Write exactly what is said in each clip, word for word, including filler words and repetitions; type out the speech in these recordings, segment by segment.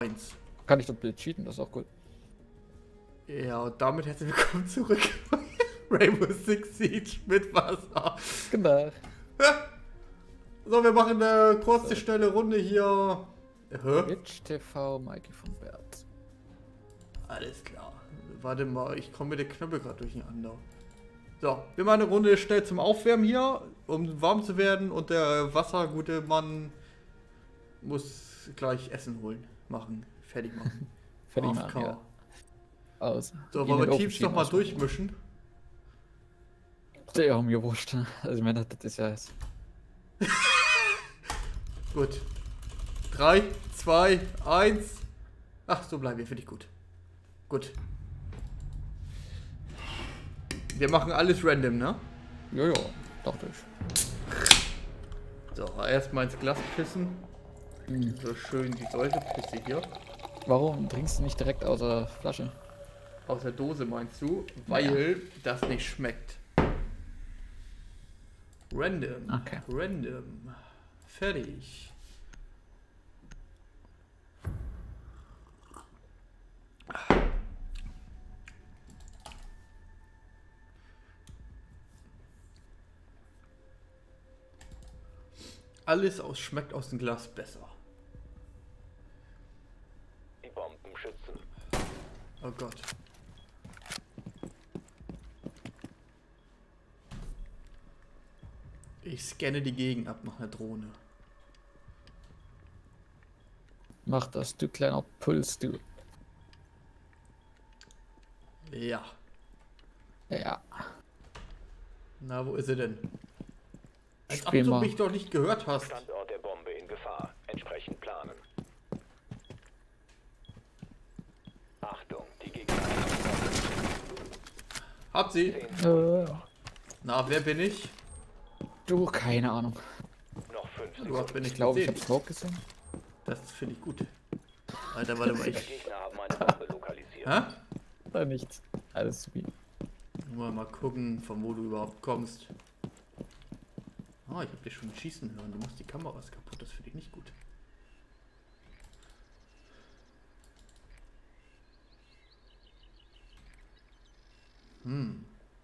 eins. Kann ich das Bild cheaten? Das ist auch cool. Ja, und damit herzlich willkommen zurück. Rainbow Six Siege mit Wasser. Genau. So, wir machen eine kurze, schnelle Runde hier. Hä? Twitch T V, Mikey von Bert. Alles klar. Warte mal, ich komme mit der Knöpfe gerade durcheinander. So, wir machen eine Runde schnell zum Aufwärmen hier, um warm zu werden. Und der wassergute Mann muss gleich Essen holen. Machen. Fertig machen. Fertig machen, ja. Aus. So, wollen wir Teams nochmal durchmischen? Ja, mir wurscht. Also ich meine, das ist ja jetzt. Gut. drei, zwei, eins. Ach, so bleiben wir, finde ich gut. Gut. Wir machen alles random, ne? Jojo, dachte ich. So, erstmal ins Glas pissen. Mhm. So schön die Säurepisse hier. Warum trinkst du nicht direkt aus der Flasche? Aus der Dose meinst du? Weil ja. das nicht schmeckt. Random. Okay. Random. Fertig. Alles aus schmeckt aus dem Glas besser. Die Bomben schützen. Oh Gott. Ich scanne die Gegend ab nach einer Drohne. Mach das, du kleiner Puls, du. Ja. Ja. Na, wo ist sie denn? Als ob Spiel du mal. mich doch nicht gehört hast. Standort der Bombe in Gefahr. Entsprechend planen. Achtung, die Gegner. Hab sie. Äh, Na, wer bin ich? du, keine Ahnung. Noch fünf Du hast bin Ich ich glaube, ich gesehen. habe Smoke gesehen. Das finde ich gut. Alter, warte mal, Die ich. Gegner haben eine Bombe lokalisiert. Hä? Oder nichts. Alles zu viel. Nur mal gucken, von wo du überhaupt kommst. Ah, ich hab dich schon schießen hören. Du machst die Kameras kaputt. Das finde ich nicht gut. Hm.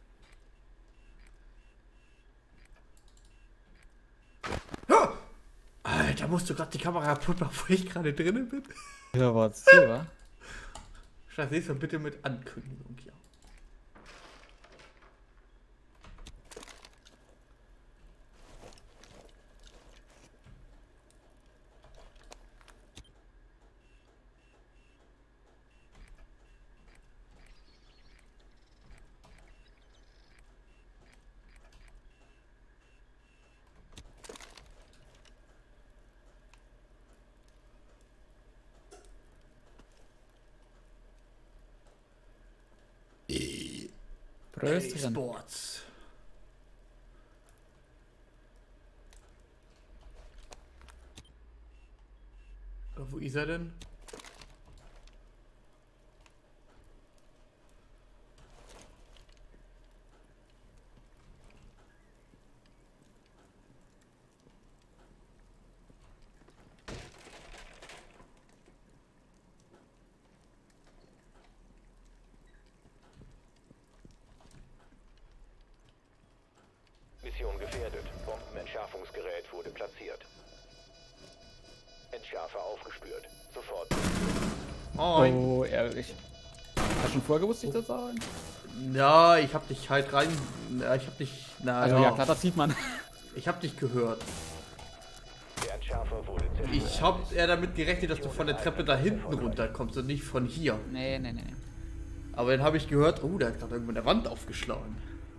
Ah! Alter, musst du gerade die Kamera kaputt machen, wo ich gerade drinnen bin? Ja, war es zu, wa? Scheiße, nächstes Mal bitte mit Ankündigung, ja. Prösterchen. Sports. Wo ist er denn? Mission gefährdet. Bombenentschärfungsgerät wurde platziert. Entschärfer aufgespürt. Sofort. Moin. Oh, ehrlich. Hast du schon vorher gewusst, ich das sagen? Ja, ich hab dich halt rein. Ja, ich hab dich. Na, Also ja, ja, klar, das sieht man. Ich hab dich gehört. Der Entschärfer wurde zerstört. Ich hab eher damit gerechnet, dass du von der Treppe da hinten runterkommst und nicht von hier. Nee, nee, nee, nee. Aber dann habe ich gehört, oh, der hat gerade irgendwo eine Wand aufgeschlagen.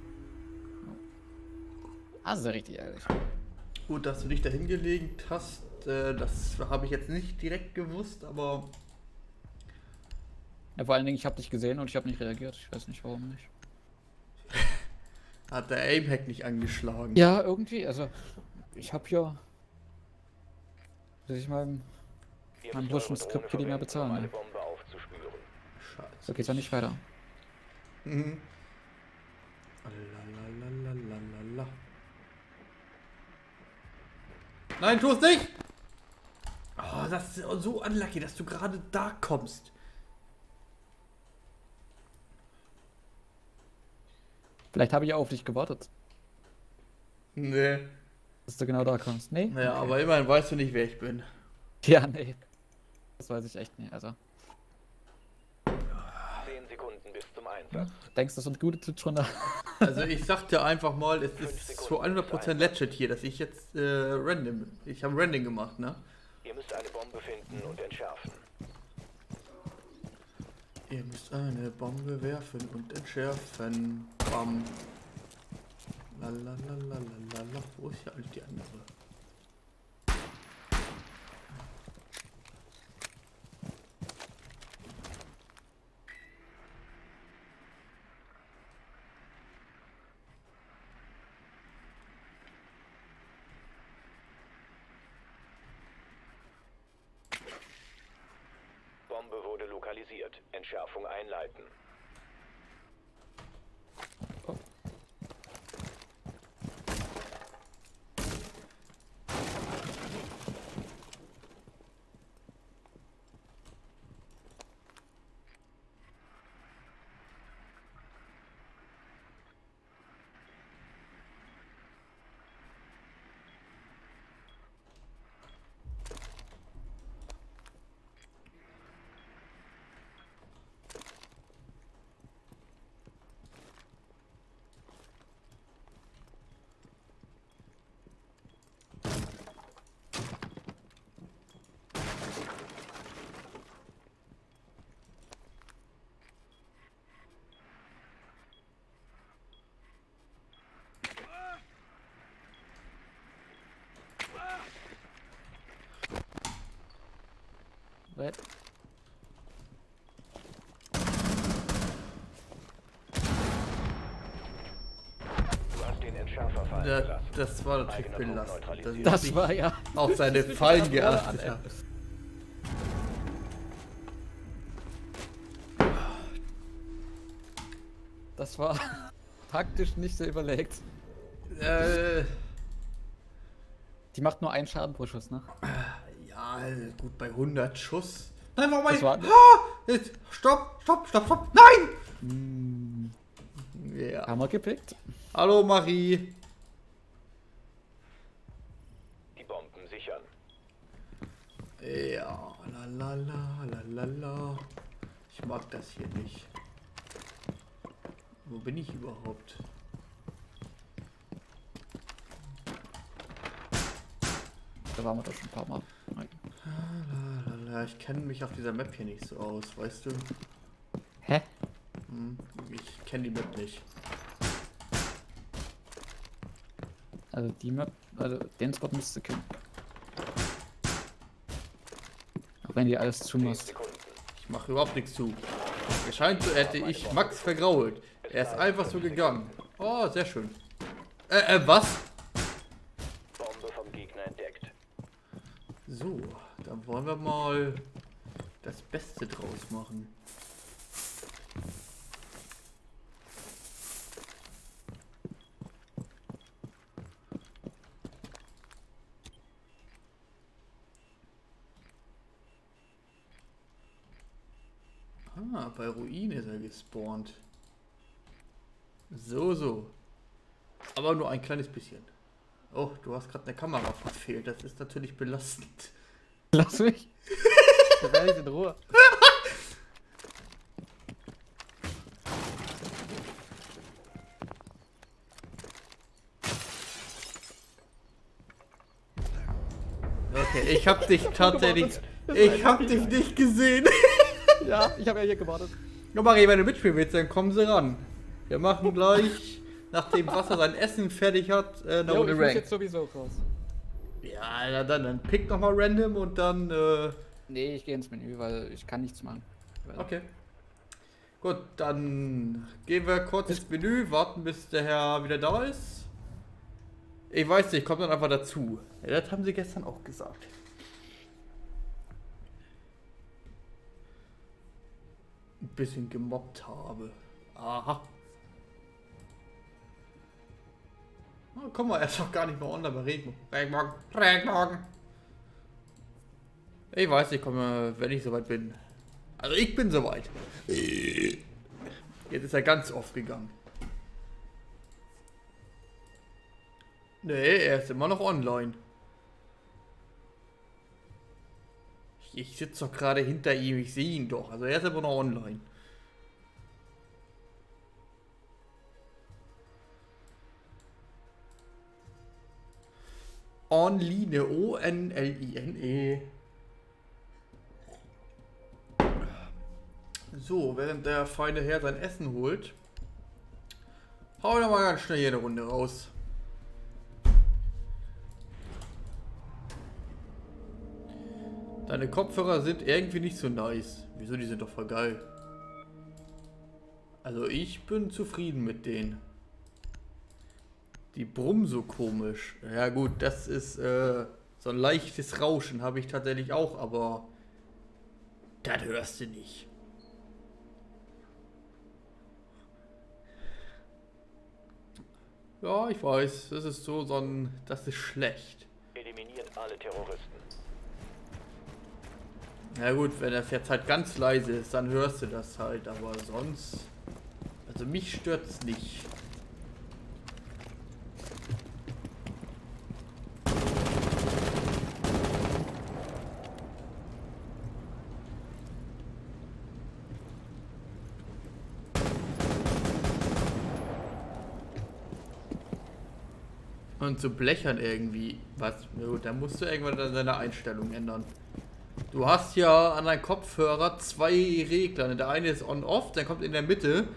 Also richtig ehrlich. Gut, dass du dich da hingelegt hast. Äh, das habe ich jetzt nicht direkt gewusst, aber. Ja, vor allen Dingen, ich habe dich gesehen und ich habe nicht reagiert. Ich weiß nicht, warum nicht. Hat der Aimhack nicht angeschlagen? Ja, irgendwie. Also, ich habe ja. Dass ich meinem, meinem Burschen Skript für die mehr bezahlen. Eine Ne? Bombe aufzuspüren. Scheiße. So geht's ja nicht weiter. Mhm. Lalalala. Nein, tu es nicht! Oh, Oh, das ist so unlucky, dass du gerade da kommst. Vielleicht habe ich auf dich gewartet, Nee. dass du genau da kommst. Nee? Naja, Okay. aber immerhin weißt du nicht, wer ich bin. Ja, nee. Das weiß ich echt nicht. Also, Zehn Sekunden bis zum Einsatz. denkst du, das sind gute Tipps runter? Also ich sag dir einfach mal, es ist zu hundert Prozent legit hier, dass ich jetzt äh, random, ich habe Random gemacht, ne? Ihr müsst eine Bombe finden und entschärfen. Ihr müsst eine Bombe werfen und entschärfen. Bam. Lalalalalalala. Wo ist ja eigentlich die andere? Bombe wurde lokalisiert. Entschärfung einleiten. Red. Du hast den Entschärfer fallen Ja, gelassen. das war natürlich Eigener Punkt belastend, dass neutralisiert. ich Das nicht war ja. auf seine Fallen geachtet habe. Das war taktisch nicht so überlegt. Äh, Die macht nur einen Schaden pro Schuss, ne? ja, gut, bei hundert Schuss. Nein, warum Das war- ah, jetzt, stopp, stopp, stopp, stopp, nein! Hm, Ja. haben wir gepickt. Hallo Marie. Die Bomben sichern. Ja, la la la la la la. Ich mag das hier nicht. Wo bin ich überhaupt? Da waren wir doch schon ein paar Mal. La, la, la. Ich kenne mich auf dieser Map hier nicht so aus, weißt du? Hä? Hm, ich kenne die Map nicht. Also die Map, also den Spot müsste kennen. Auch wenn die alles Zehn zumachst. Sekunden. Ich mache überhaupt nichts zu. Es scheint so, hätte ich Max vergrault. Er ist einfach so gegangen. Oh, sehr schön. Äh, äh, was? Bombe vom Gegner entdeckt. So, dann wollen wir mal das Beste draus machen. Ah, bei Ruin ist er gespawnt. So, so. Aber nur ein kleines bisschen. Oh, du hast gerade eine Kamera verfehlt. Das ist natürlich belastend. Lass mich. Das werde ich in Ruhe. Okay, ich hab dich tatsächlich... Ich hab dich nicht gesehen. Ja, ich habe ja hier gewartet. Ja, Marie, wenn du mitspielen willst, dann kommen sie ran. Wir machen gleich, nachdem Wasser sein Essen fertig hat, äh, eine Jo, Runde ich muss Rank. jetzt sowieso raus. Ja, na dann, dann pick nochmal random und dann, äh, Nee, ich gehe ins Menü, weil ich kann nichts machen. okay. Gut, dann gehen wir kurz ins Menü, warten bis der Herr wieder da ist. Ich weiß nicht, kommt dann einfach dazu. Ja, das haben sie gestern auch gesagt. Ein bisschen gemobbt habe. Aha. Oh, guck mal, er ist doch gar nicht mehr online bei Regenbogen. Regenbogen, Regenbogen. Ich weiß, ich komme, wenn ich soweit bin. Also ich bin soweit. Jetzt ist er ganz oft gegangen. Nee, er ist immer noch online. Ich, ich sitze doch gerade hinter ihm, ich sehe ihn doch. Also er ist immer noch online. Online, O N L I N E. So, während der feine Herr sein Essen holt, hau ich noch mal ganz schnell hier eine Runde raus. Deine Kopfhörer sind irgendwie nicht so nice. Wieso? Die sind doch voll geil. Also ich bin zufrieden mit denen. Die brummen so komisch. Ja gut, das ist äh, so ein leichtes Rauschen habe ich tatsächlich auch, aber das hörst du nicht. Ja, ich weiß, das ist so, so ein, das ist schlecht. Eliminiert alle Terroristen. Na gut, wenn das jetzt halt ganz leise ist, dann hörst du das halt, aber sonst, also mich stört's nicht. Und zu blechern irgendwie. Was? Na gut, da musst du irgendwann deine Einstellung ändern. Du hast ja an deinem Kopfhörer zwei Regler. Der eine ist on-off, dann kommt in der Mitte.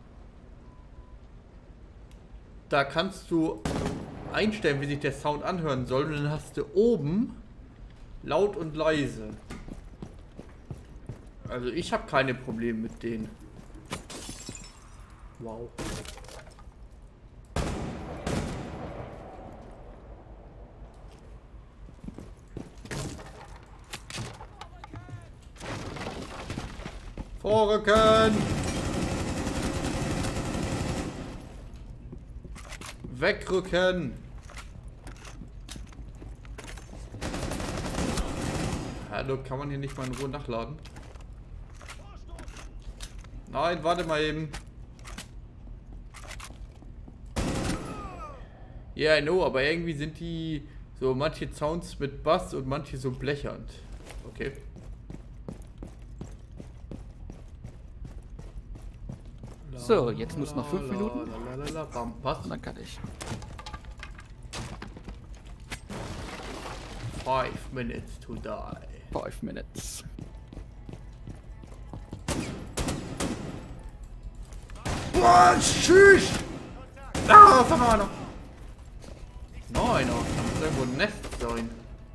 Da kannst du einstellen, wie sich der Sound anhören soll. Und dann hast du oben laut und leise. Also ich habe keine Probleme mit denen. Wow. Vorrücken! Wegrücken! Hallo, kann man hier nicht mal in Ruhe nachladen? Nein, warte mal eben. Ja, yeah, I know, aber irgendwie sind die so manche Sounds mit Bass und manche so blechernd. Okay. So, jetzt muss noch fünf Minuten. Was? Und dann kann ich. Five minutes to die. Five minutes. Was? Tschüss! Ah, von einer! Nein, da muss irgendwo ein Nest sein.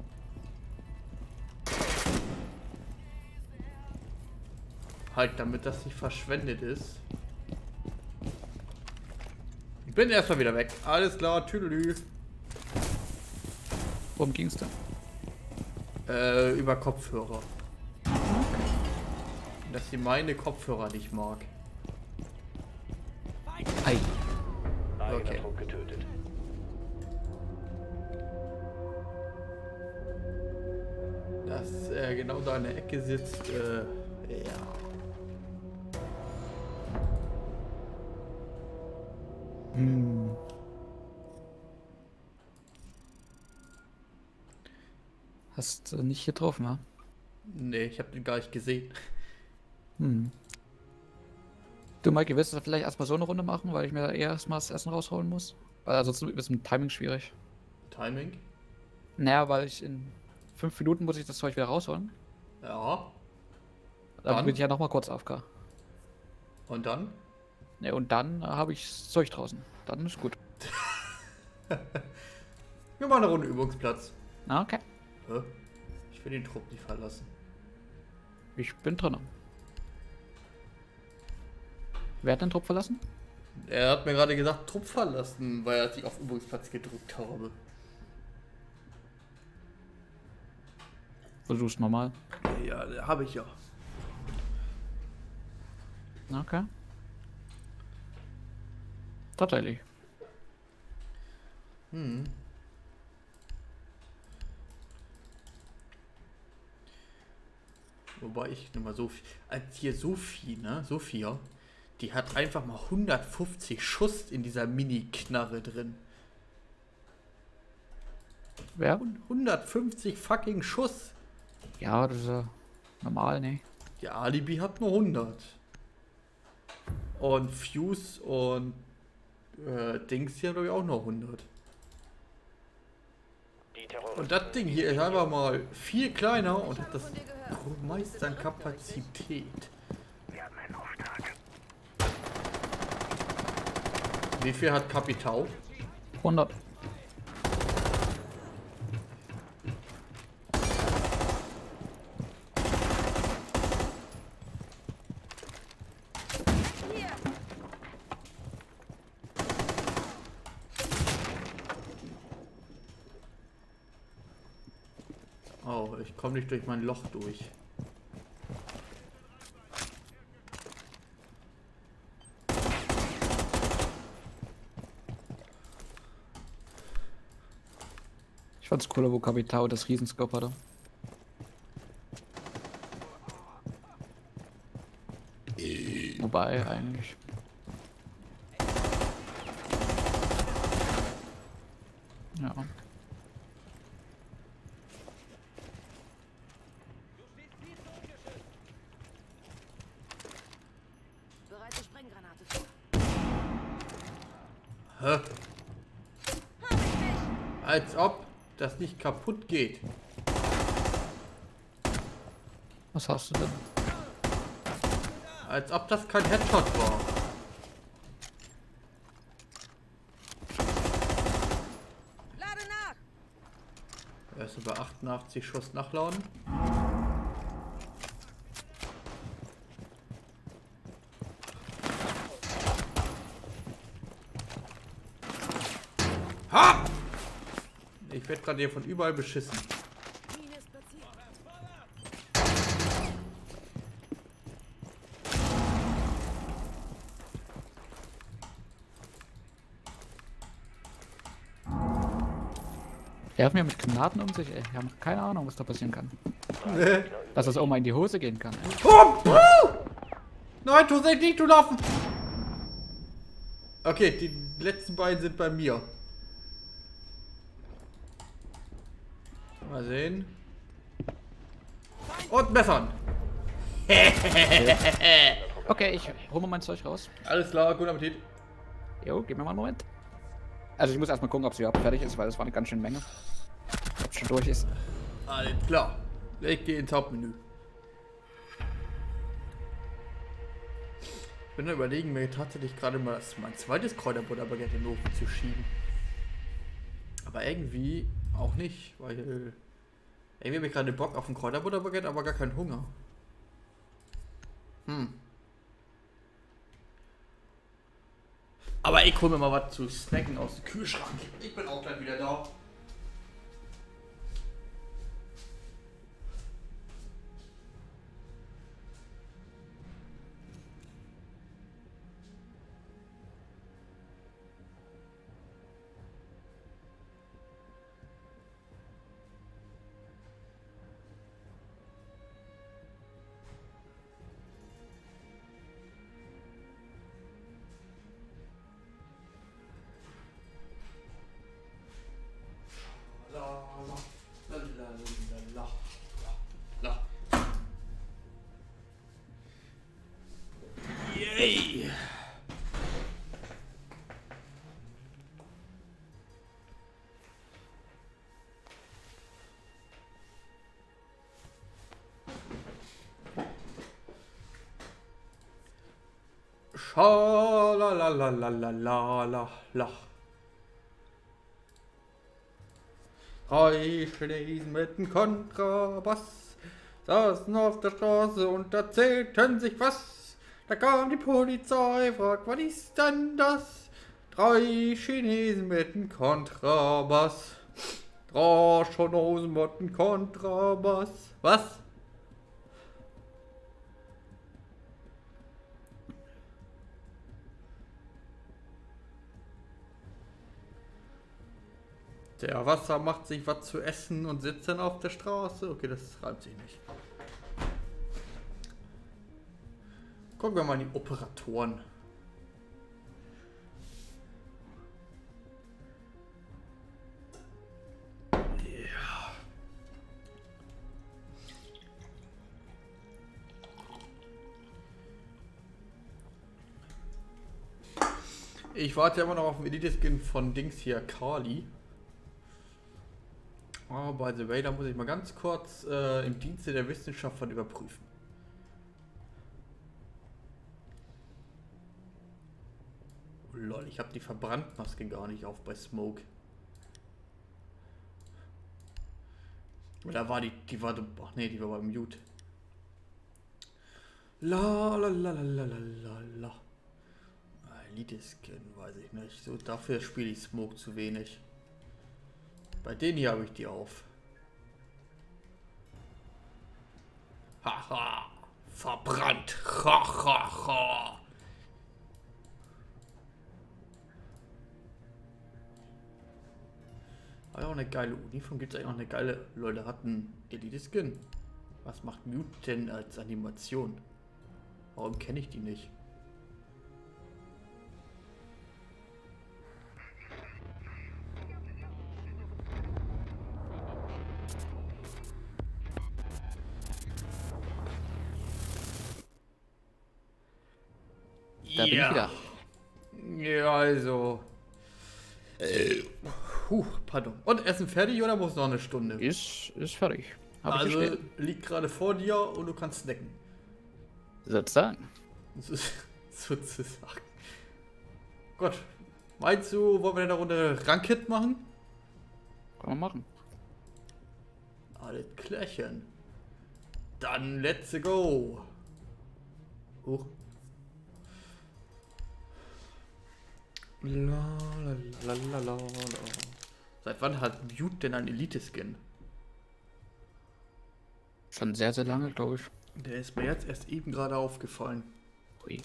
Halt, damit das nicht verschwendet ist. Ich bin erstmal wieder weg. Alles klar, tüdelü. Worum ging's denn? Äh, über Kopfhörer. Dass sie meine Kopfhörer nicht mag. Ei. Okay. Getötet. Dass er genau da in der Ecke sitzt, äh, ja. Hm. Hast du nicht getroffen, ja? Nee, ich habe den gar nicht gesehen. Hm. Du, Mike, willst du vielleicht erstmal so eine Runde machen, weil ich mir eher erstmal das Essen rausholen muss? Weil ansonsten ist mit dem Timing schwierig. Timing? Naja, weil ich in fünf Minuten muss ich das Zeug wieder rausholen. Ja. Dann, Dann? bin ich ja nochmal kurz A F K. Und dann? Ne, und dann äh, habe ich das Zeug draußen. Dann ist gut. Wir machen eine Runde Übungsplatz. Na, okay. Hä? Ich will den Trupp nicht verlassen. Ich bin drin. Wer hat den Trupp verlassen? Er hat mir gerade gesagt, Trupp verlassen, weil er sich auf Übungsplatz gedrückt habe. Versuch's nochmal. Ja, habe ich ja. Okay. Tatsächlich. Hm. wobei ich nur mal so viel, als hier Sophie, ne, Sophia, die hat einfach mal hundertfünfzig Schuss in dieser Mini-Knarre drin. Wer? hundertfünfzig fucking Schuss. Ja, das ist ja normal, ne? Ja, Alibi hat nur hundert. Und Fuse und äh, Dings hier glaube ich auch nur hundert. Die Terroristen Und das Ding hier ist einfach mal viel kleiner und hat das meiste an Kapazität. Wir haben einen Auftrag. Wie viel hat Kapital? hundert. Oh, ich komme nicht durch mein Loch durch. Ich fand's cooler, wo Capitao das Riesenscope hatte. Wobei, eigentlich. Ja. Bereite Sprenggranate vor. Hä? Als ob das nicht kaputt geht. Was hast du denn? Als ob das kein Headshot war. Lade nach! Erst über achtundachtzig Schuss nachladen. Ha! Ich werde gerade hier von überall beschissen. Mine ist platziert. Die haben ja mit Granaten um sich, ey. Wir haben keine Ahnung, was da passieren kann. Nee. Dass es auch mal in die Hose gehen kann, ey. Oh, oh! Nein, tu dich nicht, du laufen! Okay, die letzten beiden sind bei mir. Mal sehen. Und Messern. Okay, ich hole mal mein Zeug raus. Alles klar, guten Appetit. Jo, gib mir mal einen Moment. Also ich muss erstmal gucken, ob sie überhaupt fertig ist, weil das war eine ganz schöne Menge. Ob schon durch ist. Alles klar. Ich gehe ins Hauptmenü. Ich bin da überlegen, mir tatsächlich gerade mal das, mein zweites Kräuterbutterbaguette in den Ofen zu schieben. Aber irgendwie auch nicht, weil irgendwie habe ich gerade Bock auf ein Kräuterbutterbaguette, aber gar keinen Hunger. Hm. Aber ich hole mir mal was zu snacken aus dem Kühlschrank. Ich bin auch gleich wieder da. Yay! Schalalalalalala. Drei Chinesen mit dem Kontrabass saßen auf der Straße und erzählten sich was. Da kam die Polizei, fragt, was ist denn das? Drei Chinesen mit dem Kontrabass. Drei Chinesen mit dem Kontrabass. Was? Der Wasser macht sich was zu essen und sitzt dann auf der Straße. Okay, das reimt sich nicht. Gucken wir mal in die Operatoren. Ja. Ich warte immer noch auf den Elite-Skin von Dings hier, Kali. Oh, by the way, da muss ich mal ganz kurz äh, im Dienste der Wissenschaft von überprüfen. Oh, lol, ich habe die Verbrandmaske gar nicht auf bei Smoke. Oder war die, die war, ach nee, die war beim Mute. La la la la la la la. Elite-Skin, weiß ich nicht. So, dafür spiele ich Smoke zu wenig. Bei denen hier habe ich die auf. Haha, verbrannt. Hahaha. Aber auch eine geile Uniform. Gibt es eigentlich noch eine geile... Leute, hat einen Elite-Skin. Was macht Mute denn als Animation? Warum kenne ich die nicht? Da bin ich wieder. Ja, also. Äh, puh, pardon. Und Essen fertig oder muss noch eine Stunde? Ist, ist fertig. Hab ich Also gestellt. liegt gerade vor dir und du kannst snacken. Sozusagen. Das ist sozusagen. Gott. Meinst du, wollen wir denn eine Runde Ranked machen? Kann man machen. Alles klärchen. Dann let's go. Hoch. La, la, la, la, la, la. Seit wann hat Mute denn ein Elite-Skin? Schon sehr, sehr lange, glaube ich. Der ist mir jetzt erst eben gerade aufgefallen. Ui.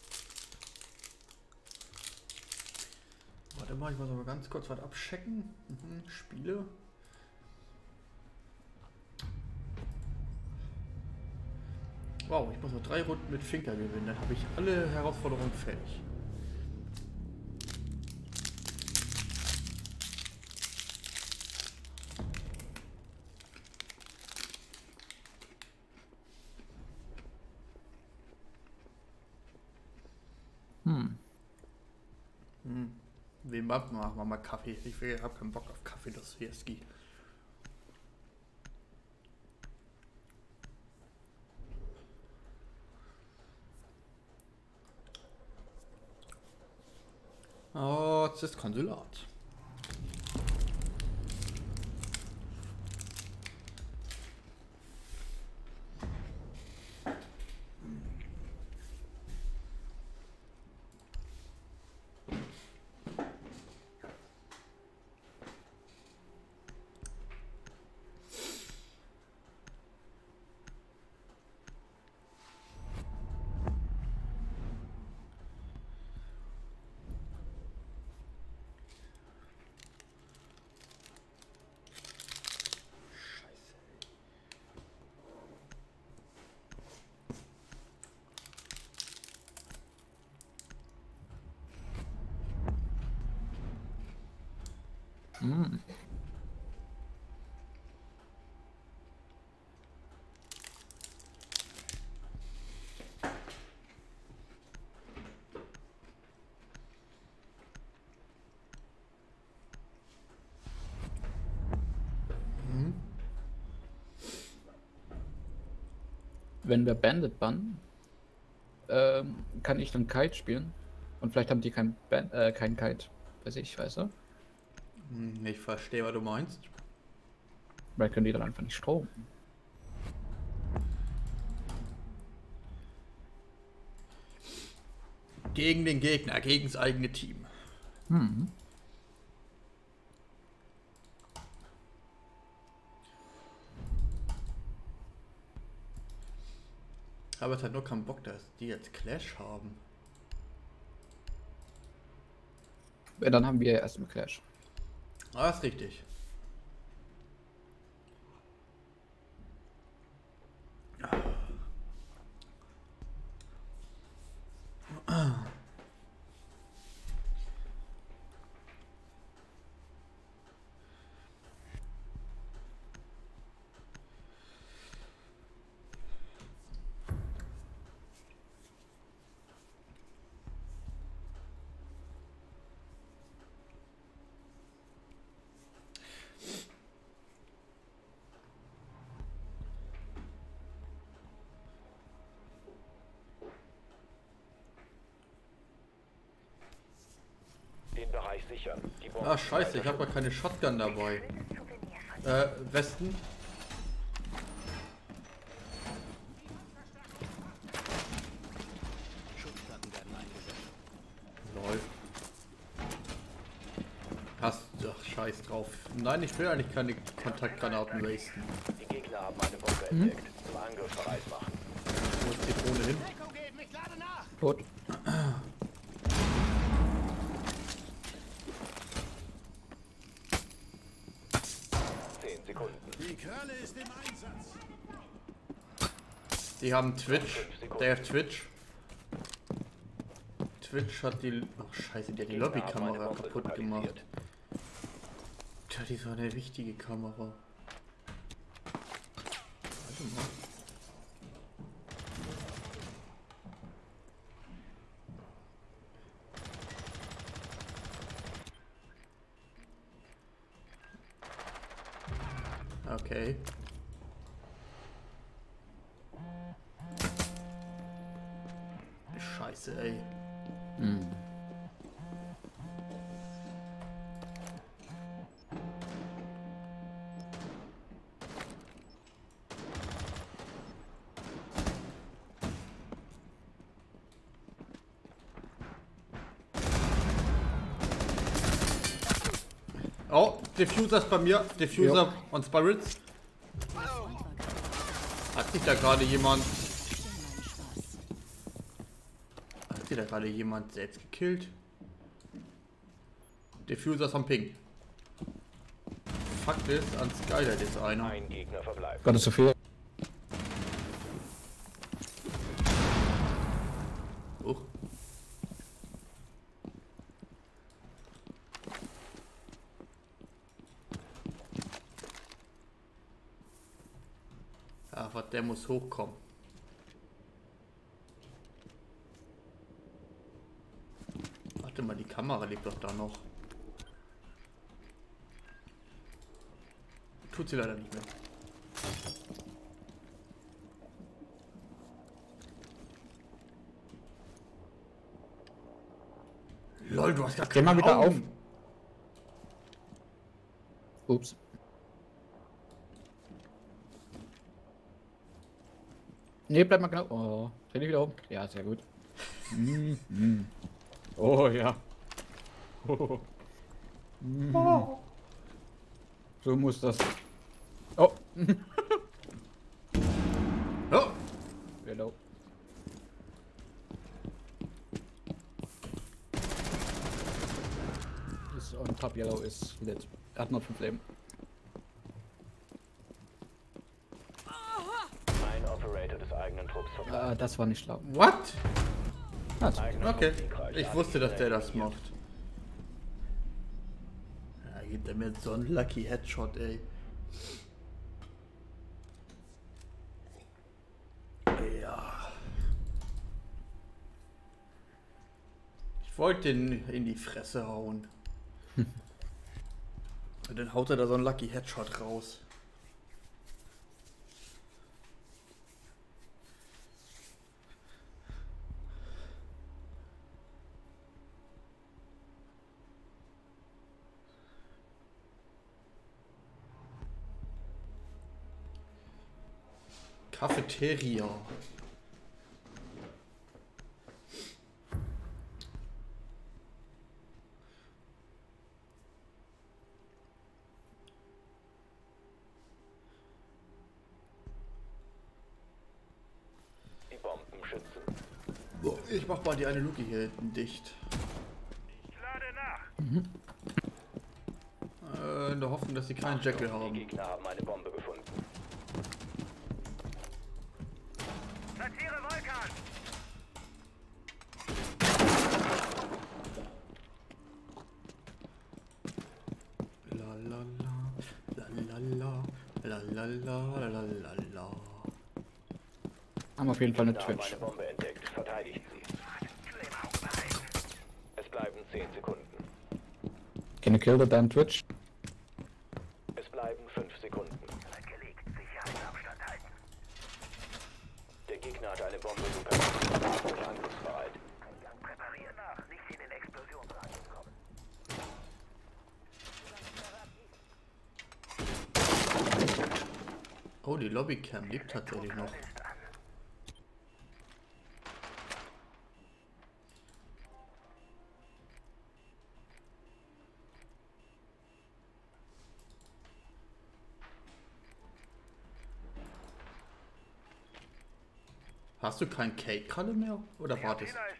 Warte mal, ich muss aber ganz kurz was abchecken. Mhm, Spiele. Wow, ich muss noch drei Runden mit Finker gewinnen. Dann habe ich alle Herausforderungen fertig. Hm. Hm. Wem machen wir mal Kaffee? Ich habe keinen Bock auf Kaffee, das ist Wieski. Oh, das ist Konsulat. Hm. Mhm. Wenn wir Bandit bannen, ähm, kann ich dann Kite spielen. Und vielleicht haben die kein, Ban äh, kein Kite. Weiß ich, weißt du? Hm, ich verstehe, was du meinst. Vielleicht können die dann einfach nicht Strom. Gegen den Gegner, gegen das eigene Team. Hm. Aber es hat nur keinen Bock, dass die jetzt Clash haben. Ja, dann haben wir ja erstmal Clash. Ah, ist richtig. Den Bereich sichern. Die Bomben Ah, scheiße, ich habe mal keine Shotgun dabei. Äh, Westen. Läuft. Hast. Ach, scheiß drauf. Nein, ich will eigentlich keine Kontaktgranaten wasten. Die Gegner haben eine Bombe entdeckt. Zum Angriff bereit machen. Wo ist die Drohne hin? Tot. Zehn Sekunden. Die Kralle ist im Einsatz. Die haben Twitch. Der hat Twitch. Twitch hat die. Ach, scheiße, der hat die Lobbykamera kaputt gemacht. Tja, die war eine wichtige Kamera. Warte mal. Okay. Scheiße, ey. Hm. Oh, Diffuser ist bei mir. Diffuser Ja. und Spirits. Hat sich da gerade jemand. Hat sich da gerade jemand selbst gekillt? Diffuser ist am Ping. Fakt ist, an Skylight ist einer. Ein Gegner verbleibt. Gott, ist so viel. Uch. Aber der muss hochkommen. Warte mal, die Kamera liegt doch da noch. Tut sie leider nicht mehr. Lol, du hast gar Dreh mal keine wieder auf. Augen. Ups. Nee, bleib mal genau. Oh, dreh dich wieder um. Ja, sehr gut. Mm, mm. Oh ja. Oh. Mm. So muss das. Oh. Oh, Hello. Ist on top yellow ist lit. Er hat noch fünf Leben. Ein Operator des eigenen Trupps verbleibt. Ah, das war nicht schlau. what? Also, Eigener Okay, Trupp siegreich. ich wusste, dass der das macht. Ja, gibt er mir so einen Lucky Headshot, ey. Ja. Ich wollte den in die Fresse hauen. Und dann haut er da so einen Lucky Headshot raus. Cafeteria. Die Bombenschützen. So, ich mach mal die eine Luke hier hinten dicht. Ich lade nach. Äh, in der Hoffnung, dass sie keinen Jackal Die haben. Gegner haben eine Bombe gefunden. Platziere Vulkan. Lalalala, lalalala. Haben auf jeden Fall eine Gegner haben Twitch. eine Bombe entdeckt. Verteidigt sie. Es bleiben zehn Sekunden. Can you kill the damn Twitch? Es bleiben fünf Sekunden. Der Gegner hat eine Bombe lokalisiert und angriffsbereit. Oh, die Lobbycam lebt tatsächlich noch. Hast du kein Cake gerade mehr? Oder wartest du?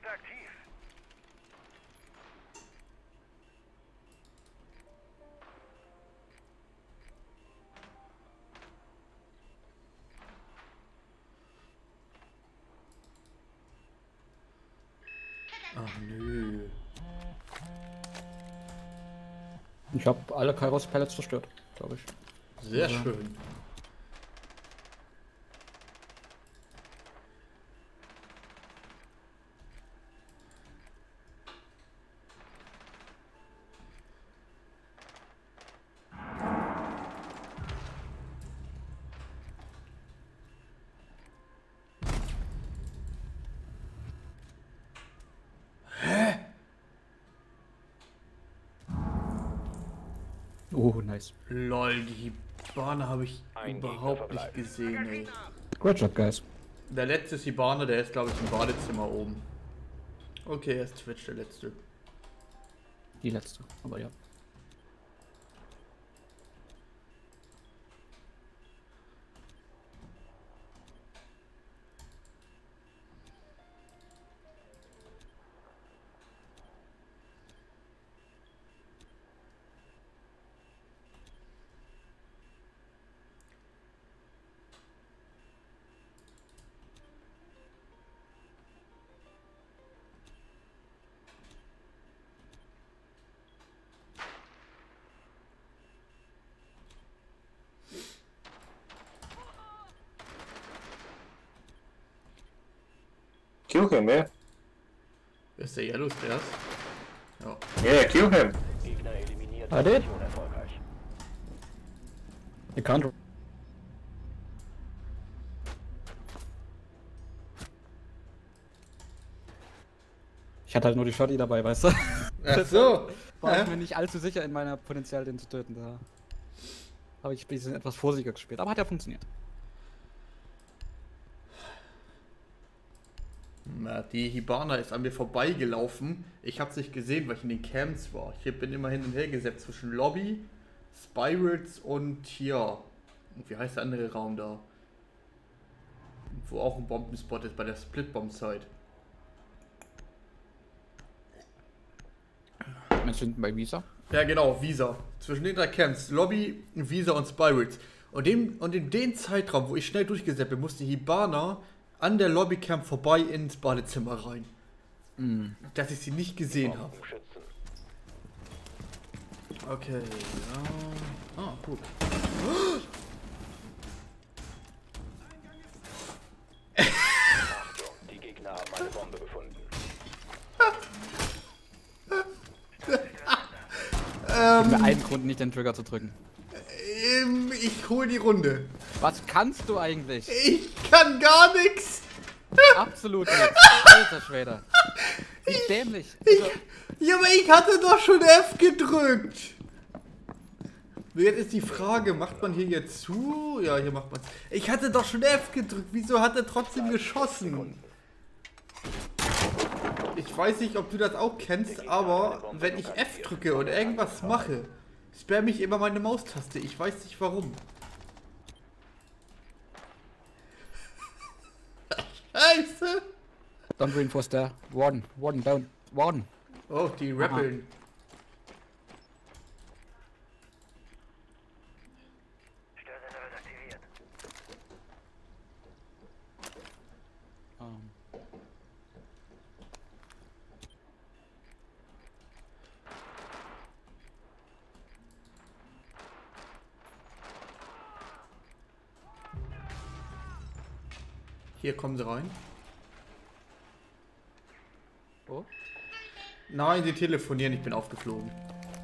Ach nö. Ich habe alle Kairos Pellets zerstört, glaube ich. Sehr schön. Oh, nice. Lol, die Bahn habe ich Ein überhaupt Gegner nicht gesehen, ey. Good job, guys. Der letzte ist die Bahn, der ist glaube ich im Badezimmer oben. Okay, er ist Twitch, der letzte. Die letzte, aber ja. Kill him, yeah? Ist der Yellow Stairs? Ja. Yeah, kill him. Gegner eliminiert. I did. Mission erfolgreich. You can't. Ich hatte halt nur die Shotty dabei, weißt du? Ach so. War ich Hä? mir nicht allzu sicher in meiner Potenzial, den zu töten. Da habe ich ein bisschen etwas vorsichtiger gespielt, aber hat ja funktioniert. Na, die Hibana ist an mir vorbeigelaufen. Ich hab's nicht gesehen, weil ich in den Camps war. Ich bin immer hin und her gesetzt zwischen Lobby, Spirals und hier. Wie heißt der andere Raum da? Wo auch ein Bombenspot ist, bei der Split-Bomb-Site. Meinst du hinten bei Visa? Ja genau, Visa. Zwischen den drei Camps, Lobby, Visa und Spirals. Und, dem, und in den Zeitraum, wo ich schnell durchgesetzt bin, musste Hibana an der Lobbycamp vorbei ins Badezimmer rein. Mm. Dass ich sie nicht gesehen habe. Schützen. Okay, ja. Ah, gut. Achtung, die Gegner haben eine Bombe gefunden. Gib mir einen Grund, nicht den Trigger zu drücken. Ähm, ich hol die Runde. Was kannst du eigentlich? Ich kann gar nichts. Absolut nichts. Alter Schwede. Wie dämlich. Also, Ja, aber ich hatte doch schon F gedrückt. Jetzt ist die Frage, macht man hier jetzt zu? Ja, hier macht man. Ich hatte doch schon F gedrückt. Wieso hat er trotzdem geschossen? Ich weiß nicht, ob du das auch kennst, aber wenn ich F drücke und irgendwas mache, sperrt mich immer meine Maustaste. Ich weiß nicht warum. Scheiße! don't reinforce there. Warden, Warden, down. Warden. Oh, die rappeln. Ähm. Hier kommen sie rein. Oh. Nein, sie telefonieren, ich bin aufgeflogen.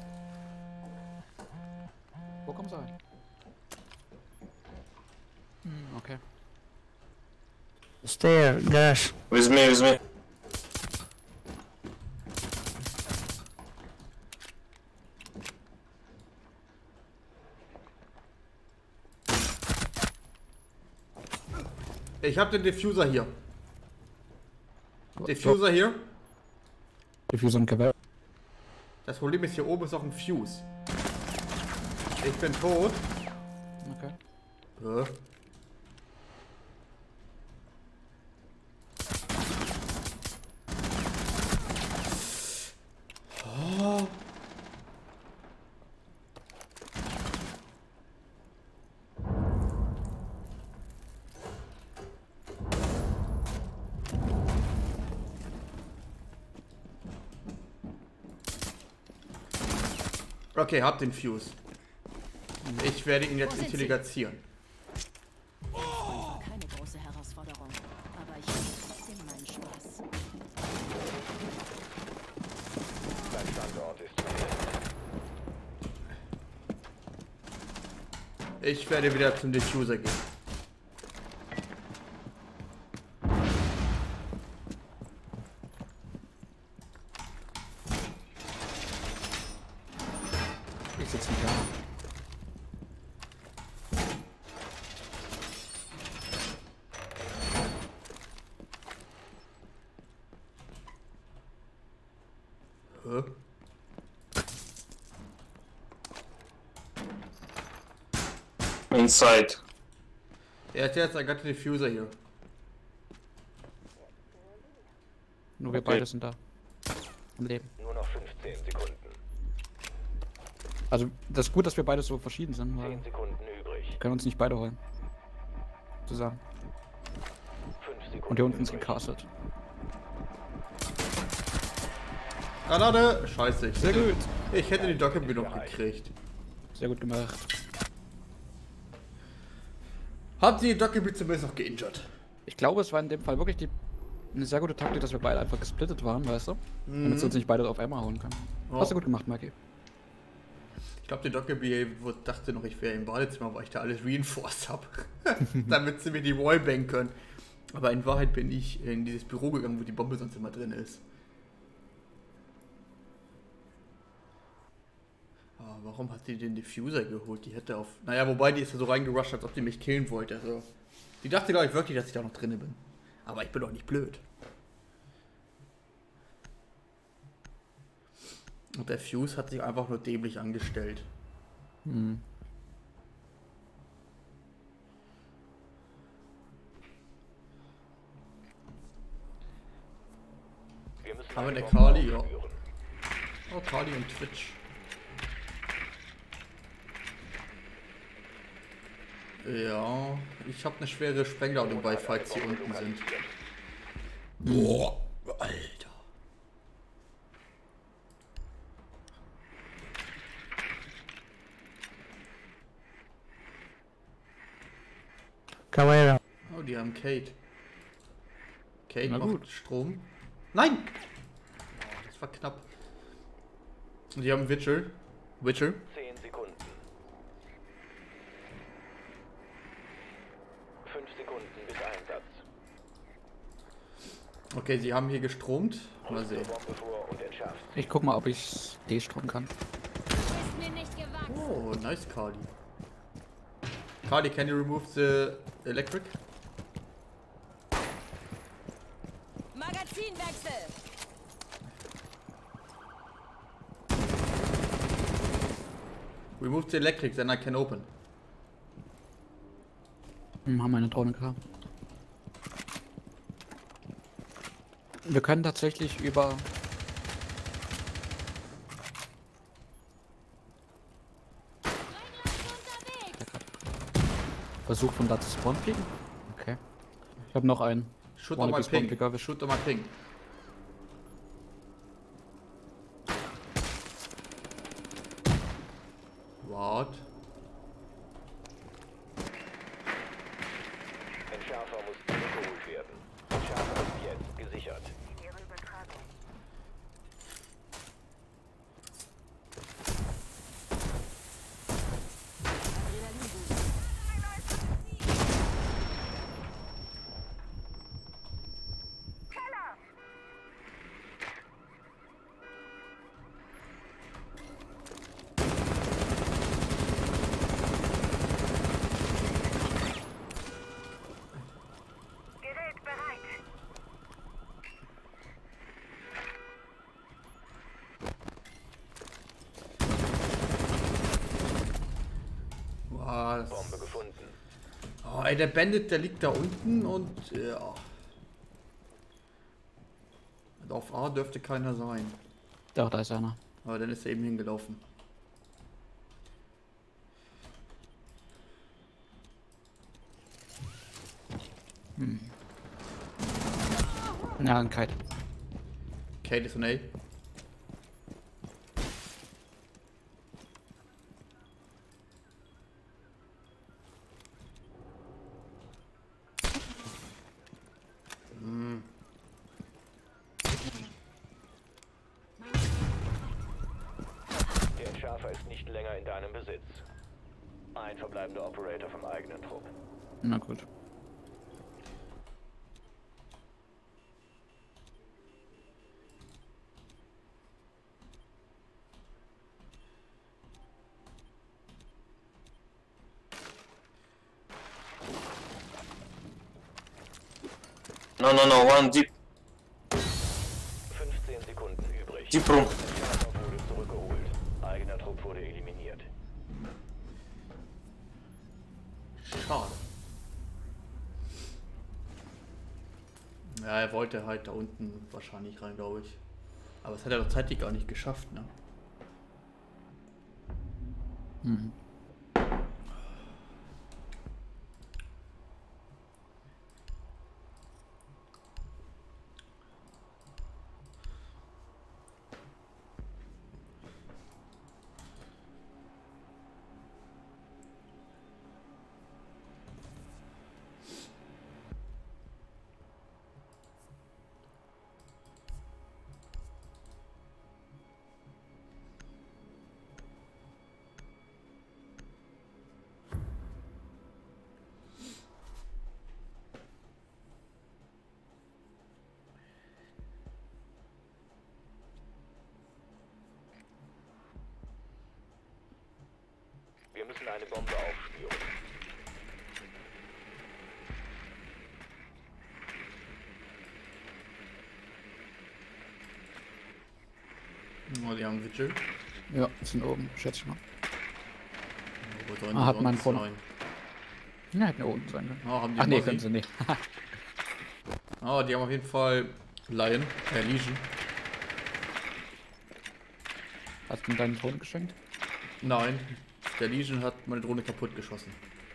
Wo kommen sie rein? Hm, okay. Stair, garage. With me, with me. Ich habe den Diffuser hier. Diffuser hier. Diffuser und Gewehr. Das Problem ist, hier oben ist auch ein Fuse. Ich bin tot. Okay. Hä? Oh. Okay, hab den Fuse. Ich werde ihn jetzt intelligieren. Keine große Herausforderung, aber ich habe trotzdem meinen Spaß. Dein Standort ist sicher. Ich werde wieder zum Diffuser gehen. Ich sitze nicht da. Hä? Inside. Er hat jetzt, I got the Diffuser hier. Nur wir Okay. beide sind da. Am Leben. Nur noch fünfzehn Sekunden. Also, das ist gut, dass wir beide so verschieden sind, weil zehn Sekunden übrig. wir können uns nicht beide holen. Zusammen. fünf Sekunden Und hier unten ist übrig. gecastet. Granate! Scheiße, ich Sehr hätte, gut. ich hätte die Docke noch gekriegt. Sehr gut gemacht. Hat die Docke zumindest noch geinjured? Ich glaube, es war in dem Fall wirklich die, eine sehr gute Taktik, dass wir beide einfach gesplittet waren, weißt du? Damit sie uns nicht beide auf einmal holen können. Ja. Hast du gut gemacht, Mikey. Ich glaube, die Docke dachte noch, ich wäre im Badezimmer, weil ich da alles reinforced habe. Damit sie mir die Wall bangen können. Aber in Wahrheit bin ich in dieses Büro gegangen, wo die Bombe sonst immer drin ist. Ah, warum hat die den Diffuser geholt? Die hätte auf... Naja, wobei, die ist ja so reingerusht, als ob die mich killen wollte. Also, die dachte, glaube ich, wirklich, dass ich da noch drin bin. Aber ich bin doch nicht blöd. Und der Fuse hat sich einfach nur dämlich angestellt. Hm. Wir müssen Haben wir eine eine Bombe Kali? Ja. aufspüren. Oh, Kali und Twitch. Ja, ich habe eine schwere Sprengladung bei, falls sie unten sind. Boah, Alter. Cabrera. Oh, die haben Kate. Kate Na macht gut. Strom. Nein! Oh, das war knapp. Und die haben Witcher. Witcher. zehn Sekunden. fünf Sekunden bis Einsatz. Okay, sie haben hier gestromt. Mal Rückt zur sehen. Bombe vor und entschärft. Ich guck mal, ob ich D-Strom kann. Ist mir nicht gewachsen. Oh, nice, Kali. Kali, can you remove the electric? Magazinwechsel. Remove the electric, then I can open. Hm, haben eine Drohne gehabt. Wir können tatsächlich über... Versucht von da zu spawnen fliegen? Okay. Ich habe noch einen. Shoot Wanna on my be spawn ping. picker, wir- Shoot on my ping. What? Entschärfer muss zurückgeholt werden. werden. Schärfer ist jetzt gesichert. Was? Bombe gefunden. Oh, ey, der Bandit, der liegt da unten und ja. Und auf A dürfte keiner sein. Doch, da ist einer. Aber dann ist er eben hingelaufen. Ja, ein Kite. Kate ist ein A. Der Entschärfer ist nicht länger in deinem Besitz. Ein verbleibender Operator vom eigenen Trupp. Na gut. No, no, no, one deep, fünfzehn Sekunden übrig. deep room. Der Entschärfer wurde zurückgeholt. Eigener Trupp wurde eliminiert. Schade. Ja, er wollte halt da unten wahrscheinlich rein, glaube ich. Aber das hat er doch zeitlich gar nicht geschafft, ne? Hm. Wir müssen eine Bombe aufspüren. Oh, die haben Vigil. Ja, sind oben, schätze ich mal. Wo sollen Ah, die hat sonst man vorne. sein? Ja, hätten oben sein können. Oh, haben die Ach nee, Mossi? können sie nicht. Oh, die haben auf jeden Fall Lion, äh, Legion. Hast du mir deinen Ton geschenkt? Nein, der Legion hat meine Drohne kaputt geschossen.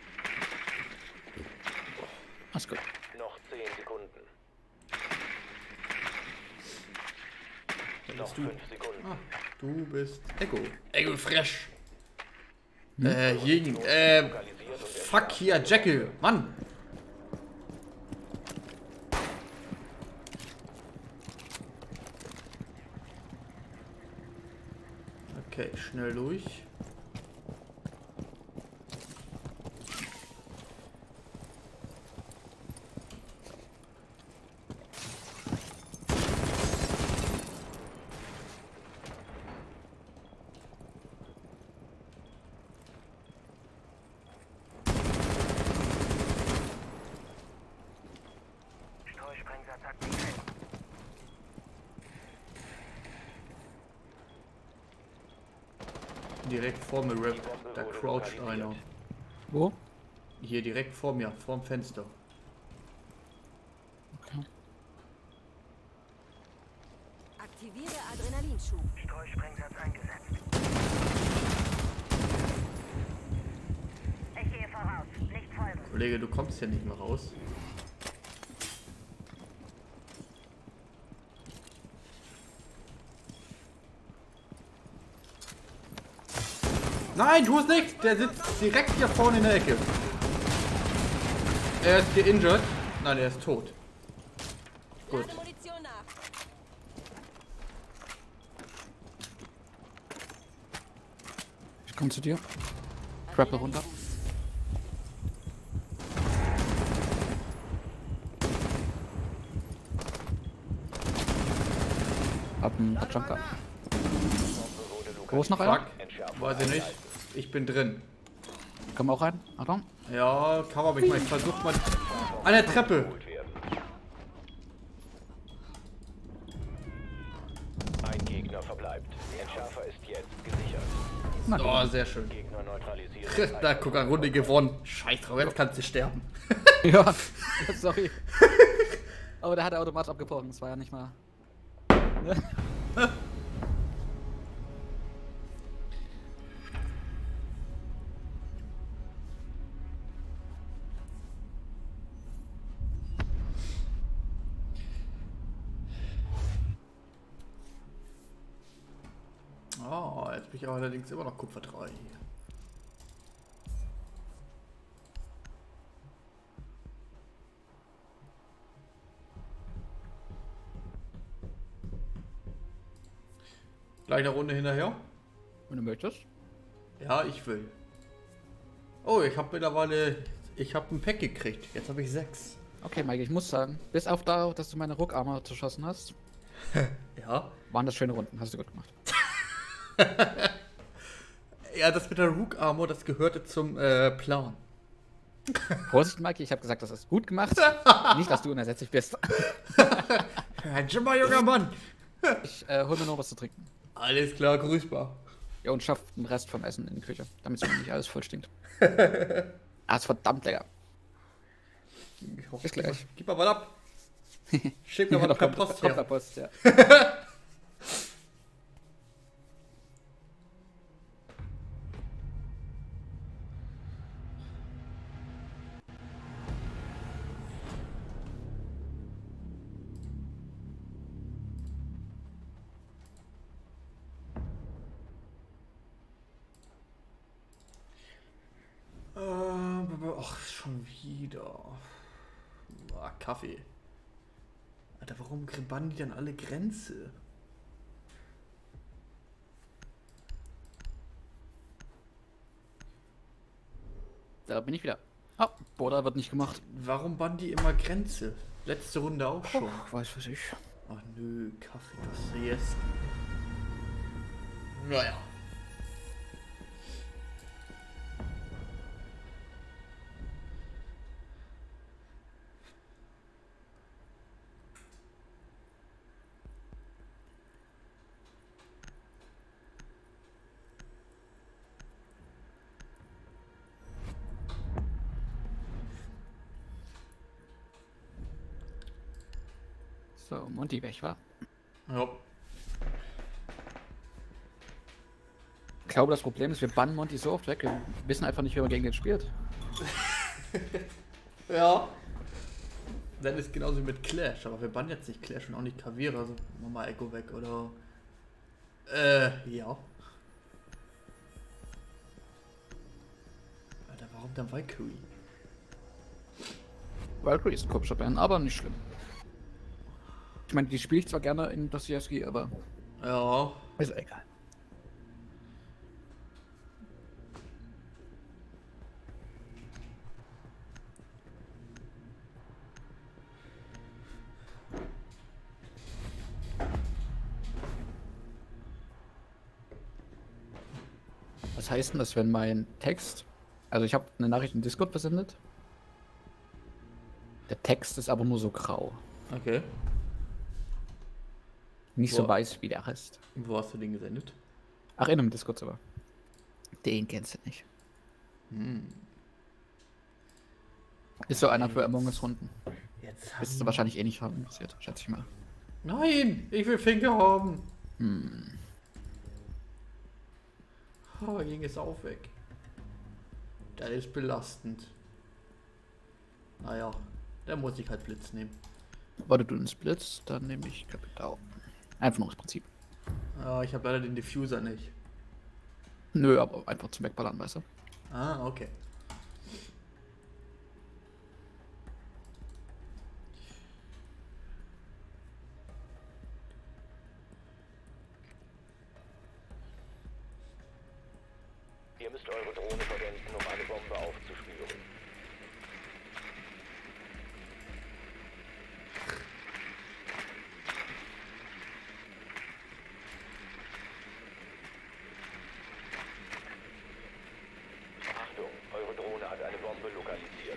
Alles gut. Noch zehn Sekunden. Wer Noch bist du? fünf Sekunden. Ah, du bist Echo. Echo Fresh. Äh, Jing, äh, fuck hier, Jekyll, Mann. Okay, schnell durch. Direkt vor mir, Rap. Da croucht einer. Wo? Hier direkt vor mir, vorm Fenster. Okay. Aktiviere Adrenalinschub. Streusprengsatz eingesetzt. Ich gehe voraus. Nicht folgen. Kollege, du kommst ja nicht mehr raus. Nein, tu es nicht! Der sitzt direkt hier vorne in der Ecke. Er ist geinjured. Nein, er ist tot. Gut. Lade Munition nach. Ich komm zu dir. Grapple runter. Hab einen Junker. Wo ist noch einer? Fuck. Weiß ich nicht. Ich bin drin. Komm auch rein. Achtung. Ja, kann man, aber ich mal, ich versuch mal. An der Treppe. Ein Gegner verbleibt. Entschärfer ist jetzt gesichert. Na, Oh, sehr schön. Gegner neutralisiert. Da, guck, eine Runde gewonnen. Scheiß drauf, jetzt kannst du sterben. ja, sorry. Aber der hat automatisch abgebrochen. Das war ja nicht mal. Oh, jetzt bin ich aber allerdings immer noch Kupfer drei. Gleich eine Runde hinterher? Wenn du möchtest. Ja, ich will. Oh, ich habe mittlerweile... Ich habe ein Pack gekriegt. Jetzt habe ich sechs. Okay, Mike, ich muss sagen, bis auf da, dass du meine Ruckarme zerschossen hast, Ja. waren das schöne Runden. Hast du gut gemacht. Ja, das mit der Rook Armor, das gehörte zum äh, Plan. Vorsicht, Mike, ich habe gesagt, das ist gut gemacht. Nicht, dass du unersetzlich bist. Ein Schimmer, junger Mann. Ich äh, hol mir noch was zu trinken. Alles klar, grüßbar. Ja, und schaff den Rest vom Essen in die Küche, damit es mir nicht alles voll stinkt. Ah, ist verdammt lecker. Ich hoffe, Bis gleich. Gib mal was ab. Schick mir Ja, mal doch, per kommt, Post kommt per her. Post, ja. Ähm, ach, schon wieder. Ah, Kaffee. Alter, warum bannen die dann alle Grenze? Da bin ich wieder. Ah, Border wird nicht gemacht. Warum bannen die immer Grenze? Letzte Runde auch schon. Ach, weiß was ich. Ach nö, Kaffee, was jetzt? Naja. So, Monty weg war. Ja. Ich glaube, das Problem ist, wir bannen Monty so oft weg, wir wissen einfach nicht, wie man gegen den spielt. Ja. Dann ist genauso wie mit Clash, aber wir bannen jetzt nicht Clash und auch nicht Kavira, also machen wir mal Echo weg, oder? Äh, ja. Alter, warum dann Valkyrie? Valkyrie ist ein komischer Band, aber nicht schlimm. Ich meine, die spiele ich zwar gerne in Dostoevsky, aber Ja. ist egal. Was heißt denn das, wenn mein Text, also ich habe eine Nachricht in Discord versendet, der Text ist aber nur so grau, Okay. nicht so Boah. weiß wie der Rest. Wo hast du den gesendet? Ach, in einem Discord-Server. Den kennst du nicht. Hm. Ist so einer für Among Us Runden. Jetzt Wirst du wahrscheinlich eh nicht haben interessiert, schätze ich mal. Nein, ich will Finke haben. Hm. Oh, ging es auch weg. Das ist belastend. Naja, da muss ich halt Blitz nehmen. Warte, du den Splits, dann nehme ich Kapital. Einfach nur das Prinzip. Ja, ich habe leider den Diffuser nicht. Nö, aber einfach zum Wegballern, weißt du? Ah, okay. Bombe lokalisiert.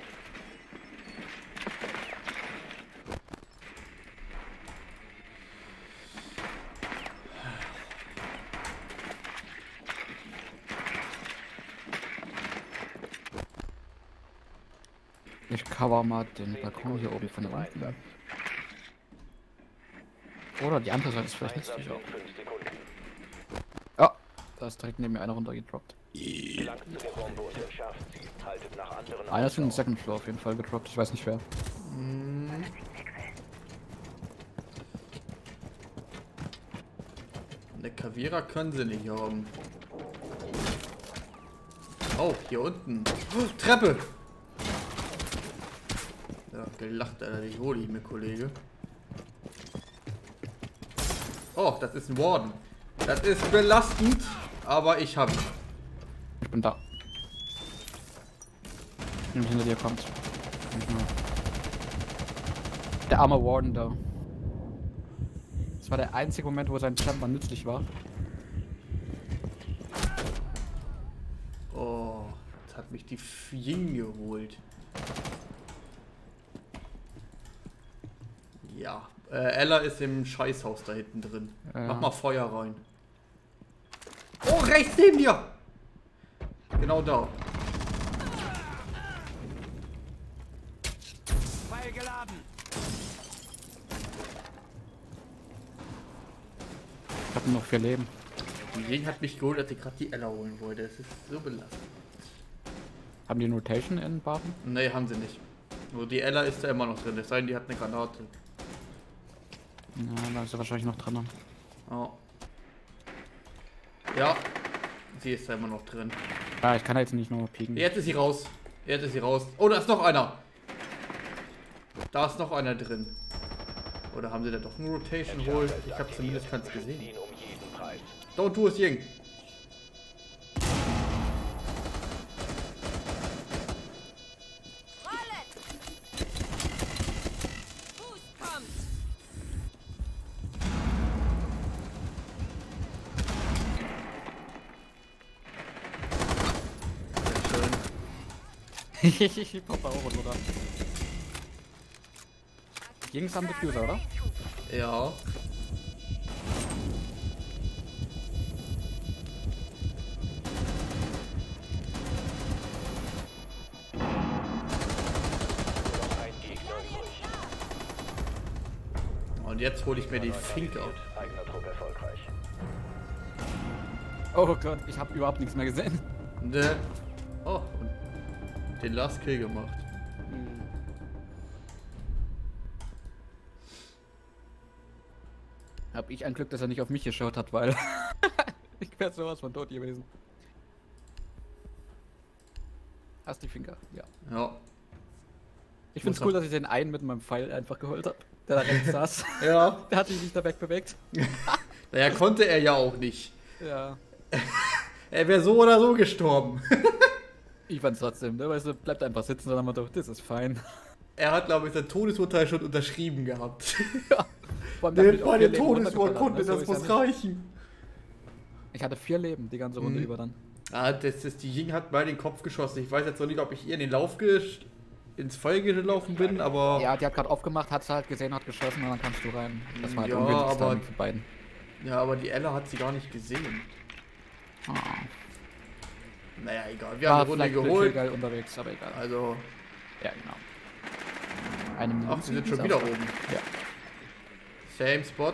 Ich cover mal den Balkon hier oben von Zum unten. Einsatz. Oder die andere Seite ist vielleicht Einsatz nützlich auch. in fünf Sekunden. Ja, da ist direkt neben mir einer runtergedroppt. Gelangt zu der Bombe und entschärft sie. Haltet nach anderen Einer ist in den Ausschau. Second Floor auf jeden Fall gedroppt, ich weiß nicht wer. Eine Kavierer können sie nicht haben. Oh, hier unten. Oh, Treppe! Ja, gelacht, Alter, die hole ich mir, Kollege. Oh, das ist ein Warden. Das ist belastend, aber ich hab ihn. Ich bin da. Wenn hinter dir kommt. Der arme Warden da. Das war der einzige Moment, wo sein Chamber nützlich war. Oh, jetzt hat mich die Ying geholt. Ja, äh, Ella ist im Scheißhaus da hinten drin. Ja. Mach mal Feuer rein. Oh, rechts neben dir! Genau da. Pfeil geladen. Ich hab nur noch vier Leben. Die Ying hat mich geholt, als ich gerade die Ella holen wollte. Das ist so belastend. Haben die Rotation in Baden? Nee, haben sie nicht. Nur die Ella ist da immer noch drin. Es sei denn, die hat eine Granate. Ja, da ist er wahrscheinlich noch drin. Oh. Ja, sie ist da immer noch drin. Ah, ich kann jetzt nicht nur pieken. Jetzt ist sie raus. Jetzt ist sie raus. Oh, da ist noch einer. Da ist noch einer drin. Oder haben sie da doch eine Rotation holt? Ich habe zumindest keins gesehen. Ihn um jeden Preis. Don't do es, Ying. Sehr schön. Ich pop da auch runter. Jungs am Diffuser, oder? Ja. Noch ein Gegner übrig. Und jetzt hole ich mir die Fink ab. Eigener Trupp erfolgreich. Oh Gott, ich habe überhaupt nichts mehr gesehen. Ne. Oh, und den Last Kill gemacht. Hab ich ein Glück, dass er nicht auf mich geschaut hat, weil ich wäre sowas von tot gewesen. Hast die Finger? Ja. Ja. Ich find's Muss cool, er- dass ich den einen mit meinem Pfeil einfach geholt habe, der da rechts saß. Ja. Der hat sich nicht da wegbewegt. Naja, konnte er ja auch nicht. Ja. Er wäre so oder so gestorben. Ich fand's trotzdem, ne? Weißt du, bleibt einfach sitzen, sondern man doch, das ist fein. Er hat, glaube ich, sein Todesurteil schon unterschrieben gehabt. Ja. Vor allem, der hat mich Nehmt auch meine vier Leben runtergeballert, Todesurkunde, ne? So das ist ja muss nicht. reichen. Ich hatte vier Leben, die ganze Runde Mhm. über dann. Ah, das ist, die Ying hat mal den Kopf geschossen. Ich weiß jetzt noch nicht, ob ich ihr in den Lauf ges ins Feuer gelaufen bin, aber... Ja, die hat gerade aufgemacht, hat sie halt gesehen, hat geschossen und dann kamst du rein. Das war halt Ja, ungünstig aber- dann für beiden. Ja, aber die Ella hat sie gar nicht gesehen. Ah. Naja, egal. Wir War haben eine Runde vielleicht blöd geholt. geil unterwegs, aber egal. Also, Ja, genau. Eine ach, sie sind schon wieder oben. Ja. Same Spot.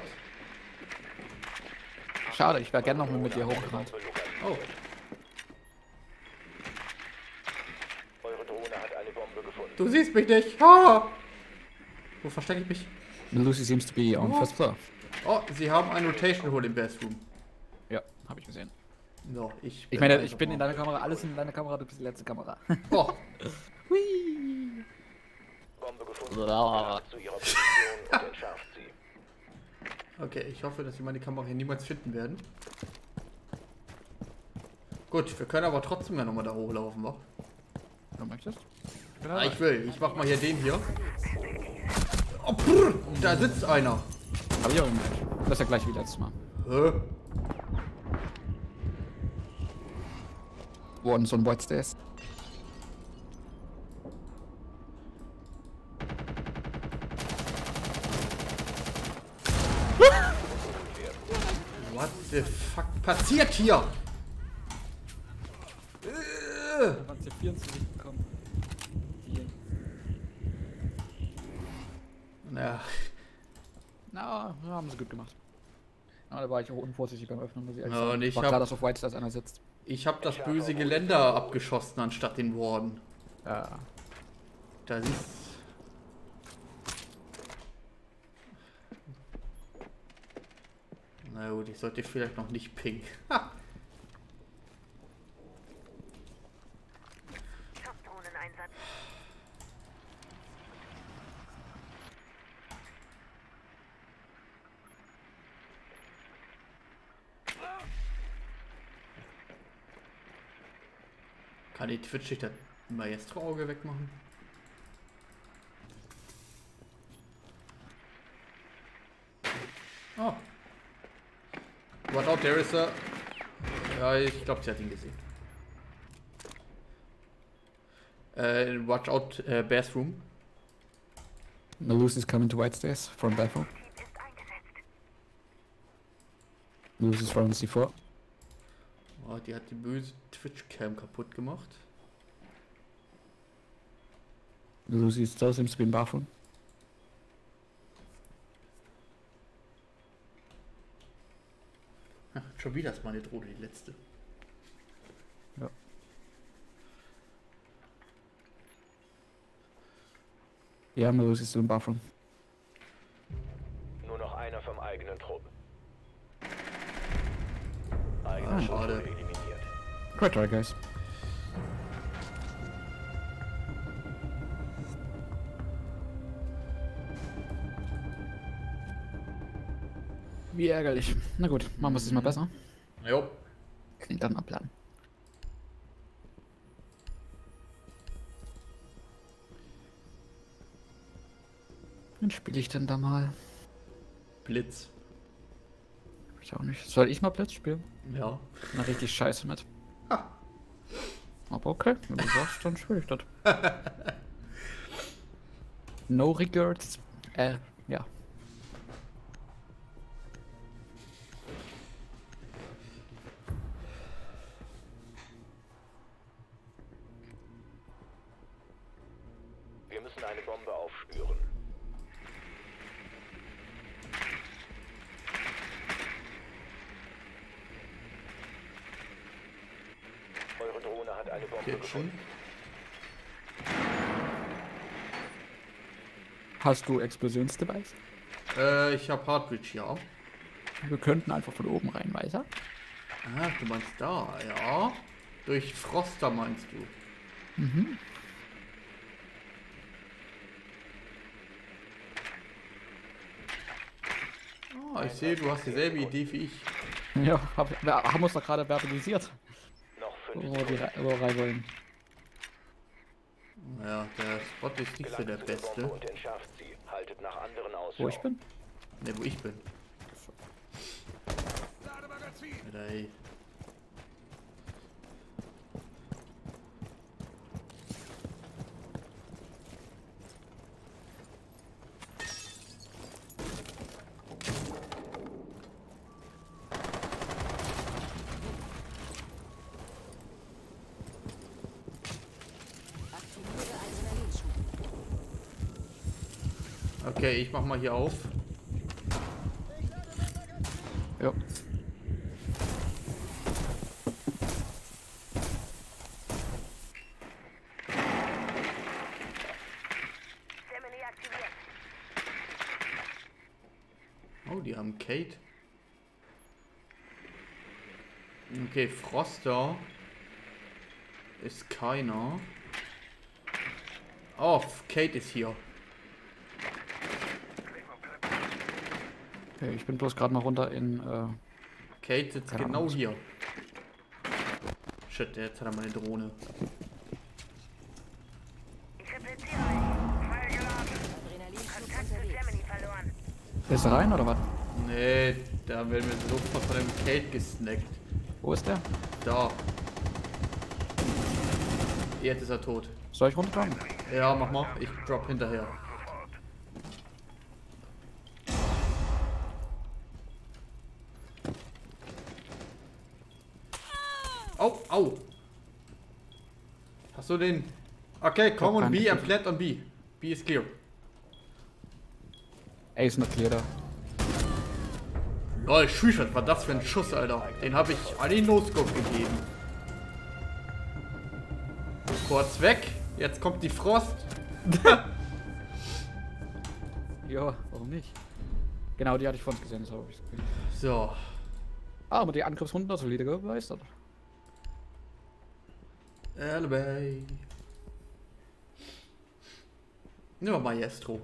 Schade, ich wäre gerne noch mal mit dir hochgerannt. Bombe lokalisiert. Oh, Eure Drohne hat eine Bombe gefunden. du siehst mich nicht. Ah! Wo verstecke ich mich? Lucy seems to be on Oh. first floor. Oh, sie haben einen Rotation Hole im Bathroom. Ja, habe ich gesehen. So, ich Ich meine, ich bin in deiner Kamera, alles in deiner Kamera, du bist die letzte Kamera. Oh, Hui. Bombe gefunden. Bla. Gelangt zu ihrer Position und entschärft sie. okay. Ich hoffe, dass sie meine Kamera hier niemals finden werden. Gut, wir können aber trotzdem ja nochmal da hochlaufen, wa? Du möchtest? Ah, ich will. Ich mach mal hier den hier. Oh, brr, da sitzt einer. Hab ich auch gemerkt. Das ist ja gleich wie letztes Mal. Hä? Once on White Stairs. fuck passiert hier? Äh. Da waren es vierundzwanzig bekommen. Hier. Ja. Na, ja, haben sie gut gemacht. Aber da war ich auch unvorsichtig beim Öffnen, muss ich ehrlich Ja, sagen. und ich war hab- klar, dass auf White Stars einer sitzt. Ich habe das böse Geländer abgeschossen anstatt den Warden. Ja. Da ist. Na gut, ich sollte vielleicht noch nicht pink. Ha. Top-Drohneneinsatz. Kann die Twitch sich das Maestro-Auge wegmachen? Oh. What out, there is a... Ja, ich glaube, sie hat ihn gesehen. Äh, watch out, äh, bathroom. No Lucy's coming to White Stairs from bathroom. Team ist eingesetzt. Lucy's from C vier. Oh, die hat die böse Twitch-Cam kaputt gemacht. Lucy still seems to be in bathroom. Ha, schon wieder ist meine Drohne die letzte. Ja. Ja, Lucy's still in bathroom. Nur noch einer vom eigenen Trupp. Eigener Ah, Trupp schade. wurde eliminiert. Great try, guys. Wie ärgerlich. Na gut, machen wir es diesmal besser. Jo. Klingt dann am Plan. Wen spiele ich denn da mal? Blitz. Ich auch nicht. Soll ich mal Blitz spielen? Ja. Na, richtig scheiße mit. Aber okay, wenn du sagst, dann spiele ich das. No regrets. Äh, ja. Wir müssen eine Bombe aufspüren. Eure Drohne hat eine Bombe Kitchen. gefunden. Hast du Explosionsdevice? Äh, ich habe Hardbridge, ja. Wir könnten einfach von oben rein weiter. Ah, du meinst da, ja. Durch Froster meinst du. Mhm. Ah, ich sehe, du hast dieselbe Idee wie ich. Ja, hab, wir haben uns doch gerade verbalisiert, Noch fünf wo wir die Sekunden. Re- wo wir rein wollen. Ja, der Spot ist nicht so Gelangt der zu der beste. Bombe und entschärft sie. Haltet nach anderen Ausschau. Wo ich bin? Ne, wo ich bin. Lademagazin. Alter, ey. Aktiviere Adrenalinschub. Okay, ich mach mal hier auf. Ja. Gemini aktiviert. Oh, die haben Kate. Okay, Froster ist keiner. Oh, Kate ist hier. Okay, ich bin bloß gerade mal runter in. Äh, Kate sitzt Keine genau Ahnung. hier. Shit, jetzt hat er meine Drohne. Ich repliziere. Pfeil geladen. Adrenalinschub Kontakt zu unterwegs. Gemini verloren. ist er rein oder was? Nee, da werden wir sofort von dem Kate gesnackt. Wo ist der? Da. Jetzt ist er tot. Soll ich runterkommen? Ja, mach mal. Ich drop hinterher. Au, au. Hast du den... Okay, komm und B and plant on B. B is clear. A ist noch clear da. Lol, Schüch, was war das für ein Schuss, Alter? Den habe ich an den No-Scope gegeben. Kurz weg. Jetzt kommt die Frost. Ja, warum nicht? Genau, die hatte ich vorhin gesehen, das habe ich gesehen. So. Ah, aber die Angriffsrunden noch solide gemeistert. Elbey. Nehmen wir Maestro.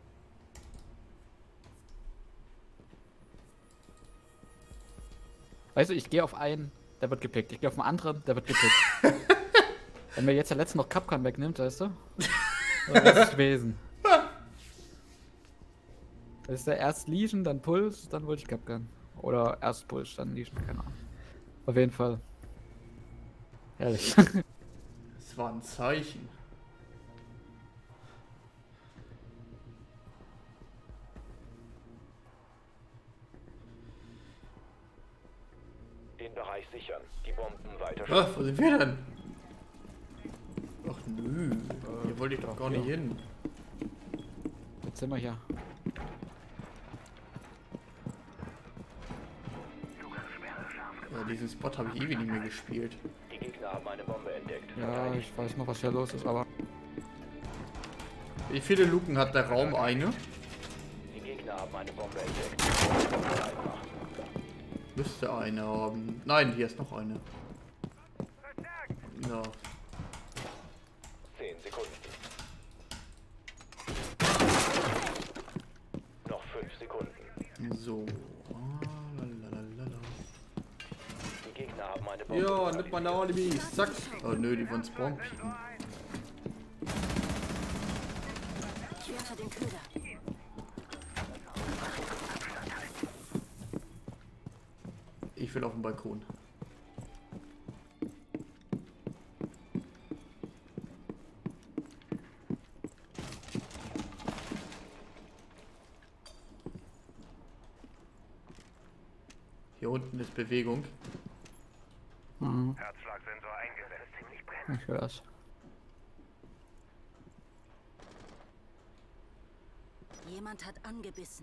Weißt du, ich gehe auf einen, der wird gepickt. Ich gehe auf einen anderen, der wird gepickt. Wenn mir jetzt der letzte noch Capcom wegnimmt, weißt du? Das ist gewesen. Das ist der erst Legion, dann Puls, dann wollte ich Capcom. Oder erst Puls, dann Legion, keine Ahnung. Auf jeden Fall. Ehrlich. Es war ein Zeichen. Den Bereich sichern. Die Bomben weiter Ah, wo sind wir denn? Ach nö, hier wollte ich doch gar nicht hin. Jetzt sind wir hier. Ja, diesen Spot habe ich ewig nicht mehr gespielt. Die Gegner haben eine Bombe entdeckt. Ja, ich weiß noch, was hier los ist, aber... Wie viele Luken hat der Raum? Eine? Die Gegner haben eine Bombe entdeckt. Müsste eine haben. Nein, hier ist noch eine. Ja. zehn Sekunden. Noch fünf Sekunden. So. Ah, lalalala. Die Gegner haben eine Bombe. Ja, nimmt man da Alibi. Zack. Oh nö, die wollen Spawn pieken. Ich werfe den Köder. Ich will auf den Balkon. Hier unten ist Bewegung. Mhm. Herzschlagsensor eingesetzt. Ziemlich brennend. Ich höre das. Jemand hat angebissen.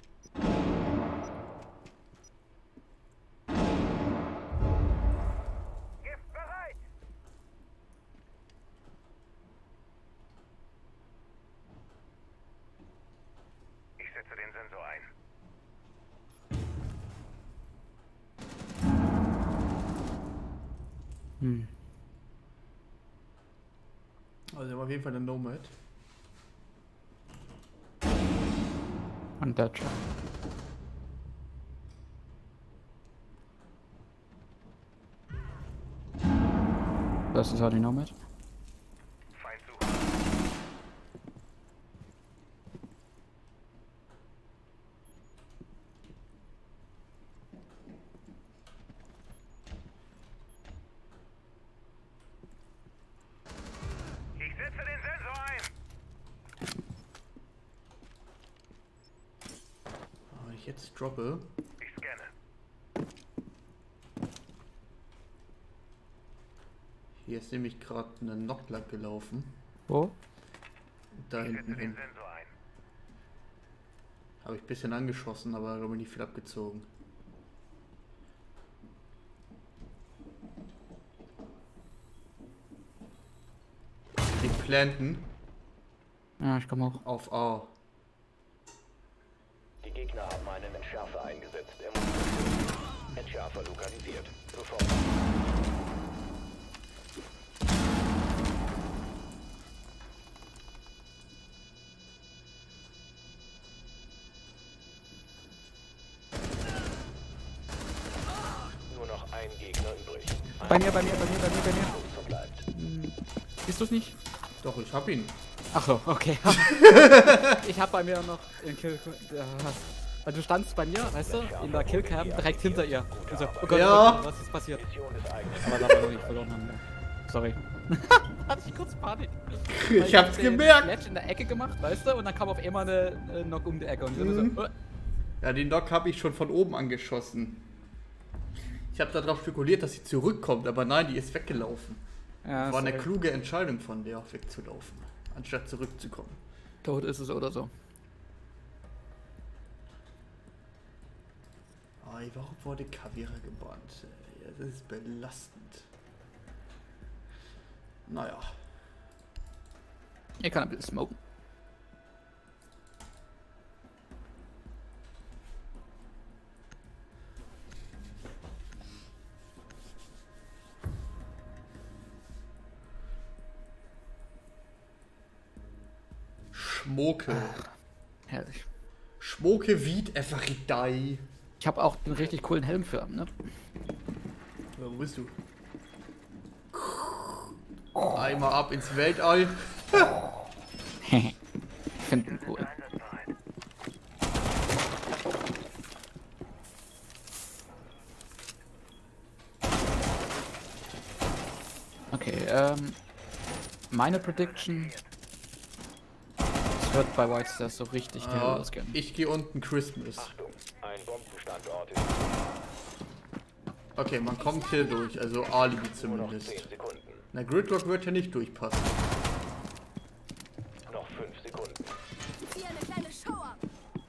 Gift bereit! Ich setze den Sensor ein. Hm. Also auf jeden Fall eine Nomad. Und der schon. Das ist halt die Nomad. Feind suchen. Ich setze den Sensor ein. Wenn ich jetzt droppe. Ich scanne. Hier ist nämlich gerade eine Knockluck gelaufen. Wo? Da Ich hinten setze den hin. Sensor ein. Habe ich ein bisschen angeschossen, aber habe nicht viel abgezogen. Die planten Ja, ich komme auch. auf A. Die Gegner haben einen Entschärfer eingesetzt. Er muss Entschärfer lokalisiert. Sofort. Nur noch ein Gegner übrig. Ein Bei mir, bei mir, bei mir, bei mir, bei mir. Schuss verbleibt. Siehst du es nicht? Doch, ich hab ihn. Ach so, okay. Ich hab bei mir noch den Kill. Ja, weil du standst bei mir, weißt du, in der Killcam direkt hinter ihr. Und so, oh Gott, Ja. oh Gott, was ist passiert? Mission ist eigentlich. Aber da wir noch nicht verloren haben. Ja. Sorry. Hatte ich kurz Panik. Weil Ich hab's hab den gemerkt. Fletch in der Ecke gemacht, weißt du, und dann kam auf einmal eine, eine Knock um die Ecke und ich Mhm. so, äh, Ja, den Knock habe ich schon von oben angeschossen. Ich habe darauf spekuliert, dass sie zurückkommt, aber nein, die ist weggelaufen. Ja, War eine sorry. kluge Entscheidung von der, wegzulaufen, anstatt zurückzukommen. Tot ist es oder so. Ay, warum wurde Kavira gebannt? Ja, das ist belastend. Naja. Ich kann ein bisschen smoken. Schmoke. Herrlich. Schmoke wied everyday. Ich habe auch einen richtig coolen Helm für, ne? Wo bist du? Einmal ab ins Weltall. Ich finde ihn cool. Okay, ähm. Meine Prediction. Es wird bei White Stars so richtig die Hölle Ja, losgehen. ich gehe unten Christmas. Achtung, ein Bombenstandort ist Okay, man kommt hier durch, also Alibi nur noch zumindest. zehn Sekunden. Na, Gridlock wird ja nicht durchpassen. Noch fünf Sekunden. Zieh eine kleine Show ab.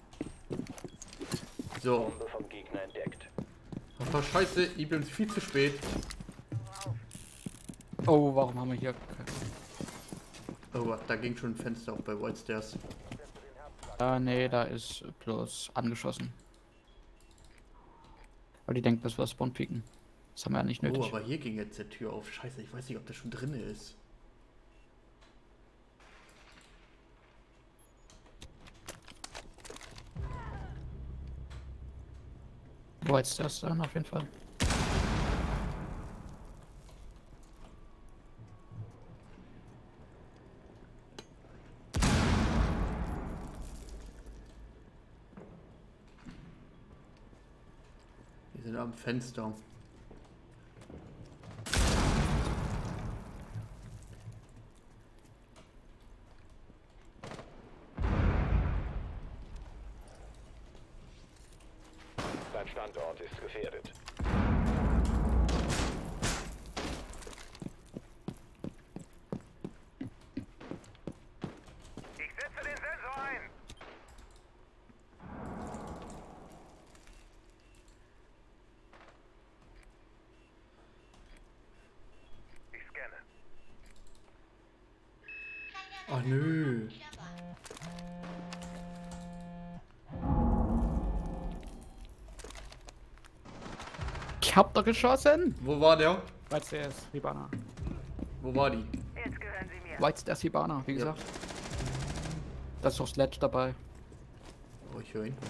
So. Bombe vom Gegner entdeckt. Aber scheiße, ich bin viel zu spät. Oh, warum haben wir hier. Oh, da ging schon ein Fenster auch bei White Stairs. Ah, nee, da ist bloß angeschossen. Aber die denkt, dass wir Spawn pieken. Das haben wir ja nicht nötig. Oh, aber hier ging jetzt die Tür auf. Scheiße, ich weiß nicht, ob der schon drin ist. White Stars dann auf jeden Fall. Die sind am Fenster. Dein Standort ist gefährdet. Ich setze den Sensor ein. Ich scanne. Ach nö. Ich hab doch geschossen! Wo war der? White Stars, Hibana. Wo war die? Jetzt gehören sie mir. White Stars, Hibana, wie Ja. gesagt. Da ist doch Sledge dabei. Oh, ich höre ihn.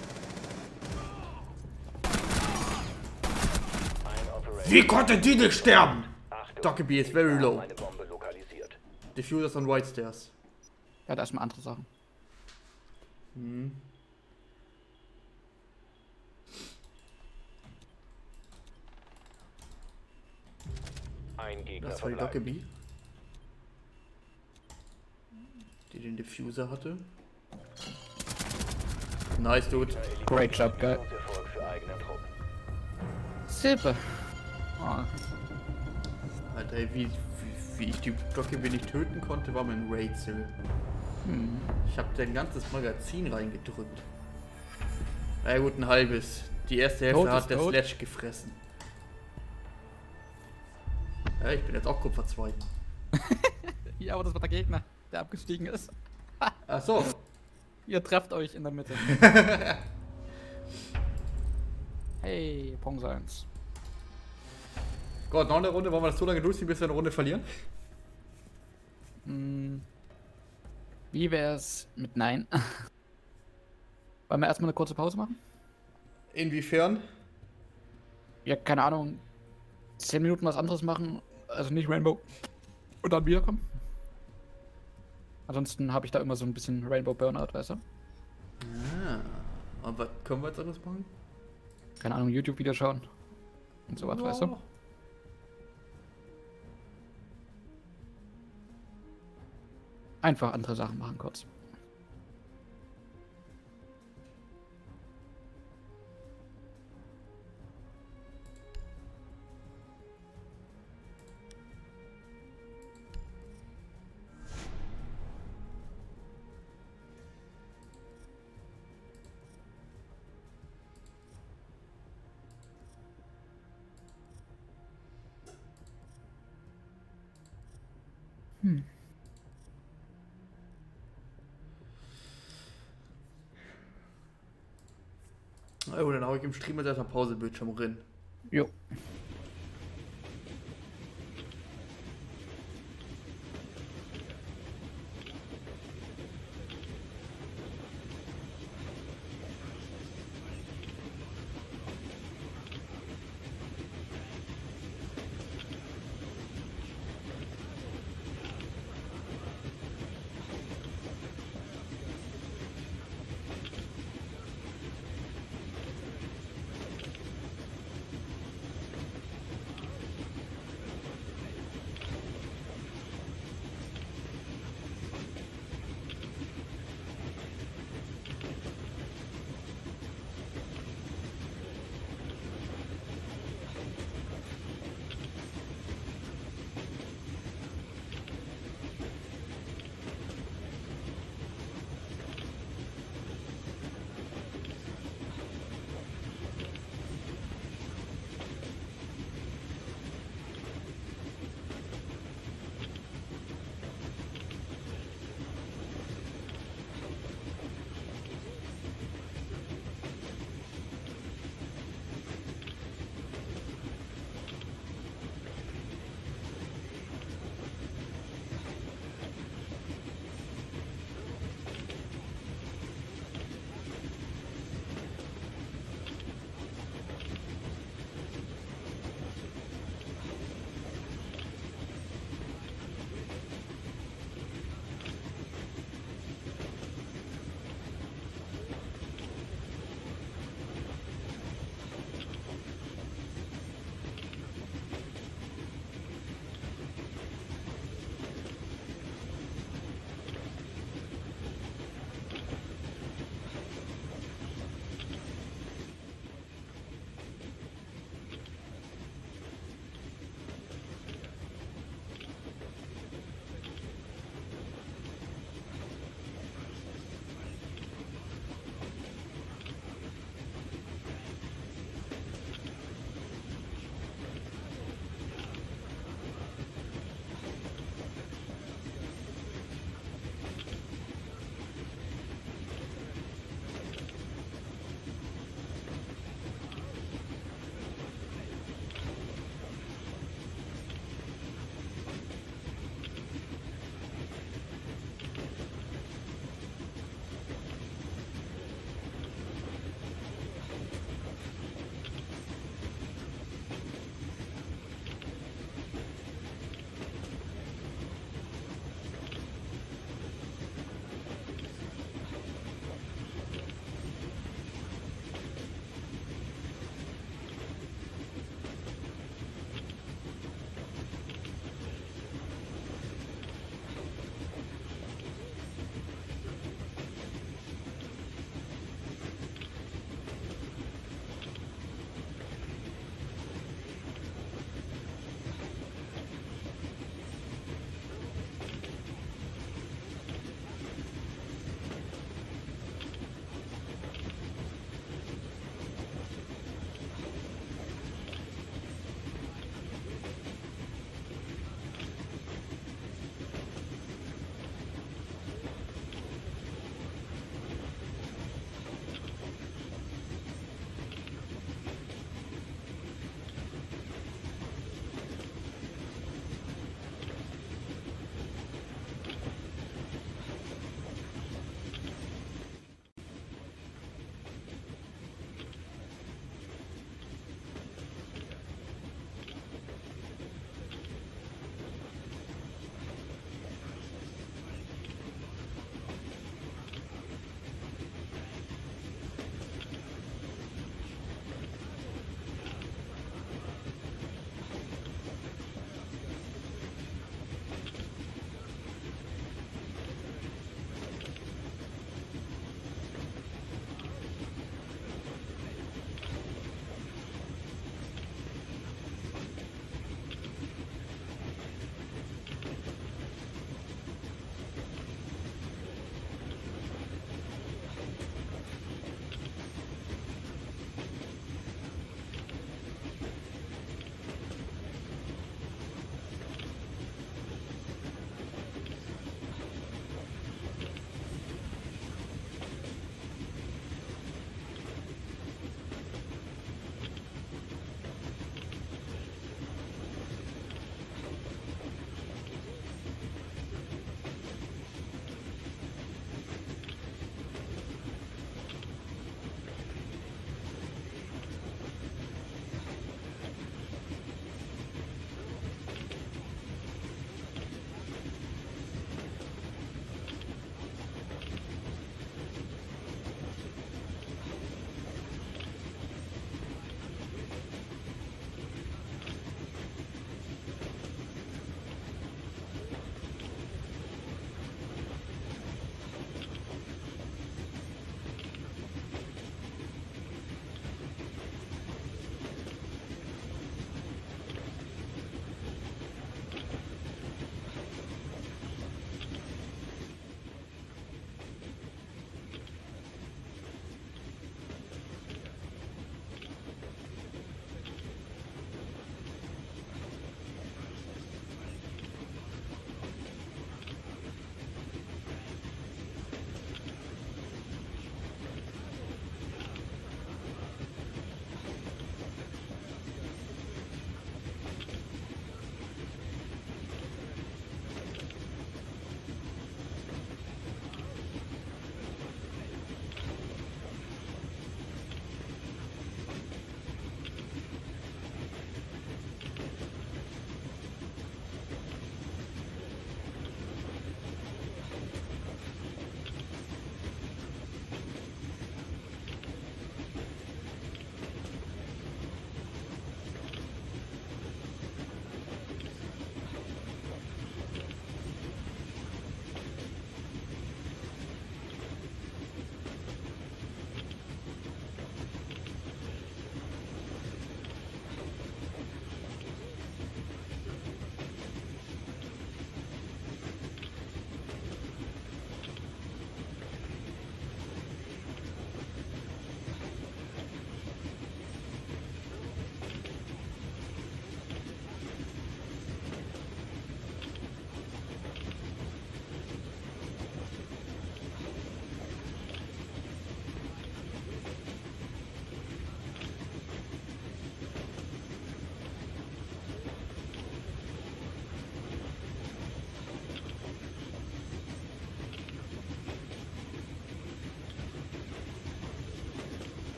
Ein Operator. Wie konnte die nicht sterben? Achtung, Dockerby is very Gegner low. haben eine Bombe lokalisiert. Diffusers on White Stairs. Ja, da ist mal andere Sachen. Hm. Ein Gegner Das war die verbleibt. Dockerby. Die den Diffuser hatte. Nice, Dude. Great job, geil. Erfolg für eigenen Trupp. Silber. Oh, Alter, ey, wie, wie, wie ich die Dockerby nicht töten konnte, war mein Rätsel. hm. Ich habe dein ganzes Magazin reingedrückt. Na ja, gut, ein halbes. Die erste Hälfte Tot ist hat der tot. Sledge gefressen. Ja, ich bin jetzt auch Kupfer zwei. Ja, aber das war der Gegner, der abgestiegen ist. Ach so. Ihr trefft euch in der Mitte. Hey, Pong eins. Gott, noch eine Runde. Wollen wir das so lange durchziehen, bis wir eine Runde verlieren? Hm. Wie wär's mit Nein? Wollen wir erstmal eine kurze Pause machen? Inwiefern? Ja, keine Ahnung. Zehn Minuten was anderes machen, also nicht Rainbow. Und dann wiederkommen. Ansonsten habe ich da immer so ein bisschen Rainbow Burnout, weißt du? Ah. Aber was können wir jetzt alles machen? Keine Ahnung, YouTube-Video schauen. Und sowas, weißt du? Einfach andere Sachen machen kurz. Hm. Oh, dann hau ich im Stream mit der Pausebildschirm rein. Jo.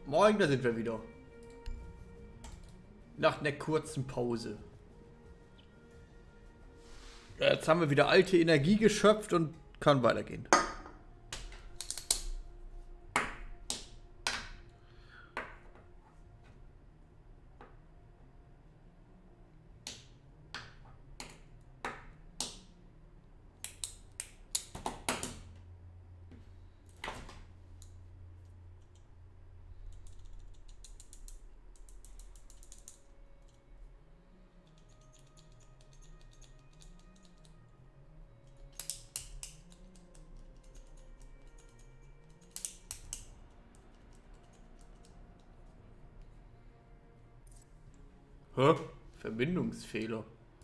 Morgen, da sind wir wieder. Nach einer kurzen Pause. Jetzt haben wir wieder alte Energie geschöpft und kann weitergehen. Hä? Verbindungsfehler.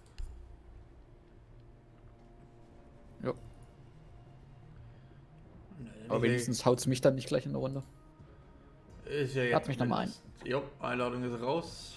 Ja. Aber wenigstens haut es mich dann nicht gleich in der Runde. Ist ja jetzt. Lad mich nochmal ein. Jo, Einladung ist raus.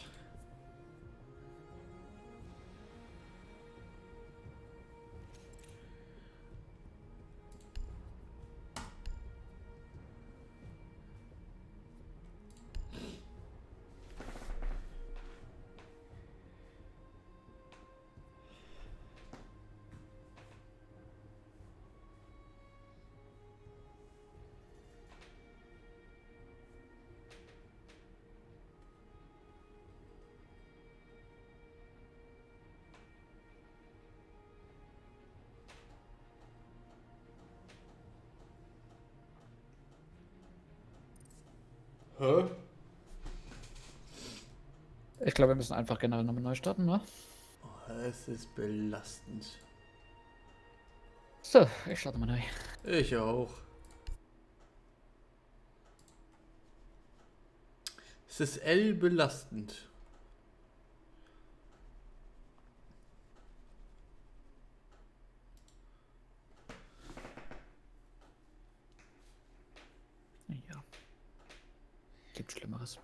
Hä? Ich glaube, wir müssen einfach generell nochmal neu starten, ne? Oh, es ist belastend. So, ich starte mal neu. Ich auch. Es ist L belastend. Ja. Gibt Schlimmeres.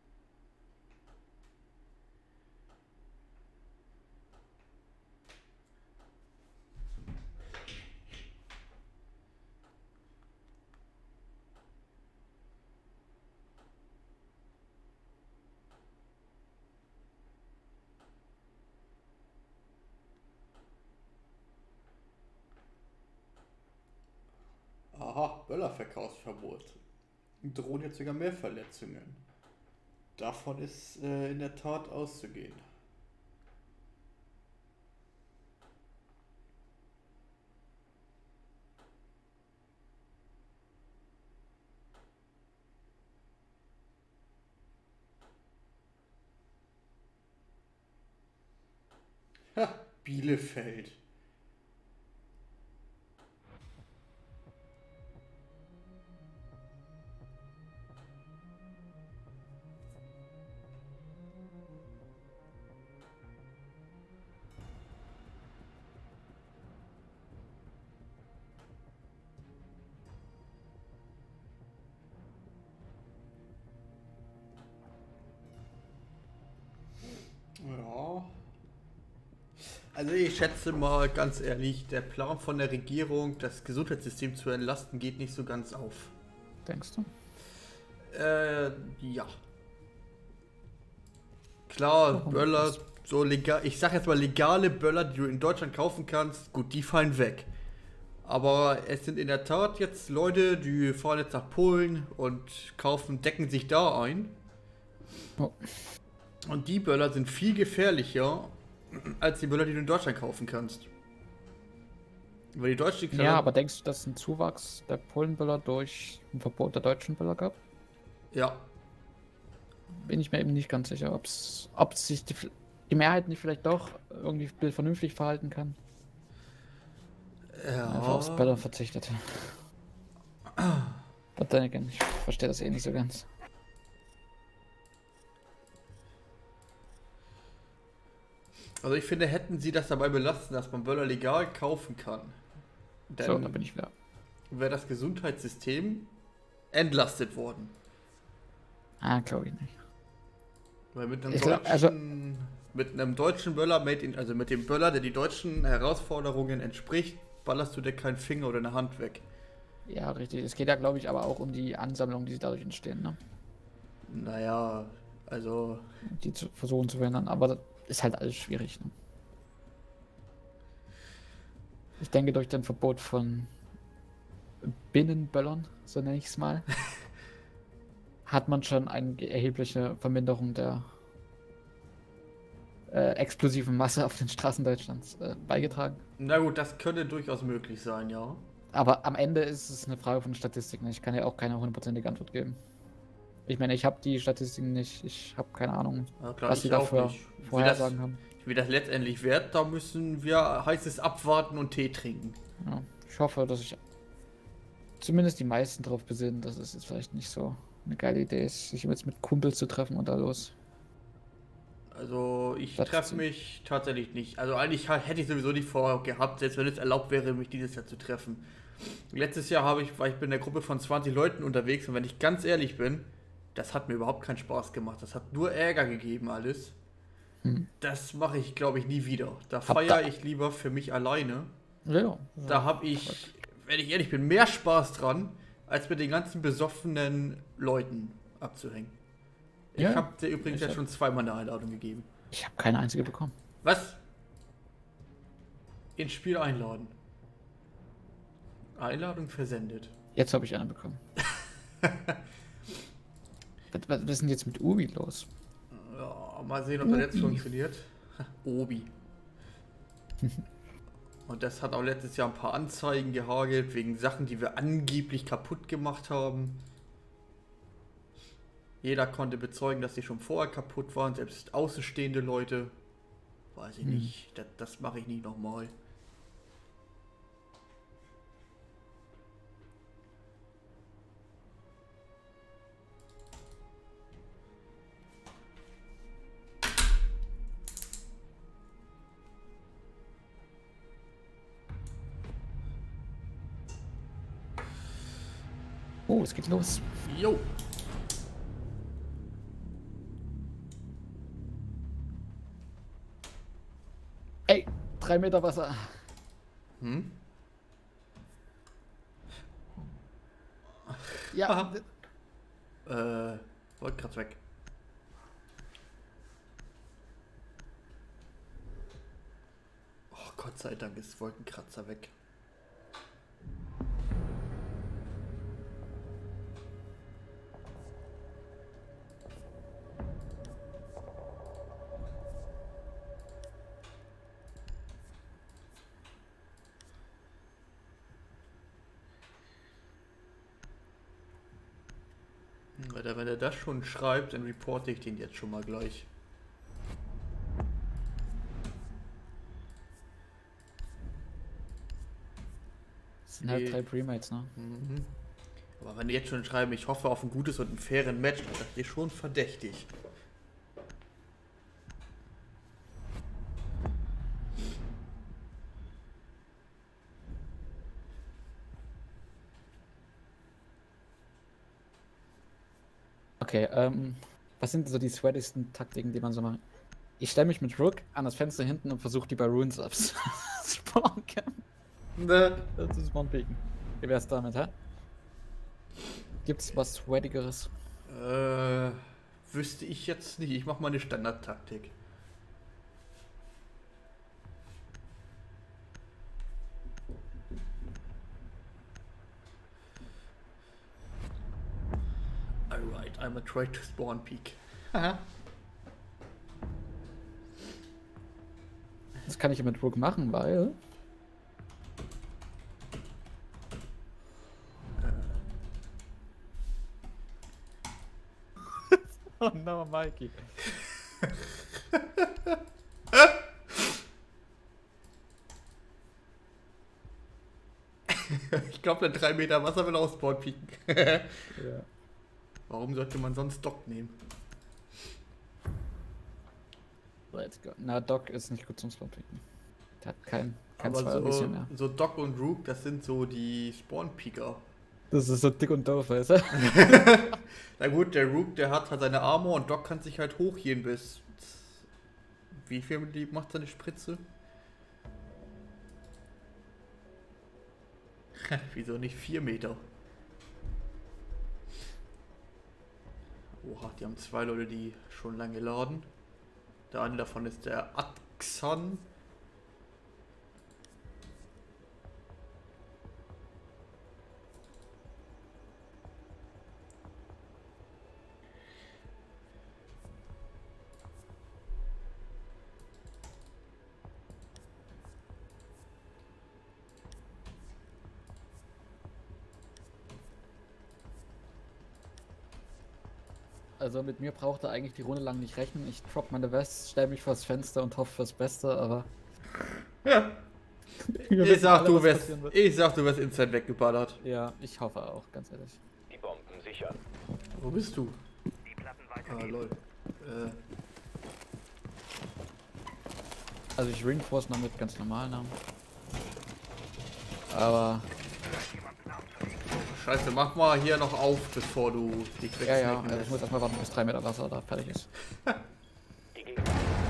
Aha, Böllerverkaufsverbot. Drohen jetzt sogar mehr Verletzungen. Davon ist äh, in der Tat auszugehen. Ha, Bielefeld. Ja. Also ich schätze mal ganz ehrlich, der Plan von der Regierung, das Gesundheitssystem zu entlasten, geht nicht so ganz auf. Denkst du? Äh, ja. Klar, Warum Böller, das? so legal, ich sag jetzt mal legale Böller, die du in Deutschland kaufen kannst, gut, die fallen weg. Aber es sind in der Tat jetzt Leute, die fahren jetzt nach Polen und kaufen, decken sich da ein. Oh. Und die Böller sind viel gefährlicher als die Böller, die du in Deutschland kaufen kannst. Weil die deutsche Knarre, Ja, aber denkst du, dass es einen Zuwachs der Polenböller durch ein Verbot der deutschen Böller gab? ja, Bin ich mir eben nicht ganz sicher, ob's, ob sich die, die Mehrheit nicht vielleicht doch irgendwie vernünftig verhalten kann. Einfach aufs ja, Böller verzichtet. Aber dann again, ich verstehe das eh nicht so ganz. also ich finde, hätten sie das dabei belassen, dass man Böller legal kaufen kann, So, da dann bin ich wieder. wäre das Gesundheitssystem entlastet worden. Ah, glaube ich nicht. Weil mit einem Ich deutschen, glaub, also- mit einem deutschen Böller, made in, also mit dem Böller, der die deutschen Herausforderungen entspricht, ballerst du dir keinen Finger oder eine Hand weg. Ja, richtig. Es geht ja, glaube ich, aber auch um die Ansammlung, die dadurch entstehen, ne? Naja, also. die zu versuchen zu verhindern, aber das ist halt alles schwierig. Ne? Ich denke, durch den Verbot von Binnenböllern, so nenne ich es mal, hat man schon eine erhebliche Verminderung der äh, explosiven Masse auf den Straßen Deutschlands äh, beigetragen. Na gut, das könnte durchaus möglich sein, ja. Aber am Ende ist es eine Frage von Statistiken. Ich kann ja auch keine hundertprozentige Antwort geben. Ich meine, ich habe die Statistiken nicht. Ich habe keine Ahnung, Ja, klar, was ich sie auch dafür nicht. Wie das, Vorhersagen haben. wie das letztendlich wird, da müssen wir heißes abwarten und Tee trinken. Ja, ich hoffe, dass ich zumindest die meisten darauf besinnen, dass es jetzt vielleicht nicht so eine geile Idee ist, sich jetzt mit Kumpels zu treffen und da los. Also ich Das treffe sind- mich tatsächlich nicht. Also eigentlich ha- hätte ich sowieso nicht vorgehabt, selbst wenn es erlaubt wäre, mich dieses Jahr zu treffen. Letztes Jahr habe ich, war ich in der Gruppe von zwanzig Leuten unterwegs und wenn ich ganz ehrlich bin, das hat mir überhaupt keinen Spaß gemacht. Das hat nur Ärger gegeben alles. Hm. Das mache ich, glaube ich, nie wieder. Da Hab feiere da- ich lieber für mich alleine. Ja, ja. Da habe ich, wenn ich ehrlich bin, mehr Spaß dran, als mit den ganzen besoffenen Leuten abzuhängen. Ich Ja, habe dir übrigens ich jetzt hab- schon zweimal eine Einladung gegeben. Ich habe keine einzige bekommen. Was? Ins Spiel einladen. Einladung versendet. Jetzt habe ich eine bekommen. was, was ist denn jetzt mit Ubi los? Ja, mal sehen, ob das jetzt funktioniert. Obi. Und das hat auch letztes Jahr ein paar Anzeigen gehagelt, wegen Sachen, die wir angeblich kaputt gemacht haben. Jeder konnte bezeugen, dass sie schon vorher kaputt waren, selbst außenstehende Leute. Weiß ich Hm. nicht, das, das mache ich nicht nochmal. Oh, es geht los. Jo. Ey, drei Meter Wasser. Hm? Ja, Aha. Äh, wollte grad weg. Oh, Gott sei Dank ist Wolkenkratzer weg. Alter, wenn er das schon schreibt, dann reporte ich den jetzt schon mal gleich. das sind halt Nee. drei Premates, ne? Mhm. Aber wenn die jetzt schon schreiben, ich hoffe auf ein gutes und ein fairen Match, dann ist das schon verdächtig. Okay, ähm, was sind so die sweatigsten Taktiken, die man so macht? Ich stelle mich mit Rook an das Fenster hinten und versuche die bei Runes abs spawnen. Ne. Das ist Spawnpieken. Wie wär's damit, hä? Gibt's was sweatigeres? Äh, wüsste ich jetzt nicht. Ich mache mal eine Standardtaktik. Alright, I'm a try to spawn peak. Haha. Das kann ich ja mit Rook machen, weil... Oh no, Mikey. Ich glaube, der drei Meter Wasser will auch spawn peaken. Ja. Warum sollte man sonst Doc nehmen? Let's go. Na, Doc ist nicht gut zum Spawnpicken. Der hat kein, kein Aber Zweier so, Vision mehr. so Doc und Rook, das sind so die Spawn-Peaker. Das ist so dick und doof, weißt du? Na gut, der Rook, der hat halt seine Armor und Doc kann sich halt hochgehen bis... Wie viel die macht seine Spritze? Wieso nicht vier Meter? Oha, die haben zwei Leute, die schon lange laden. Der eine davon ist der Atxan. Also mit mir braucht er eigentlich die Runde lang nicht rechnen. Ich drop meine West, stell mich vors Fenster und hoffe fürs Beste, aber... Ja. Wir Ich wissen sag, alle, du was wirst, passieren wird. ich sag, du wirst instant weggeballert. Ja, ich hoffe auch, ganz ehrlich. Die Bomben sichern. Wo bist du? Die Platten Ah, weitergeben. lol. Äh, Also ich reinforce noch mit ganz normalen Namen. Aber... scheiße, mach mal hier noch auf, bevor du die Tricks Ja, ja, machen also ich lässt. muss erstmal warten, bis drei Meter Wasser da fertig ist. Die Gegner.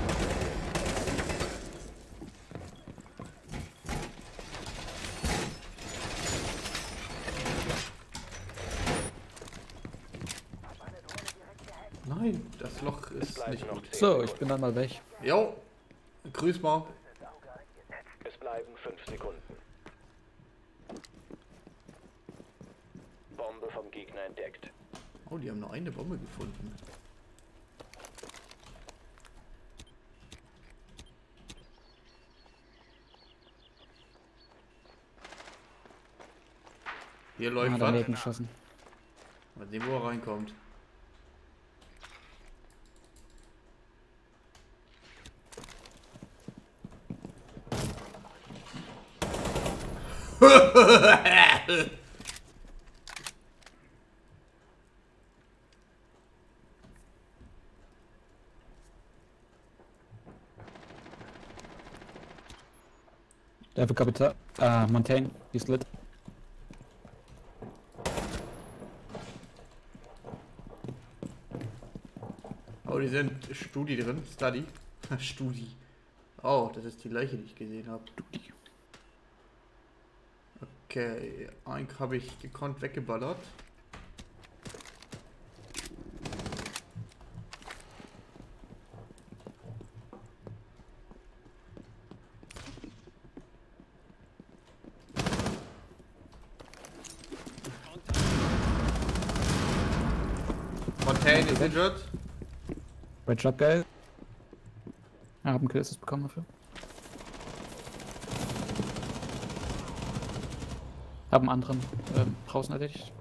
Nein, das Loch Es ist bleiben nicht noch gut. zehn So, Sekunden. ich bin dann mal weg. Jo, grüß mal. Es bleiben fünf Sekunden. Bombe vom Gegner entdeckt. Oh, die haben nur eine Bombe gefunden. Hier Ah, läuft daneben was. geschossen. Mal sehen, wo er reinkommt. Der Kapitän, äh, Montaigne, he's lit. Oh, die sind Studi drin. Study. Studi. Oh, das ist die Leiche, die ich gesehen habe. Okay, einen habe ich gekonnt weggeballert. Montaigne ist injured. Great job, geil. Ja, hab einen Kill bekommen dafür. Hab einen anderen ähm, draußen erledigt.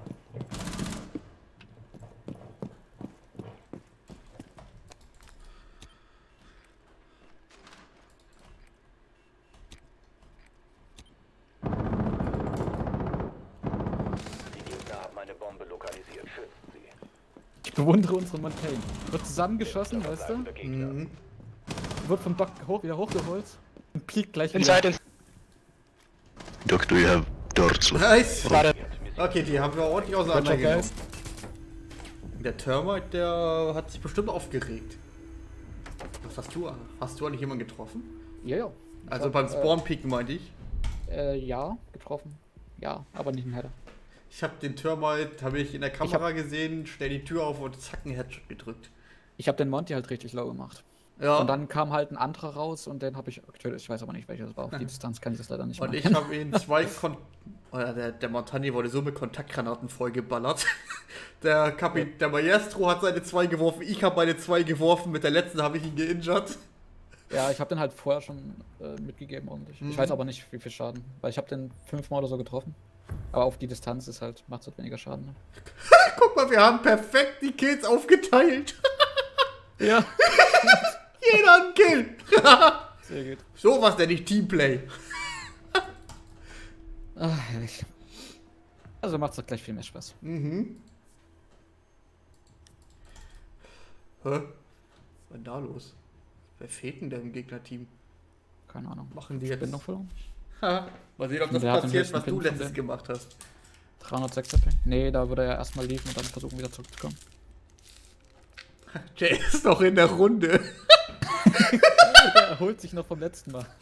Die Gegner haben eine Bombe lokalisiert. Schützen sie. Ich bewundere unsere Montaigne. Wird zusammengeschossen, weißt du? Verbleibende Gegner. Mhm. Wird vom Dock hoch, wieder hochgeholt. Und pliegt gleich wieder. Inside, inside. Doc, do you have doors? Nice. Warte. Okay, die haben wir ordentlich Good job, auseinandergenommen. guys. Der Termite, der hat sich bestimmt aufgeregt. Was hast du? Hast du eigentlich jemanden getroffen? Ja, ja. Also hab, beim Spawn-Peak meinte ich. Äh, äh, ja, getroffen. Ja, aber nicht im Header. Ich habe den Termite, habe ich in der Kamera gesehen, schnell die Tür auf und zack, einen Headshot gedrückt. Ich habe den Monty halt richtig low gemacht. Ja. Und dann kam halt ein anderer raus und den habe ich getötet. Ich weiß aber nicht, welcher das war. Auf die Distanz kann ich das leider nicht Und mehr. ich habe ihn zwei Kon oder der, der Montagnier wurde so mit Kontaktgranaten vollgeballert. Der Kapitän, der Maestro hat seine zwei geworfen, ich habe meine zwei geworfen, mit der letzten habe ich ihn geinjured. Ja, ich habe den halt vorher schon äh, mitgegeben ordentlich. Mhm. Ich weiß aber nicht, wie viel Schaden. Weil ich habe den fünfmal oder so getroffen. Aber auf die Distanz ist halt, macht es halt weniger Schaden. Ne? Guck mal, wir haben perfekt die Kills aufgeteilt. Ja. Jeder hat einen Kill. Sehr gut. So was nenne ich Teamplay. Ah, herrlich. Also macht es doch gleich viel mehr Spaß. Mhm. Hä? Was ist denn da los? Wer fehlt denn da im Gegnerteam? Keine Ahnung. Machen die jetzt? Bindung verloren? Ha, mal sehen, ob das Wer hat den passiert, höchsten was du Pin von letztes denen? gemacht hast. dreihundertsechs H P. Nee, da würde er erstmal liefen und dann versuchen wieder zurückzukommen. Der ist noch in der Runde. Er erholt sich noch vom letzten Mal.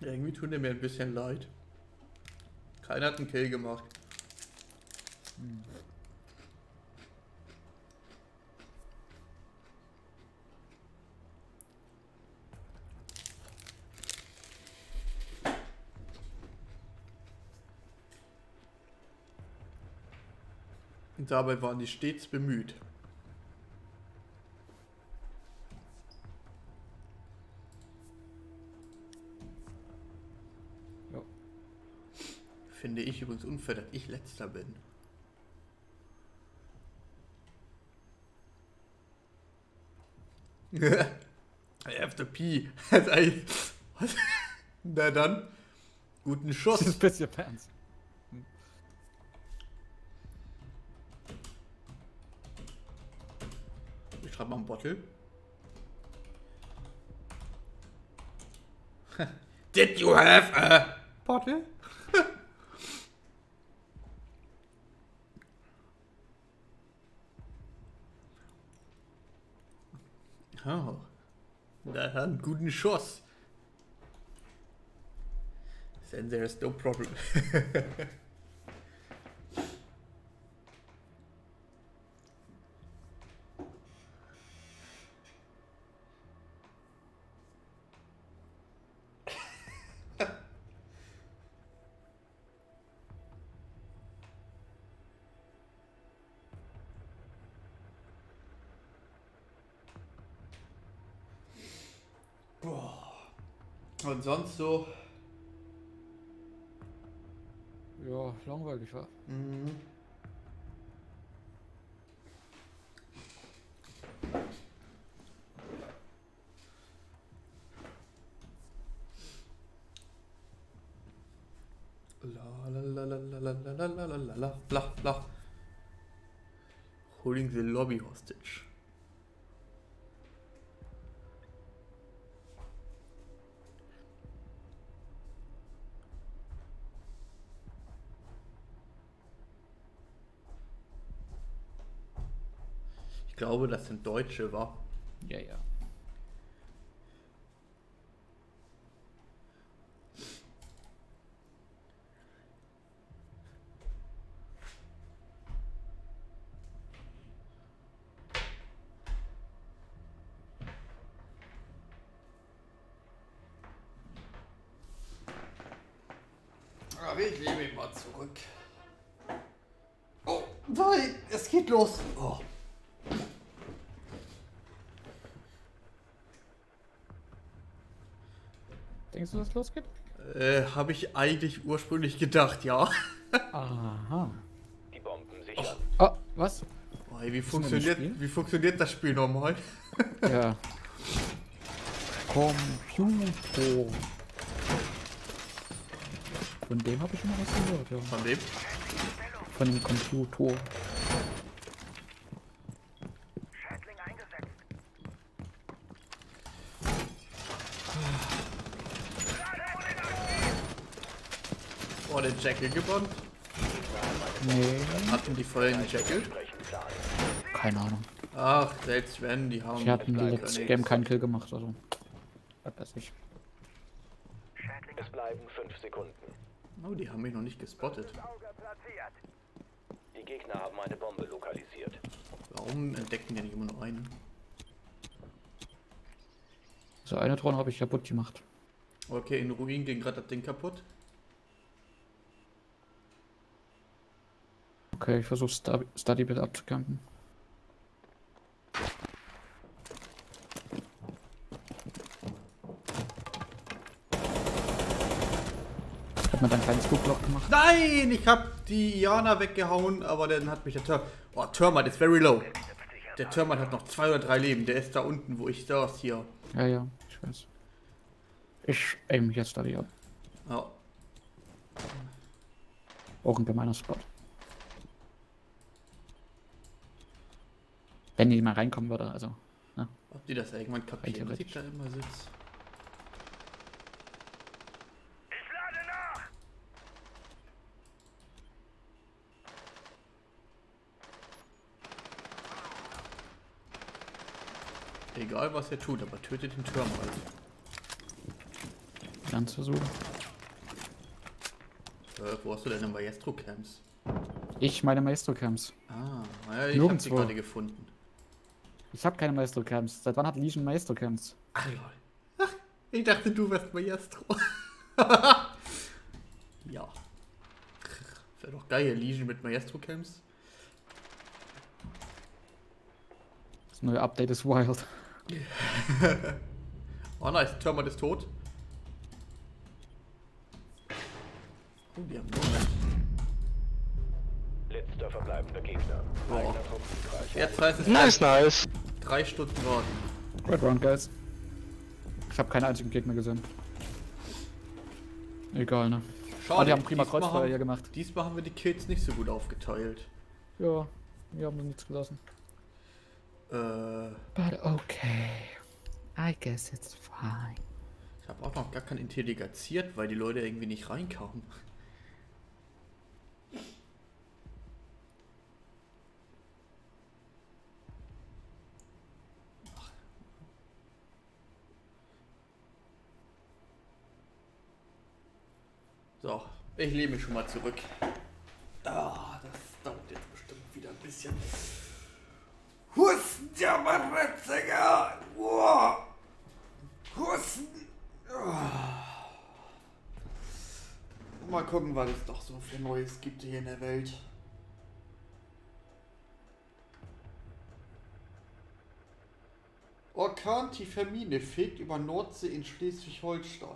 Irgendwie tut er mir ein bisschen leid. Keiner hat einen Kill gemacht. Hm. Und dabei waren die stets bemüht. Ja. Finde ich übrigens unfair, dass ich letzter bin. After P. Was? Na dann. Guten Schuss. Das ist bisschen Pants. Ich schreibe mal ein Bottle. Did you have a bottle? Oh. Na dann, guten Schuss. Then there's no problem. Boah. Und sonst so? Ja, langweilig, wa? Mhm. La la la la la la la la la la la la la la. Holding the lobby hostage. Ich glaube, das sind Deutsche, wa? Ja, ja. Aber ich lebe ihn mal zurück. Oh, nein, es geht los. Oh. Denkst du, dass es losgeht? Äh, habe ich eigentlich ursprünglich gedacht, ja. Aha. Die Bomben sichern. Oh, was? Oh, ey, wie, wir funktioniert, nicht spielen? wie funktioniert das Spiel nochmal? Ja. Computer. Von dem habe ich schon mal was gehört, ja. Von dem? Von dem Computer. Schädling eingesetzt. Oh, den Jackal gewonnen. Nee, Hatten die vorher einen Jackal? keine Ahnung. Ach, selbst wenn, die haben... Die hatten leider letztes nichts. Game keinen Kill gemacht, also. Was weiß ich. Es bleiben fünf Sekunden. Oh, die haben mich noch nicht gespottet. Auge platziert. Die Gegner haben eine Bombe lokalisiert. Warum entdecken die nicht immer nur einen? So, eine Drohne habe ich kaputt gemacht. Okay, in Ruin ging gerade das Ding kaputt. Okay, ich versuche Sta- Study bitte abzukämpfen. Ich habe mir dann ein kleines Flugloch gemacht. Nein, ich hab die Iana weggehauen, aber dann hat mich der Term... Oh, Termite ist very low. Der Termite hat noch zwei oder drei Leben. Der ist da unten, wo ich saß hier. Ja, ja, ich weiß. Ich aim jetzt Study ab. Ja. Auch ein gemeiner Spot. Wenn die mal reinkommen würde, also. Ne? Ob die das irgendwann kapieren, dass ich theoretisch. da immer sitze? Ich lade nach. Egal was er tut, aber tötet den Termite. Dann zu suchen. Äh, wo hast du deine Maestro-Camps? Ich meine Maestro-Camps. Ah, ja, ich hab Nirgendwo. sie gerade gefunden. Ich habe keine Maestro-Camps. Seit wann hat Legion Maestro-Camps? Ach lol. Ach, ich dachte, du wärst Maestro. Ja. Wäre doch geil, Legion mit Maestro-Camps. Das neue Update ist wild. Oh nice, Termite ist tot. Oh, die haben nur Mensch. Letzter verbleibender Gegner. Boah. Eigener Truppsiegreich. Jetzt heißt es Nice, nice. drei Stunden warten. Red Round, guys. Ich habe keinen einzigen Gegner gesehen. Egal, ne? Schade, Ah, die haben prima diesmal Kreuzfeuer haben- hier gemacht. Diesmal haben wir die Kills nicht so gut aufgeteilt. Ja, wir haben nichts gelassen. Äh, But okay. I guess it's fine. ich habe auch noch gar keinen intelligiert, weil die Leute irgendwie nicht reinkamen. So, ich lehne mich schon mal zurück. Ah, das dauert jetzt bestimmt wieder ein bisschen. Husten, der Maretziger! Wow. Husten! Ah. Mal gucken, was es doch so für Neues gibt hier in der Welt. Orkan Tifhermine fegt über Nordsee in Schleswig-Holstein.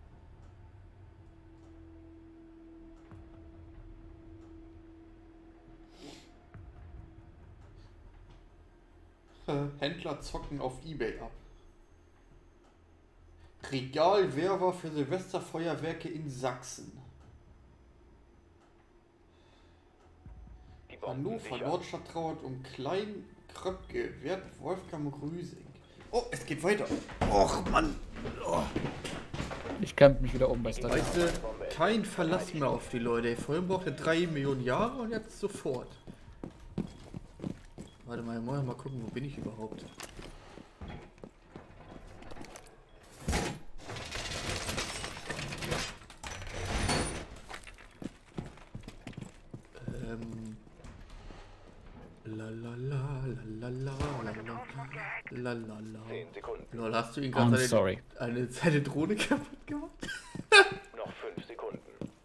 Händler zocken auf eBay ab. Regalwerfer für Silvesterfeuerwerke in Sachsen. Die Bomben Hannover, sichern. Nordstadt trauert um Klein Kröpke, Wert Wolfgang Rüsing. Oh, es geht weiter. Och, Mann. Oh. Ich camp mich wieder um bei Star. Weißt du, kein Verlass mehr auf die Leute. Vorhin brauchte er drei Millionen Jahre und jetzt sofort. Warte mal, mal, mal gucken, wo bin ich überhaupt? Ähm. La la la la la la la la la la. zehn Sekunden. Lol, hast du ihn I'm gerade seine, sorry. eine, seine Drohne kaputt gemacht? Noch fünf Sekunden.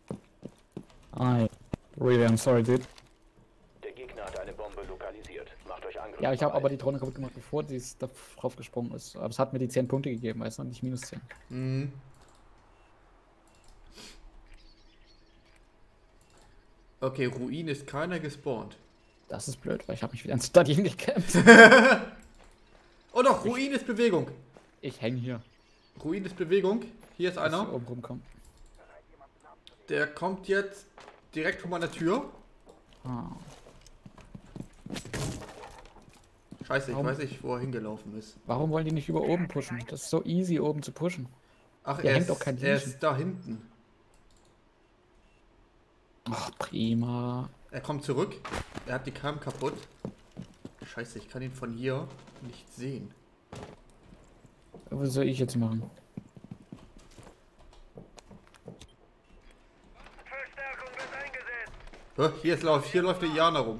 I really am sorry, dude. Der Gegner hat eine Bombe lokalisiert. Macht euch Angriff. Ja, ich habe aber die Drohne kaputt gemacht, bevor sie es da drauf gesprungen ist. Aber es hat mir die zehn Punkte gegeben, weißt du, nicht minus zehn. Mhm. Okay, Ruin ist keiner gespawnt. Das ist blöd, weil ich habe mich wieder ins Stadion gekämpft. Oh doch, Ruin ist Bewegung. Ich häng hier. Ruin ist Bewegung. Hier ist Bis einer. wir oben rumkommen. Der kommt jetzt direkt vor meiner Tür. Ah. Scheiße, ich Warum? weiß nicht, wo er hingelaufen ist. Warum wollen die nicht über oben pushen? Das ist so easy, oben zu pushen. Ach, Hier er, hängt ist, doch kein er Legion. ist da hinten. Ach, prima. Er kommt zurück. Er hat die Cam kaputt. Scheiße, ich kann ihn von hier nicht sehen. Was soll ich jetzt machen? Verstärkung wird eingesetzt. Hä, Hier, ist, lauf- hier läuft der Jana rum.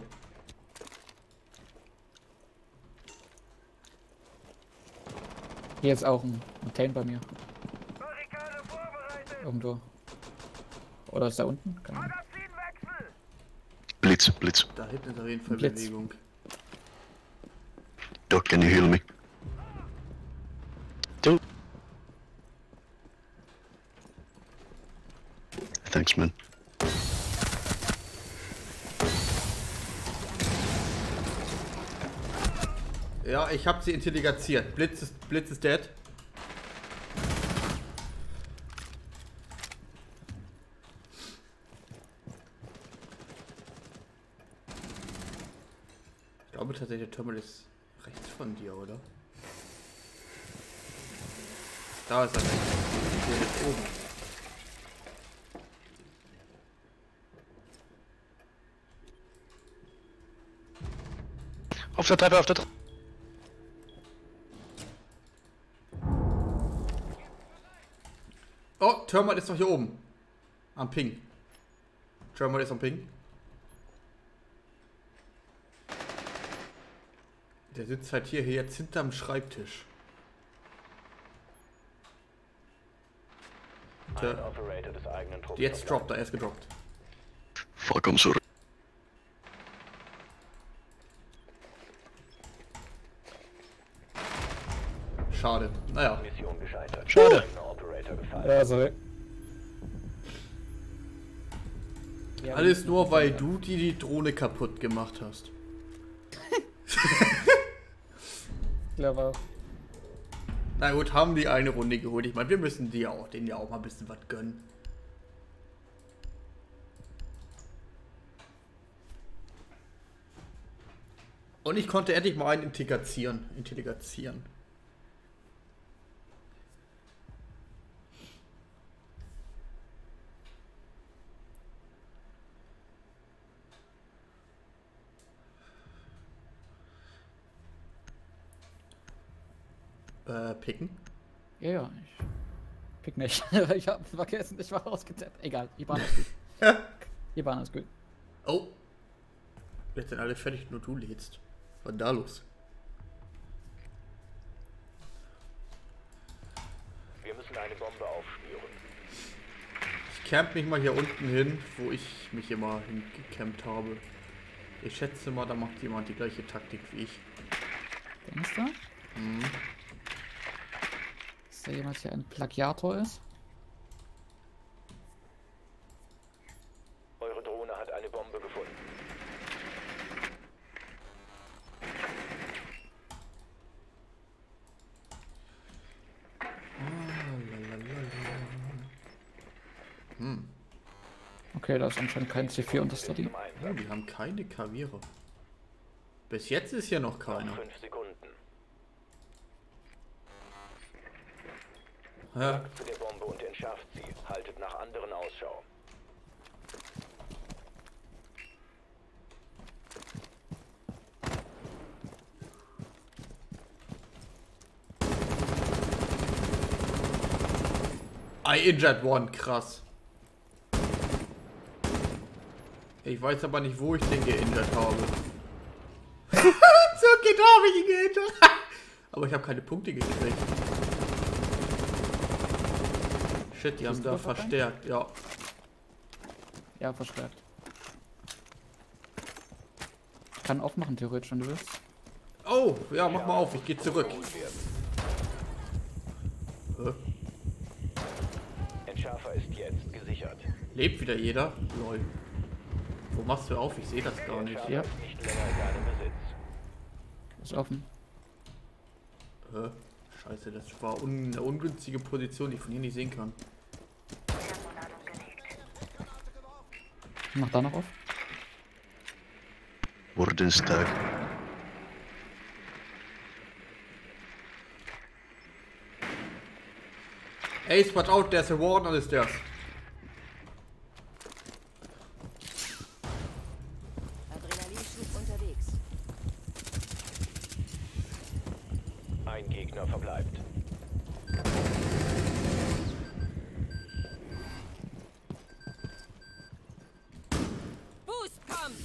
Hier ist auch ein Contain bei mir. Barrikade vorbereitet. Irgendwo. Oder ist da unten? Keine Ahnung. Magazinwechsel. Blitz, Blitz. Da hinten ist auf jeden Fall Blitz. Bewegung. Doc, can you heal me? Do. Thanks, man. Ja, ich habe sie intelligiert. Blitz ist, Blitz ist dead. Ich glaube tatsächlich, der Terminal ist rechts von dir, oder? Da ist er rechts. Hier ist oben. Auf der Treppe, auf der Treppe. Oh, Termite ist doch hier oben. Am Ping. Termite ist am Ping. Der sitzt halt hier, hier jetzt hinterm Schreibtisch. Ein Operator des eigenen Trupps Jetzt verbleibt. droppt er, er ist gedroppt. Fuck, I'm sorry. Schade. Naja. Mission gescheitert. Schade. Eigener Operator gefallen. Ja, sorry. Alles nur, weil du die, die Drohne kaputt gemacht hast. Clever. Na gut, haben die eine Runde geholt. Ich meine, wir müssen die auch, denen ja auch mal ein bisschen was gönnen. Und ich konnte endlich mal einen integrieren. Integrieren. Äh, picken? Ja, ja, ich pick nicht. Ich hab vergessen, ich war rausgetappt. Egal, Iban ist gut. Iban ist gut. Oh. Jetzt sind alle fertig, nur du lädst. Was ist da los? Wir müssen eine Bombe aufspüren. Ich camp mich mal hier unten hin, wo ich mich immer hingecampt habe. Ich schätze mal, da macht jemand die gleiche Taktik wie ich. Denkst du? Mhm. Dass da jemand hier ein Plagiator ist? Eure Drohne hat eine Bombe gefunden. Hm. Okay, da ist anscheinend kein C vier unter Study. Zum Oh, Einsatz. die haben keine Klaviere. Bis jetzt ist hier noch Noch keiner. fünf Sekunden. Ja. Zu der Bombe und entschärft sie. Haltet nach anderen Ausschau. I injured one, krass. Ich weiß aber nicht, wo ich den geinjured habe. So genau habe ich ihn geinjured. Aber ich habe keine Punkte gekriegt. Shit, die haben Bist da du vorbei? verstärkt, ja. Ja, verstärkt. Ich kann aufmachen, theoretisch, wenn du willst. Oh, ja, mach mal auf, ich gehe zurück. Hä? Entschärfer ist jetzt gesichert. Lebt wieder jeder? Lol. Wo machst du auf? Ich sehe das gar nicht. Entschärfer Ja. ist nicht länger in deinem Besitz. Ist offen. Hä? Scheiße, das war un eine ungünstige Position, die ich von hier nicht sehen kann. Mach da noch auf. Warden Stag. Ace, watch out, there's a warden on the stairs. Adrenalinschub unterwegs. Ein Gegner verbleibt. Boost kommt!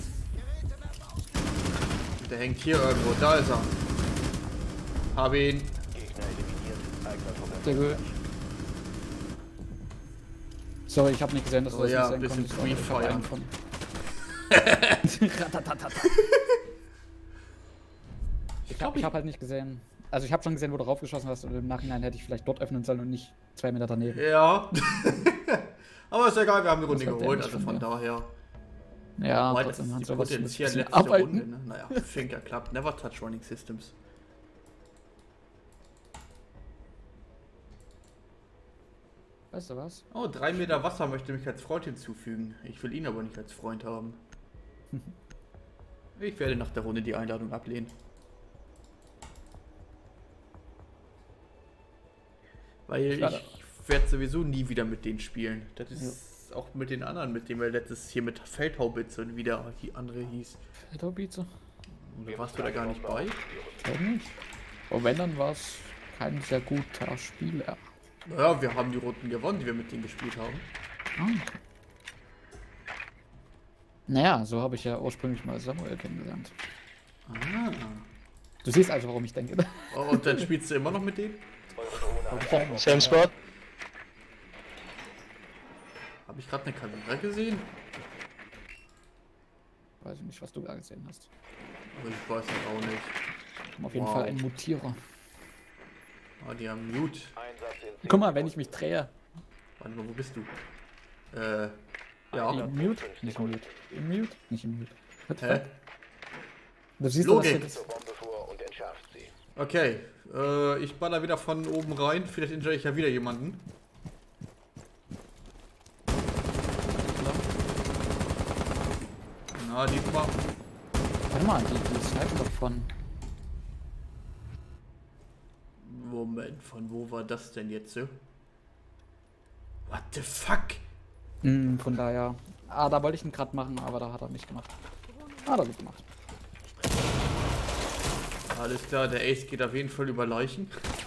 Der hängt hier irgendwo, da ist er. Hab ihn. Gegner eliminiert. Eigener Truppe. Sehr gut. Sorry, ich habe nicht gesehen, dass Oh du das ja, nicht sehen bisschen konntest. Free aber ich hab Fire. einen von- Ratatatata. Ich habe ich hab halt nicht gesehen. Also ich habe schon gesehen, wo du raufgeschossen hast und im Nachhinein hätte ich vielleicht dort öffnen sollen und nicht zwei Meter daneben. Ja. Aber ist egal, wir haben die Runde Das war geholt, dämlich also von von mir. daher. Ja, Wobei, das trotzdem ist hat die sowas ein potenziell bisschen letzte arbeiten. Runde, ne? Naja, Finger klappt. Never touch running systems. Weißt du was? Oh, drei Meter Wasser möchte mich als Freund hinzufügen. Ich will ihn aber nicht als Freund haben. Ich werde nach der Runde die Einladung ablehnen. Weil Schade. ich werde sowieso nie wieder mit denen spielen. Das ist auch mit den anderen, mit denen wir letztes hier mit Feldhaubitze und wie der die andere hieß. Feldhaubitze? Und da warst du da gar nicht bei? Glaub nicht. Und wenn, dann war es kein sehr guter Spieler. Ja, wir haben die Runden gewonnen, die wir mit denen gespielt haben. Ah. Naja, so habe ich ja ursprünglich mal Samuel kennengelernt. Ah. Du siehst also, warum ich denke. Oh, und dann spielst du immer noch mit denen? Same spot. Habe ich gerade eine Kamera gesehen? Weiß ich nicht, was du da gesehen hast. Aber ich weiß halt auch nicht. Auf jeden Wow. Fall ein Mutierer. Ah, die haben Mute. Einsatz in zehn Guck mal, wenn ich mich drehe. Warte mal, wo bist du? Äh, ja. Im Mute? Nicht im Mute. Im Mute? Nicht im Mute. What the Hä? fuck? Du siehst doch, was Logik. das zur Bombe vor und entschärft sie. Okay, äh, ich baller wieder von oben rein. Vielleicht injure ich ja wieder jemanden. Na, diesmal. Warte mal, die, die snipen doch von. Moment, von wo war das denn jetzt so? What the fuck? Hm, von daher. Ah, da wollte ich ihn gerade machen, aber da hat er nicht gemacht. Ah, da hat er gemacht. Alles klar, der Ace geht auf jeden Fall über Leichen.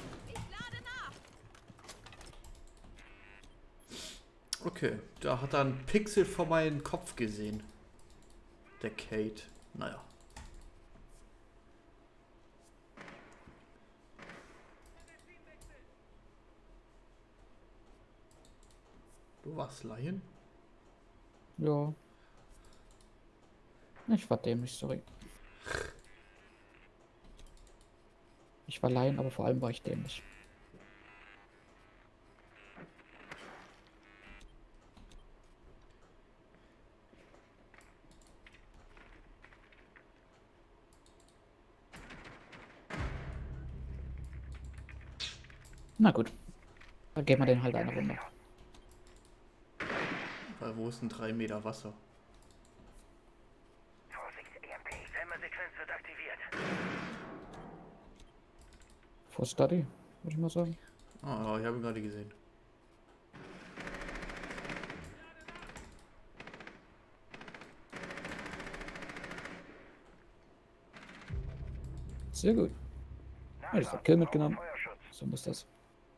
Okay, da hat er einen Pixel vor meinen Kopf gesehen. Der Kate. Naja. Du warst Lion? Ja. Ich war dämlich, sorry. Ich war Laien, aber vor allem war ich dämlich. Na gut. Dann geben wir den halt eine Runde. Weil wo ist ein drei Meter Wasser? Vorsicht, E M P. Timer-Sequenz wird aktiviert. For Study, würde ich mal sagen. Ah, ja, ich habe ihn gerade gesehen. Sehr gut. Ja, ich hab Kill mitgenommen. So muss das.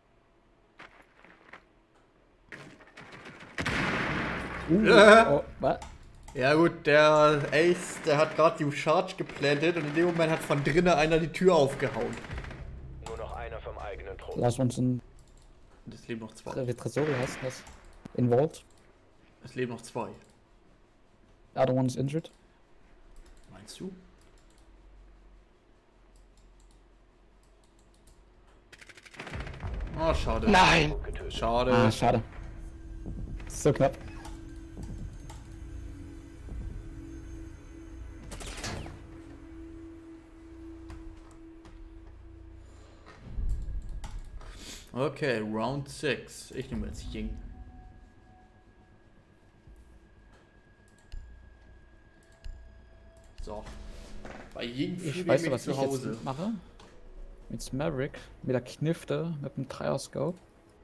Uh, Ja. oh, was? Ja gut, der Ace, der hat gerade die Charge geplantet und in dem Moment hat von drinnen einer die Tür aufgehauen. Nur noch einer vom eigenen Trupp. Lass uns ein Und es leben noch zwei. Tre- Tresori heißt das. Involved. Es leben noch zwei. The other one is injured. Meinst du? Oh, schade. Nein! Schade. Ah, schade. So knapp. Okay, Round six. Ich nehme jetzt Ying. So. Bei Ying fühle Ich ich weiß mich was zu ich Hause. jetzt mache. Mit Maverick, mit der Knifte, mit dem Dreierscope.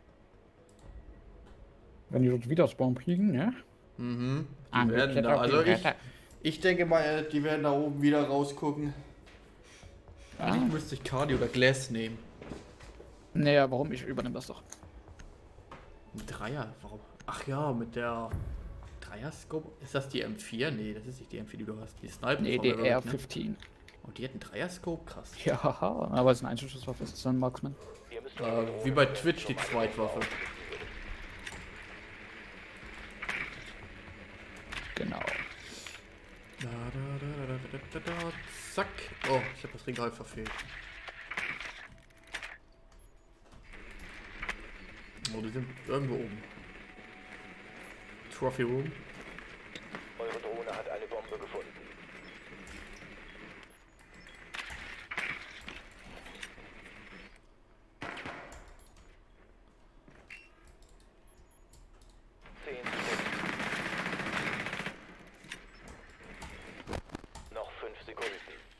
Wenn die dort wieder Spawn kriegen, ja? Mhm. Die Ah, werden geht da, auf die also ich, Seite. ich denke mal, die werden da oben wieder rausgucken. Ah. Eigentlich müsste ich Cardi oder Glass nehmen. Naja, warum? Ich übernehme das doch. Ein Dreier, warum? Ach ja, mit der Dreier-Scope. Ist das die M vier? Nee, das ist nicht die M vier, die du hast. Die Sniper. Nee, die R fünfzehn. Oh, die hat einen Dreier-Scope? Krass. Ja, aber es ist eine Einschusswaffe, es ist ein Marksman. Ihr müsst Äh, eure Drohne wie bei mit Twitch die zum Zweitwaffe. Genau. Da, da, da, da, da, da, da, zack. Oh, ich habe das Regal verfehlt. Oh, die sind irgendwo oben. Trophy Room. Eure Drohne hat eine Bombe gefunden. Zehn Sekunden. Noch fünf Sekunden.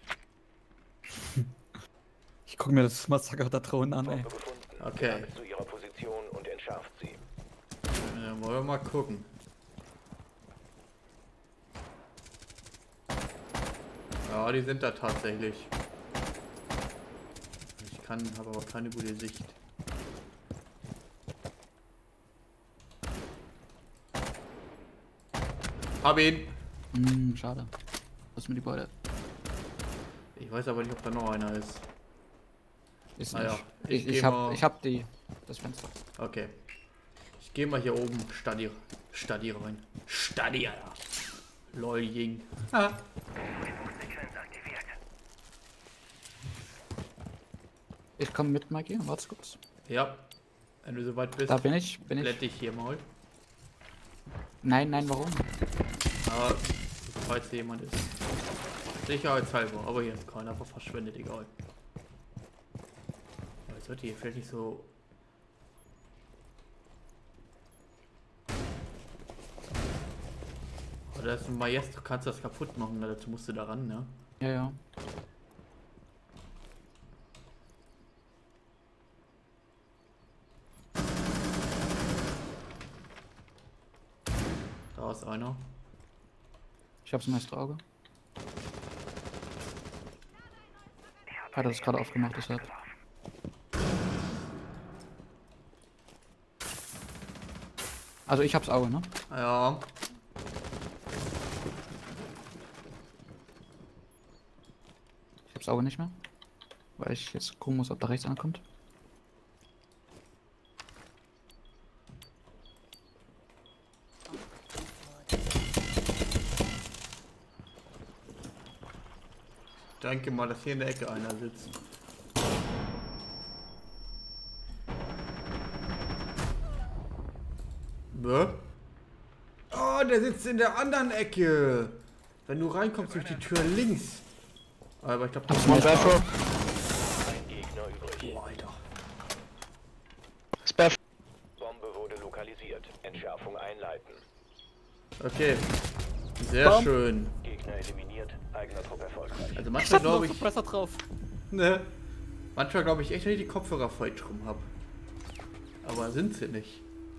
Ich gucke mir das Massaker da Drohnen an, ey. Bombe gefunden. Okay. Landet zu ihrer Position und entschärft sie. Ja, wollen wir mal gucken. Ja, die sind da tatsächlich. Ich kann, habe aber keine gute Sicht. Hab ihn. Hm, schade. Was ist mit die Beute? Ich weiß aber nicht, ob da noch einer ist. Ist Ah nicht. ja, Ich, ich ich, geh hab, mal- ich hab die. Das Fenster. Okay. Ich gehe mal hier oben Stadi, Stadi rein. Stadi, Alter. Lol, Ying. Ah. Sequenz aktiviert. Ich komme mit, Mikey. Warte kurz. Ja. Wenn du soweit bist, Da bin ich. Bin blend ich. dich hier mal. Nein, nein, warum? Aber falls hier jemand ist. Sicherheitshalber, aber hier ist keiner, einfach verschwendet, egal. Aber jetzt sollte hier vielleicht nicht so. Oder das ist ein Maestro, kannst du das kaputt machen, dazu musst du da ran, ne? Ja, ja. Da ist einer. Ich hab's meiste Auge. Hat er das gerade aufgemacht, deshalb. Also ich hab's Auge, ne? Ja. Ich hab's Auge nicht mehr. Weil ich jetzt gucken muss, ob da rechts ankommt. Ich denke mal, dass hier in der Ecke einer sitzt. Bäh? Oh, der sitzt in der anderen Ecke. Wenn du reinkommst durch die Tür links. Aber ich glaube, das ist One bathroom. Ein Gegner übrig. Boah, Alter. It's bathroom. Bombe wurde lokalisiert. Entschärfung einleiten. Okay. Sehr Bam. schön. Gegner eliminiert. Eigener Trupp erfolgreich. Also manchmal glaube ich. besser drauf. Ne? Manchmal glaube ich echt, dass ich die Kopfhörer falsch rum habe. Aber sind sie nicht.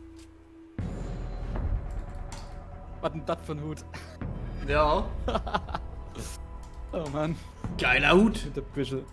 Was denn das für ein Hut? Ja. Oh Mann. Geiler Hut. Mit der Büschel.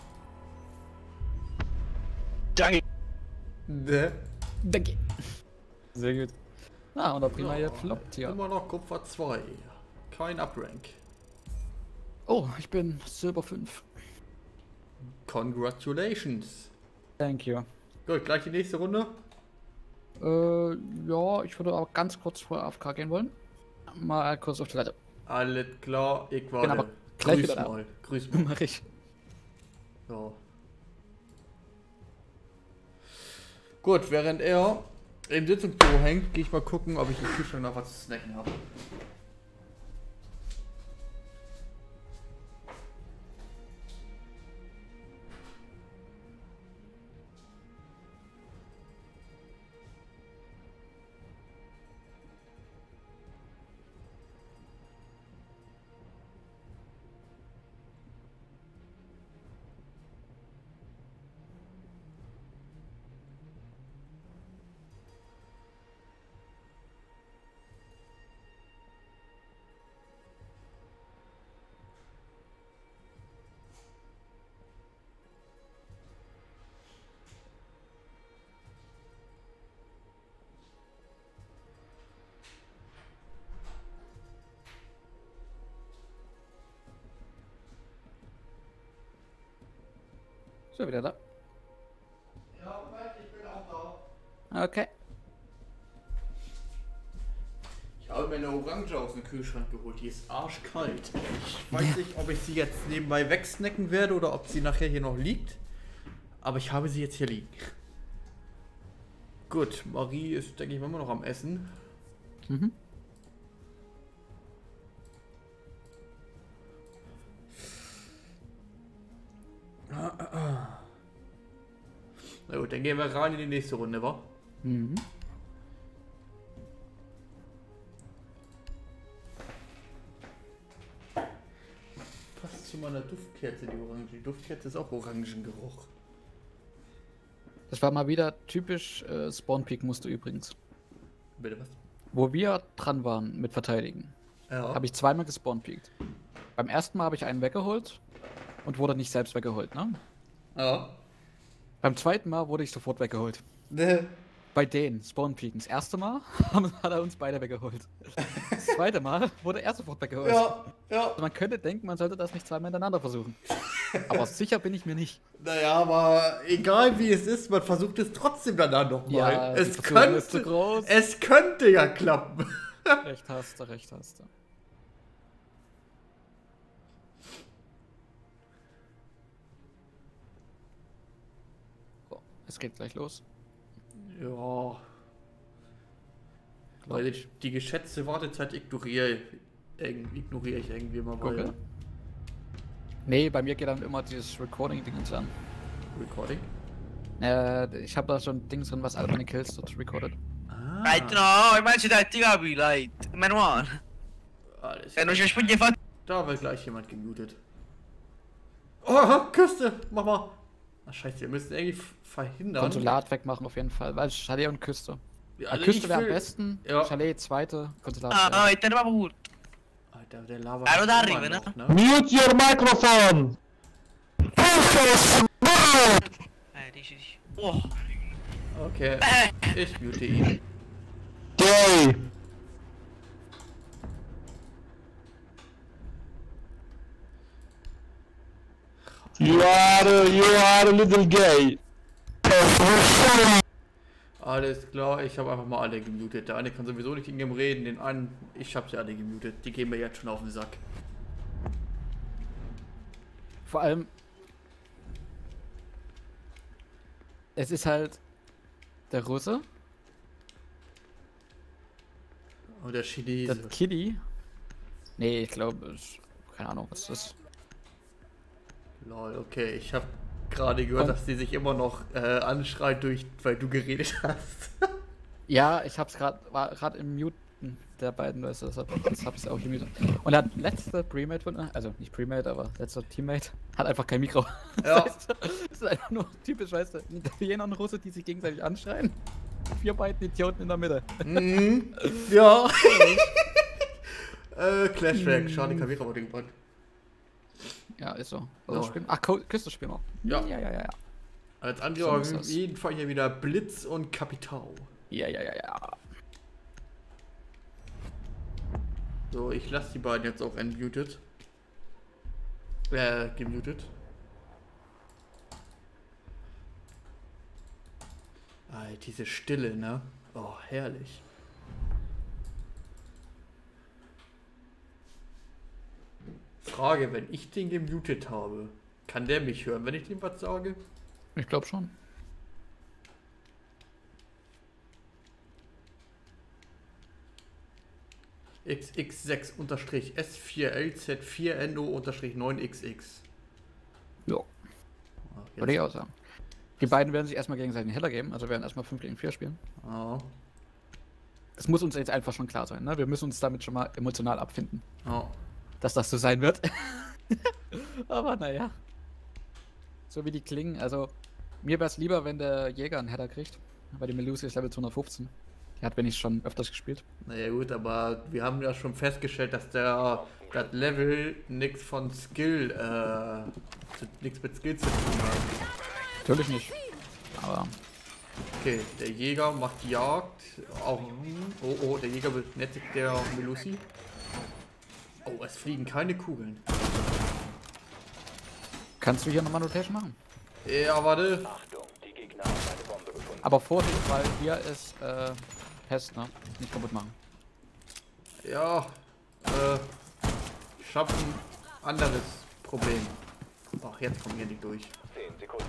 Danke. Ne? Danke. Sehr gut. Ah, und der Prima Ja, hier floppt hier. Immer noch Kupfer zwei. Kein Uprank. Oh, ich bin Silber fünf. Congratulations. Thank you. Gut, gleich die nächste Runde. Äh, ja, ich würde auch ganz kurz vor A F K gehen wollen. Mal kurz auf Toilette. Alles klar, ich Bin warte. aber gleich Grüß wieder da. mal. Grüß mal. Mach ich. So. Gut, während er im Sitzungsbüro hängt, gehe ich mal gucken, ob ich im Kühlschrank noch was zu snacken habe. So, wieder da. Ja, Moment, ich bin auch da. Okay. Ich habe mir eine Orange aus dem Kühlschrank geholt, die ist arschkalt. Ich weiß nicht, ob ich sie jetzt nebenbei wegsnacken werde oder ob sie nachher hier noch liegt. Aber ich habe sie jetzt hier liegen. Gut, Marie ist, denke ich, immer noch am Essen. Mhm. Na gut, dann gehen wir rein in die nächste Runde, wa? Mhm. Passt zu meiner Duftkerze, die Orange. Die Duftkerze ist auch Orangengeruch. Das war mal wieder typisch äh, Spawn-Peak-Muster übrigens. Bitte was? Wo wir dran waren mit Verteidigen, Ja. habe ich zweimal gespawn-peakt. Beim ersten Mal habe ich einen weggeholt und wurde nicht selbst weggeholt, ne? Ja. Beim zweiten Mal wurde ich sofort weggeholt. Ne. bei denen, Spawn Peeken, das erste Mal haben- hat er uns beide weggeholt. Das zweite Mal wurde er sofort weggeholt. Ja, ja. Also man könnte denken, man sollte das nicht zweimal hintereinander versuchen. Aber sicher bin ich mir nicht. Naja, aber egal wie es ist, man versucht es trotzdem danach nochmal. Ja, die es, Versuchung ist zu könnte, groß. es könnte ja klappen. Recht hast du, recht hast du. So, es geht gleich los. Ja. Weil ich die geschätzte Wartezeit ignoriere, ignoriere ich irgendwie mal. Weil Gucke. Nee, bei mir geht dann immer dieses Recording-Ding an. Recording? Äh, ich habe da schon Dings drin, was alle meine Kills dort recorded. Ah, Right, no, imagine that thing I'll be like, man one. alles É, klar. nós vamos poder fazer. Da wird gleich jemand gemutet. Oh, Küste! Mach mal! Ach scheiße, wir müssen irgendwie f- verhindern. Konsulat wegmachen auf jeden Fall, weil Chalet und Küste. Ja, Ja, also Küste ich wäre am will- besten, Ja. Chalet zweite, Konsulat. Ah, zweite. então não vamos por. Alter, der Lava. Ah, da immer arriba, noch, ne? Mute your microphone! É, deixa, deixa. Oh, Okay, ich mute ihn. Gay! You are, you are a little gay. Alles klar, ich habe einfach mal alle gemutet. Der eine kann sowieso nicht gegen ihn reden, den einen, ich habe sie alle gemutet. Die gehen mir jetzt schon auf den Sack. Vor allem, es ist halt der Russe, Und der Chinese. der Kiddy. Nee, ich glaube, keine Ahnung, was das ist. Lol, okay, ich habe gerade gehört, Und- dass die sich immer noch äh, anschreit, durch, weil du geredet hast. Ja, ich hab's gerade, war gerade im Muten der beiden, weißt du, deshalb jetzt hab ich's auch gemutet. Und der letzte Premate von, also nicht Premate, aber letzter Teammate, hat einfach kein Mikro. Ja. Das heißt, das ist einfach nur typisch, weißt du, ein Italiener und Russe, die sich gegenseitig anschreien. Vier beiden Idioten in der Mitte. Mhm. Ja. äh, Clash Track, schade, die Kamera wurde gebrannt. Ja, ist so. Oh. Also spielen, ach, Co- Küste spielen wir. Ja. Ja, ja, ja, ja. Als So andere ist auf das. jeden Fall hier wieder Blitz und Kapital. Ja, ja, ja, ja. So, ich lasse die beiden jetzt auch entmutet. Äh, gemutet. Ah, diese Stille, ne? Oh, herrlich. Frage, wenn ich den gemutet habe, kann der mich hören, wenn ich dem was sage? Ich glaube schon. X X sechs S vier L Z vier N O neun X X. Ja, Ah, jetzt- würde ich auch sagen. Die beiden werden sich erstmal gegenseitig einen Heller geben, also werden erstmal fünf gegen vier spielen. Ah, Das muss uns jetzt einfach schon klar sein, ne? Wir müssen uns damit schon mal emotional abfinden, ah. dass das so sein wird. Aber naja. So wie die klingen, also mir wäre es lieber, wenn der Jäger einen Header kriegt, weil die Melusi ist Level zweihundertfünfzehn. Die hat wenigstens schon öfters gespielt. Naja gut, aber wir haben ja schon festgestellt, dass der das Level nichts von Skill, äh, nichts mit Skill zu tun hat. Natürlich nicht. Aber Okay, der Jäger macht Jagd. Auch, oh oh, der Jäger benettigt der Melusi. Oh, es fliegen keine Kugeln. kannst du hier nochmal Notation machen? Ja, warte. Achtung, die Gegner haben eine Bombe gefunden. Aber Vorsicht, weil hier ist äh, Pest, ne? Nicht kaputt machen. Ja, äh, ich hab ein anderes Problem. Ach, jetzt kommen wir nicht durch. zehn Sekunden.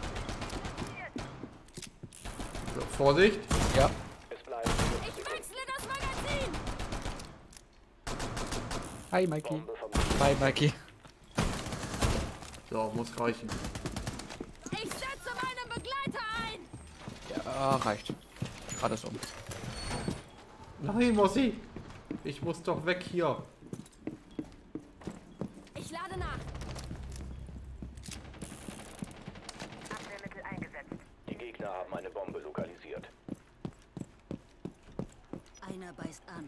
So, Vorsicht. Ja. Es bleiben fünf Ich Sekunden. wechsle das Magazin! Hi Mikey. Bombe vermutet. Hi Mikey. So, muss reichen. Ich setze meinen Begleiter ein! Ja, reicht. Gerade so. Nein, Mossi. Ich muss doch weg hier. Ich lade nach. Abwehrmittel eingesetzt. Die Gegner haben eine Bombe lokalisiert. Einer beißt an.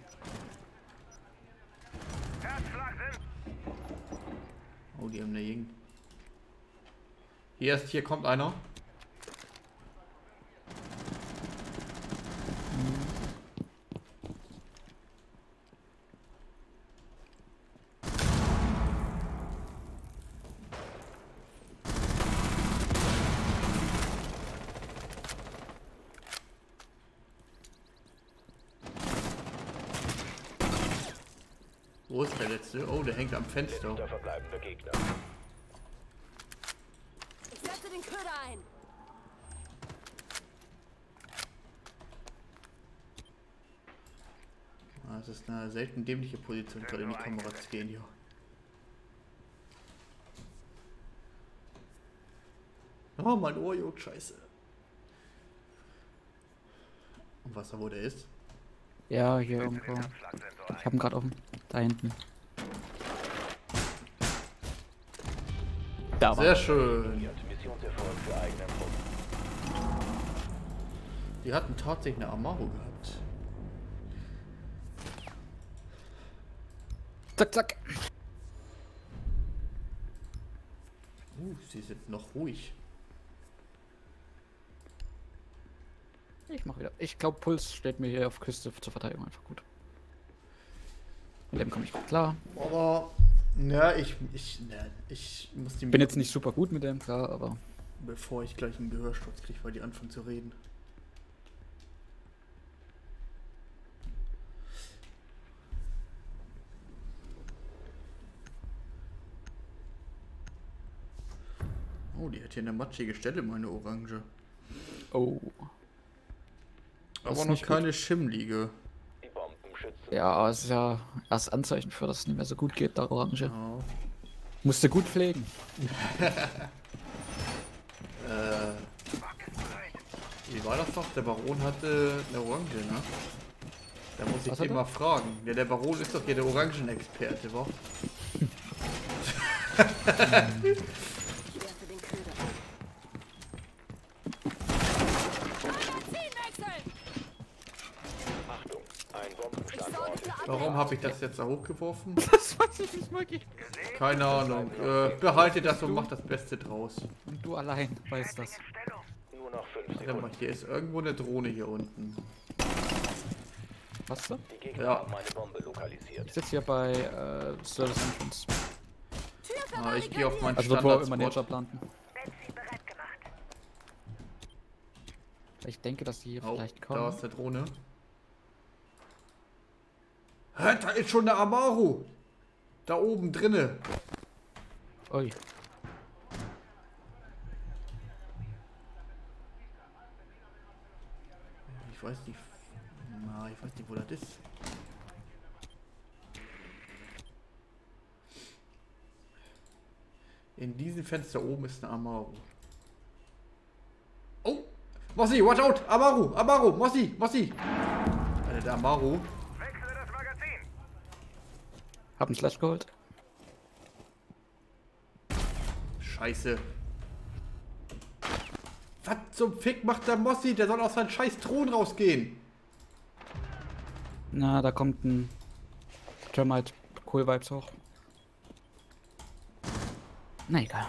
Herzschlag sind. Oh, die haben eine Jing. Hier ist, hier kommt einer. Wo ist der letzte? Oh, der hängt am Fenster. Letzter verbleibender Gegner. Ich setze den Köder ein. Ah, das ist eine selten dämliche Position, gerade in die Kamera zu gehen hier. Oh, mein Ohr juckt, scheiße. Und was da wo der ist? Ja, hier irgendwo. Ich hab ihn gerade offen. Da hinten. Da war Sehr schön. Missionserfolg für eigenen Truppen. Die hatten tatsächlich eine Amaro gehabt. Zack, zack. Uh, sie sind noch ruhig. Ich mach wieder. Ich glaube, Puls steht mir hier auf Küste zur Verteidigung einfach gut. Mit dem komme ich gut klar. Aber, ja, ich, ich, ne, ich muss die... Bin jetzt nicht super gut mit dem, klar, aber... Bevor ich gleich einen Gehörsturz kriege, weil die anfangen zu reden. Oh, die hat hier eine matschige Stelle, meine Orange. Oh. Das Aber ist noch nicht keine Schimmlige. Die Bombenschützen. Ja, es ist ja erst Anzeichen für, dass es nicht mehr so gut geht, da Orange. Ja. Musste gut pflegen. Äh, wie war das noch? Der Baron hatte eine Orange, ne? Da muss ich Was den hat er? mal fragen. Ja, der Baron ist doch hier der Orangenexperte, wa? Ich werfe den Köder ein. Magazin wechseln! Achtung, ein Bombenstandort ist Warum habe ich das jetzt da hochgeworfen? Das weiß ich nicht, Maggie. Keine Ahnung. Äh, behalte das und mach das Beste draus. Und du allein weißt das. nur noch fünf Warte Sekunden. mal, hier ist irgendwo eine Drohne hier unten. Was du? Die Gegner Ja. haben eine Bombe lokalisiert. Ich sitze hier bei äh, Service Entrance. Ah, ich gehe auf meinen Also dort, wo immer Ninja Standardspot. planten. Betsy bereit gemacht. Ich denke, dass die hier Oh, vielleicht da kommen. ist der Drohne. Hä, da ist schon der Amaru. Da oben drinne. Ui. Ich weiß nicht. Na, ich weiß nicht, wo das ist. In diesem Fenster oben ist eine Amaru. Oh! Mossi, watch out! Amaru! Amaru! Mossi! Mossi! Alter, der Amaru. Wechsle das Magazin. Hab einen Slash geholt. Scheiße. Was zum Fick macht der Mossi? Der soll aus seinem scheiß Thron rausgehen. Na, da kommt ein Termite. Cool Vibes hoch. Na egal.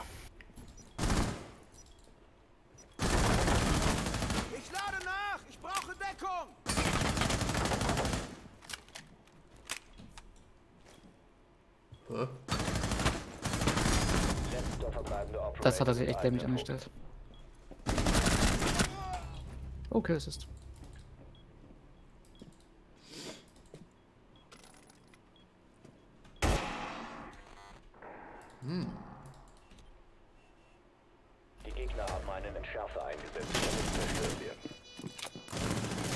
Ich lade nach! Ich brauche Deckung! Hä? Letzter verbleibender Operator Das hat er sich für echt dämlich eigene angestellt. Okay, es ist. Die Gegner haben einen Entschärfer eingesetzt, damit zerstört werden.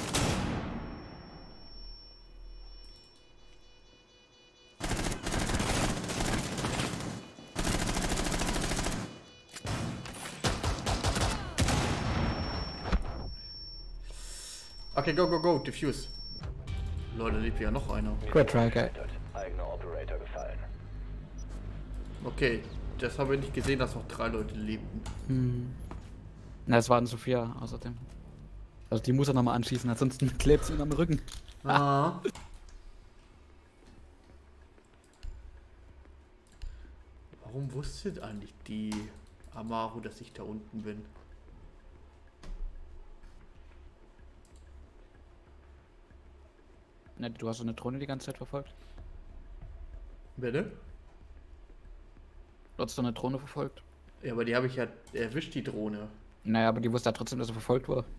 Okay, go, go, go. Diffuse. Leute, lebt ja noch einer. Good try, guy. Eigener Operator gefallen. Okay, das habe ich nicht gesehen, dass noch drei Leute lebten. Hm. Na, es waren Sophia außerdem. Also die muss er nochmal anschießen, ansonsten klebt sie ihm am Rücken. Ah. Warum wusste eigentlich die Amaru, dass ich da unten bin? Na, du hast so eine Drohne die ganze Zeit verfolgt. Bitte? Du hast so eine Drohne verfolgt. Ja, aber die habe ich ja erwischt, die Drohne. Naja, aber die wusste ja trotzdem, dass er verfolgt wurde.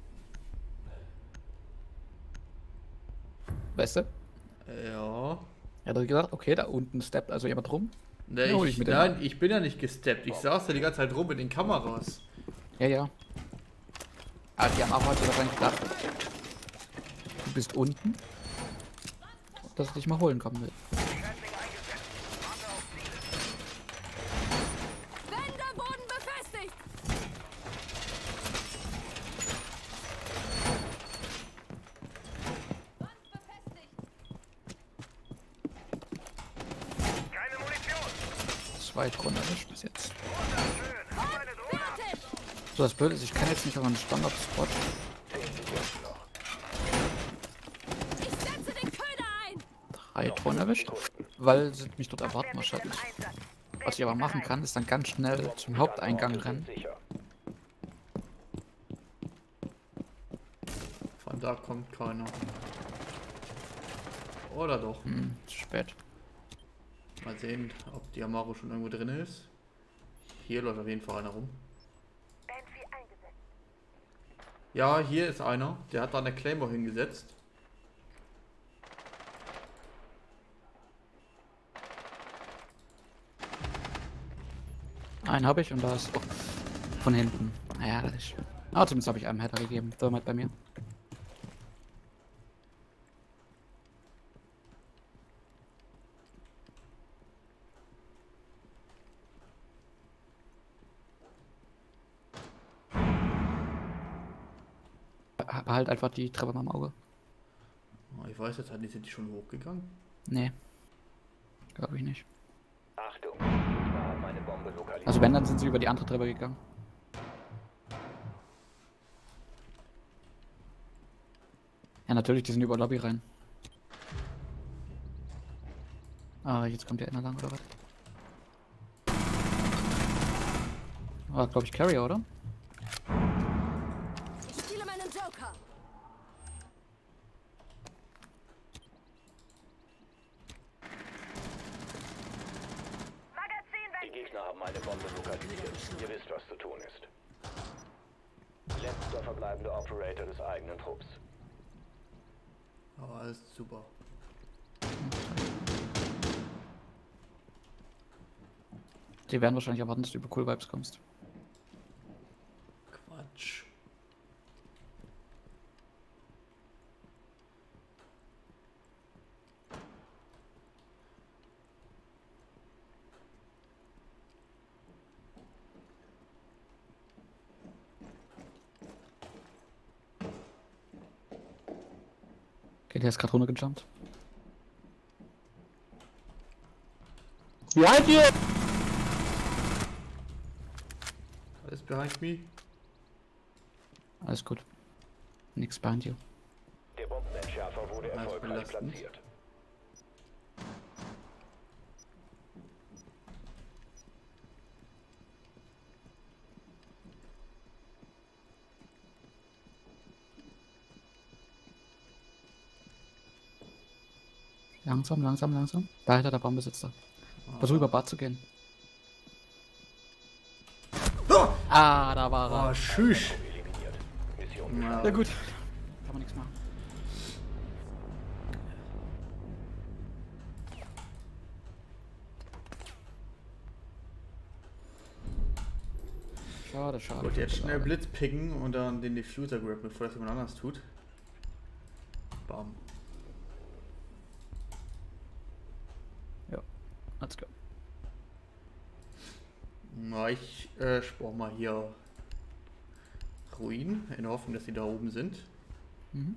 Weißt du? Ja. Er hat gesagt, okay, da unten steppt also jemand rum. Ne, Ja, hol ich, ich mit dem nein, an. ich bin ja nicht gesteppt. Ich saß da die ganze Zeit rum mit den Kameras. Ja, ja. Aber die haben auch heute wahrscheinlich gedacht, du bist unten, dass ich dich mal holen kommen will. Wenderboden befestigt! Keine Munition. Zwei Drohnen erwischt bis jetzt. Meine Drohne ab. Fertig! So, das Blöde ist, ich kann jetzt nicht auf einen Standard-Spot. Ich setze den Köder ein! Drei Drohnen erwischt, weil sie mich dort erwarten wahrscheinlich. Was ich aber machen kann, ist dann ganz schnell zum Haupteingang rennen. Sicher. Von da kommt keiner. Oder doch. Hm, zu spät. Mal sehen, ob die Amaro schon irgendwo drin ist. Hier läuft auf jeden Fall einer rum. Entry eingesetzt. Ja, hier ist einer. Der hat da eine Claymore hingesetzt. Einen habe ich und da ist auch von hinten. Naja, das ist. Aber zumindest habe ich einem Header gegeben. Thermite bei mir. Behalt einfach die Treppe mal im Auge. Oh, ich weiß jetzt halt, sind die schon hochgegangen? Nee. Glaube ich nicht. Achtung, wir haben eine Bombe lokalisiert. Also wenn, dann sind sie über die andere Treppe gegangen. Ja, natürlich, die sind über Lobby rein. Ah, jetzt kommt der Inner lang, oder was? War, glaube ich, Carrier, oder? Ich spiele meinen Joker! Magazin Die weg. Gegner haben eine Bombe lokalisiert. Ihr wisst, was zu tun ist. Letzter verbleibender Operator des eigenen Trupps. Aber alles super. Die werden wahrscheinlich erwarten, dass du über Cool Vibes kommst. Quatsch. Okay, der ist gerade runtergejumpt. Behind you! Alles behind me. Alles gut. Nix behind you. Der Bombenentschärfer wurde Das ist erfolgreich belastend. platziert. Langsam, langsam, langsam. Da hinter der Bombe sitzt er. Versuch über Bad zu gehen. Ah, da war er. Oh, tschüss. Eliminiert. Mission Ja. Ja gut. Kann man nichts machen. Schade, schade. Ich wollte jetzt schade. schnell Blitz picken und dann den Diffuser grabben, bevor das jemand anders tut. Bam. Ja, let's go. Na, ich äh, spare mal hier Ruinen, in der Hoffnung, dass sie da oben sind. Mhm.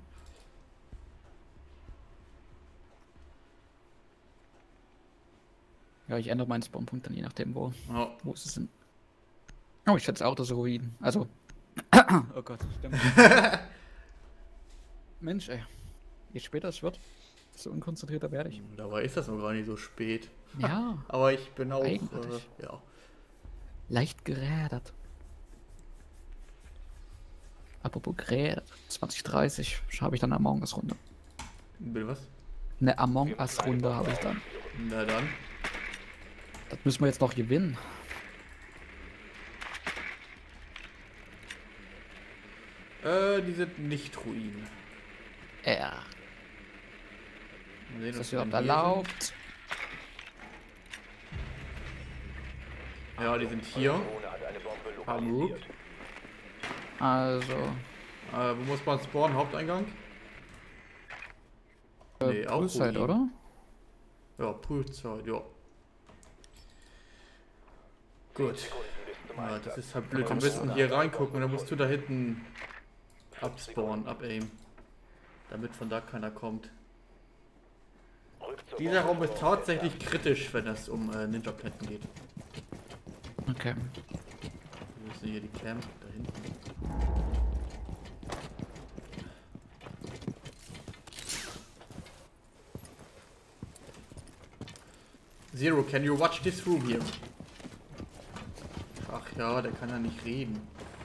Ja, ich ändere meinen Spawnpunkt dann je nachdem, wo, Ja. wo sie sind. Oh, ich schätze auch, dass Ruinen. Also. Oh Gott, stimmt. Mensch, ey. Je später es wird, desto unkonzentrierter werde ich. Dabei ist das noch gar nicht so spät. Ja, Aber ich bin auch, äh, Eigenartig. ja. leicht gerädert. Apropos gerädert. zwanzig dreißig habe ich dann eine Among Us Runde. Bitte was? Eine Among Us Runde habe ich dann. Na dann. Das müssen wir jetzt noch gewinnen. Äh, die sind nicht Ruinen. Ja. Mal sehen, Ist was das die überhaupt denn hier erlaubt? Ja, die sind hier. Drohne hat eine Bombe Hamburg. lokalisiert. Also. Äh, wo muss man spawnen? Haupteingang? Nee, Äh, auch Poolside, Ruinen. oder? Ja, Poolside, ja. Gut. Sekunden bis zum Ja, Einsatz. das ist halt blöd. Wir müssen hier reingucken und dann musst du da hinten abspawnen, abaimen. Damit von da keiner kommt. Rück zur Dieser Raum ist Bombe. tatsächlich kritisch, wenn es um äh, Ninja-Planten geht. Okay. Wir müssen hier die Cam da hinten. Zero, can you watch this room here? Ach ja, der kann ja nicht reden.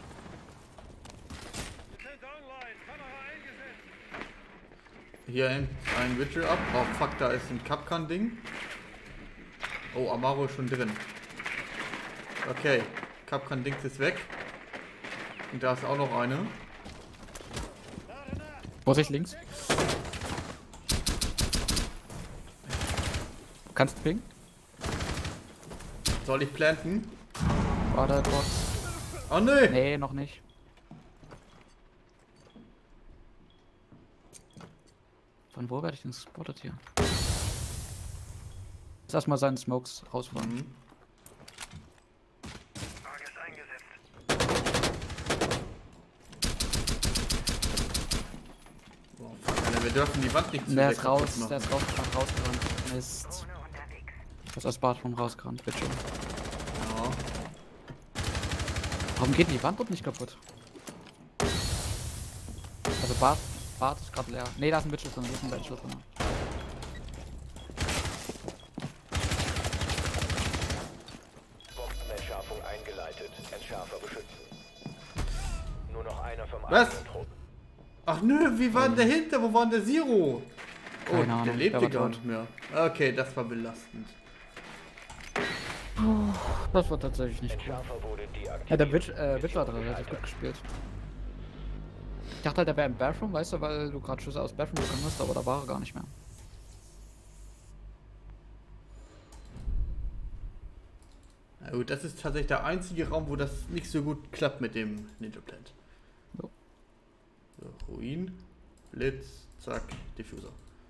Hier ein, ein Vigil ab. Oh fuck, da ist ein Kapkan-Ding. Oh, Amaro ist schon drin. Okay, Kapkan-Dings ist weg. Und da ist auch noch eine. Vorsicht links. Kannst du pingen? Soll ich planten? War da dort? Oh nee! Nee, noch nicht. Von wo werde ich denn gespottet hier? Jetzt erstmal seinen Smokes rausfahren. Mhm. Oh, fuck, Alter, wir dürfen die Wand nicht zu Der sehr ist raus, kaputt machen. der ist raus, rausgerannt. Mist. Das ist aus Bathroom rausgerannt, bitte. Ja. Warum geht die Wand dort nicht kaputt? Also Bad, Bad ist gerade leer. Ne, da ist ein Bildschirm drin, da ist ein Bildschirm drin. Bombenentschärfung eingeleitet. Entschärfer beschützen. Nur noch einer vom Was? eigenen Trupp. Ach nö, wie war denn der hinter? Wo war denn der Zero? Oh, Keine der Ahnung, lebte der war gar tot. nicht mehr. Okay, das war belastend. Das war tatsächlich nicht cool. Entschärfer wurde deaktiviert. Ja, der Witch, äh, Witch hat relativ gut gespielt. Ich dachte halt, der wäre im Bathroom, weißt du, weil du gerade Schüsse aus Bathroom bekommen hast, aber da war er gar nicht mehr. Na gut, das ist tatsächlich der einzige Raum, wo das nicht so gut klappt mit dem Ninja Plant. So. So, Ruin, Blitz, zack, Diffuser.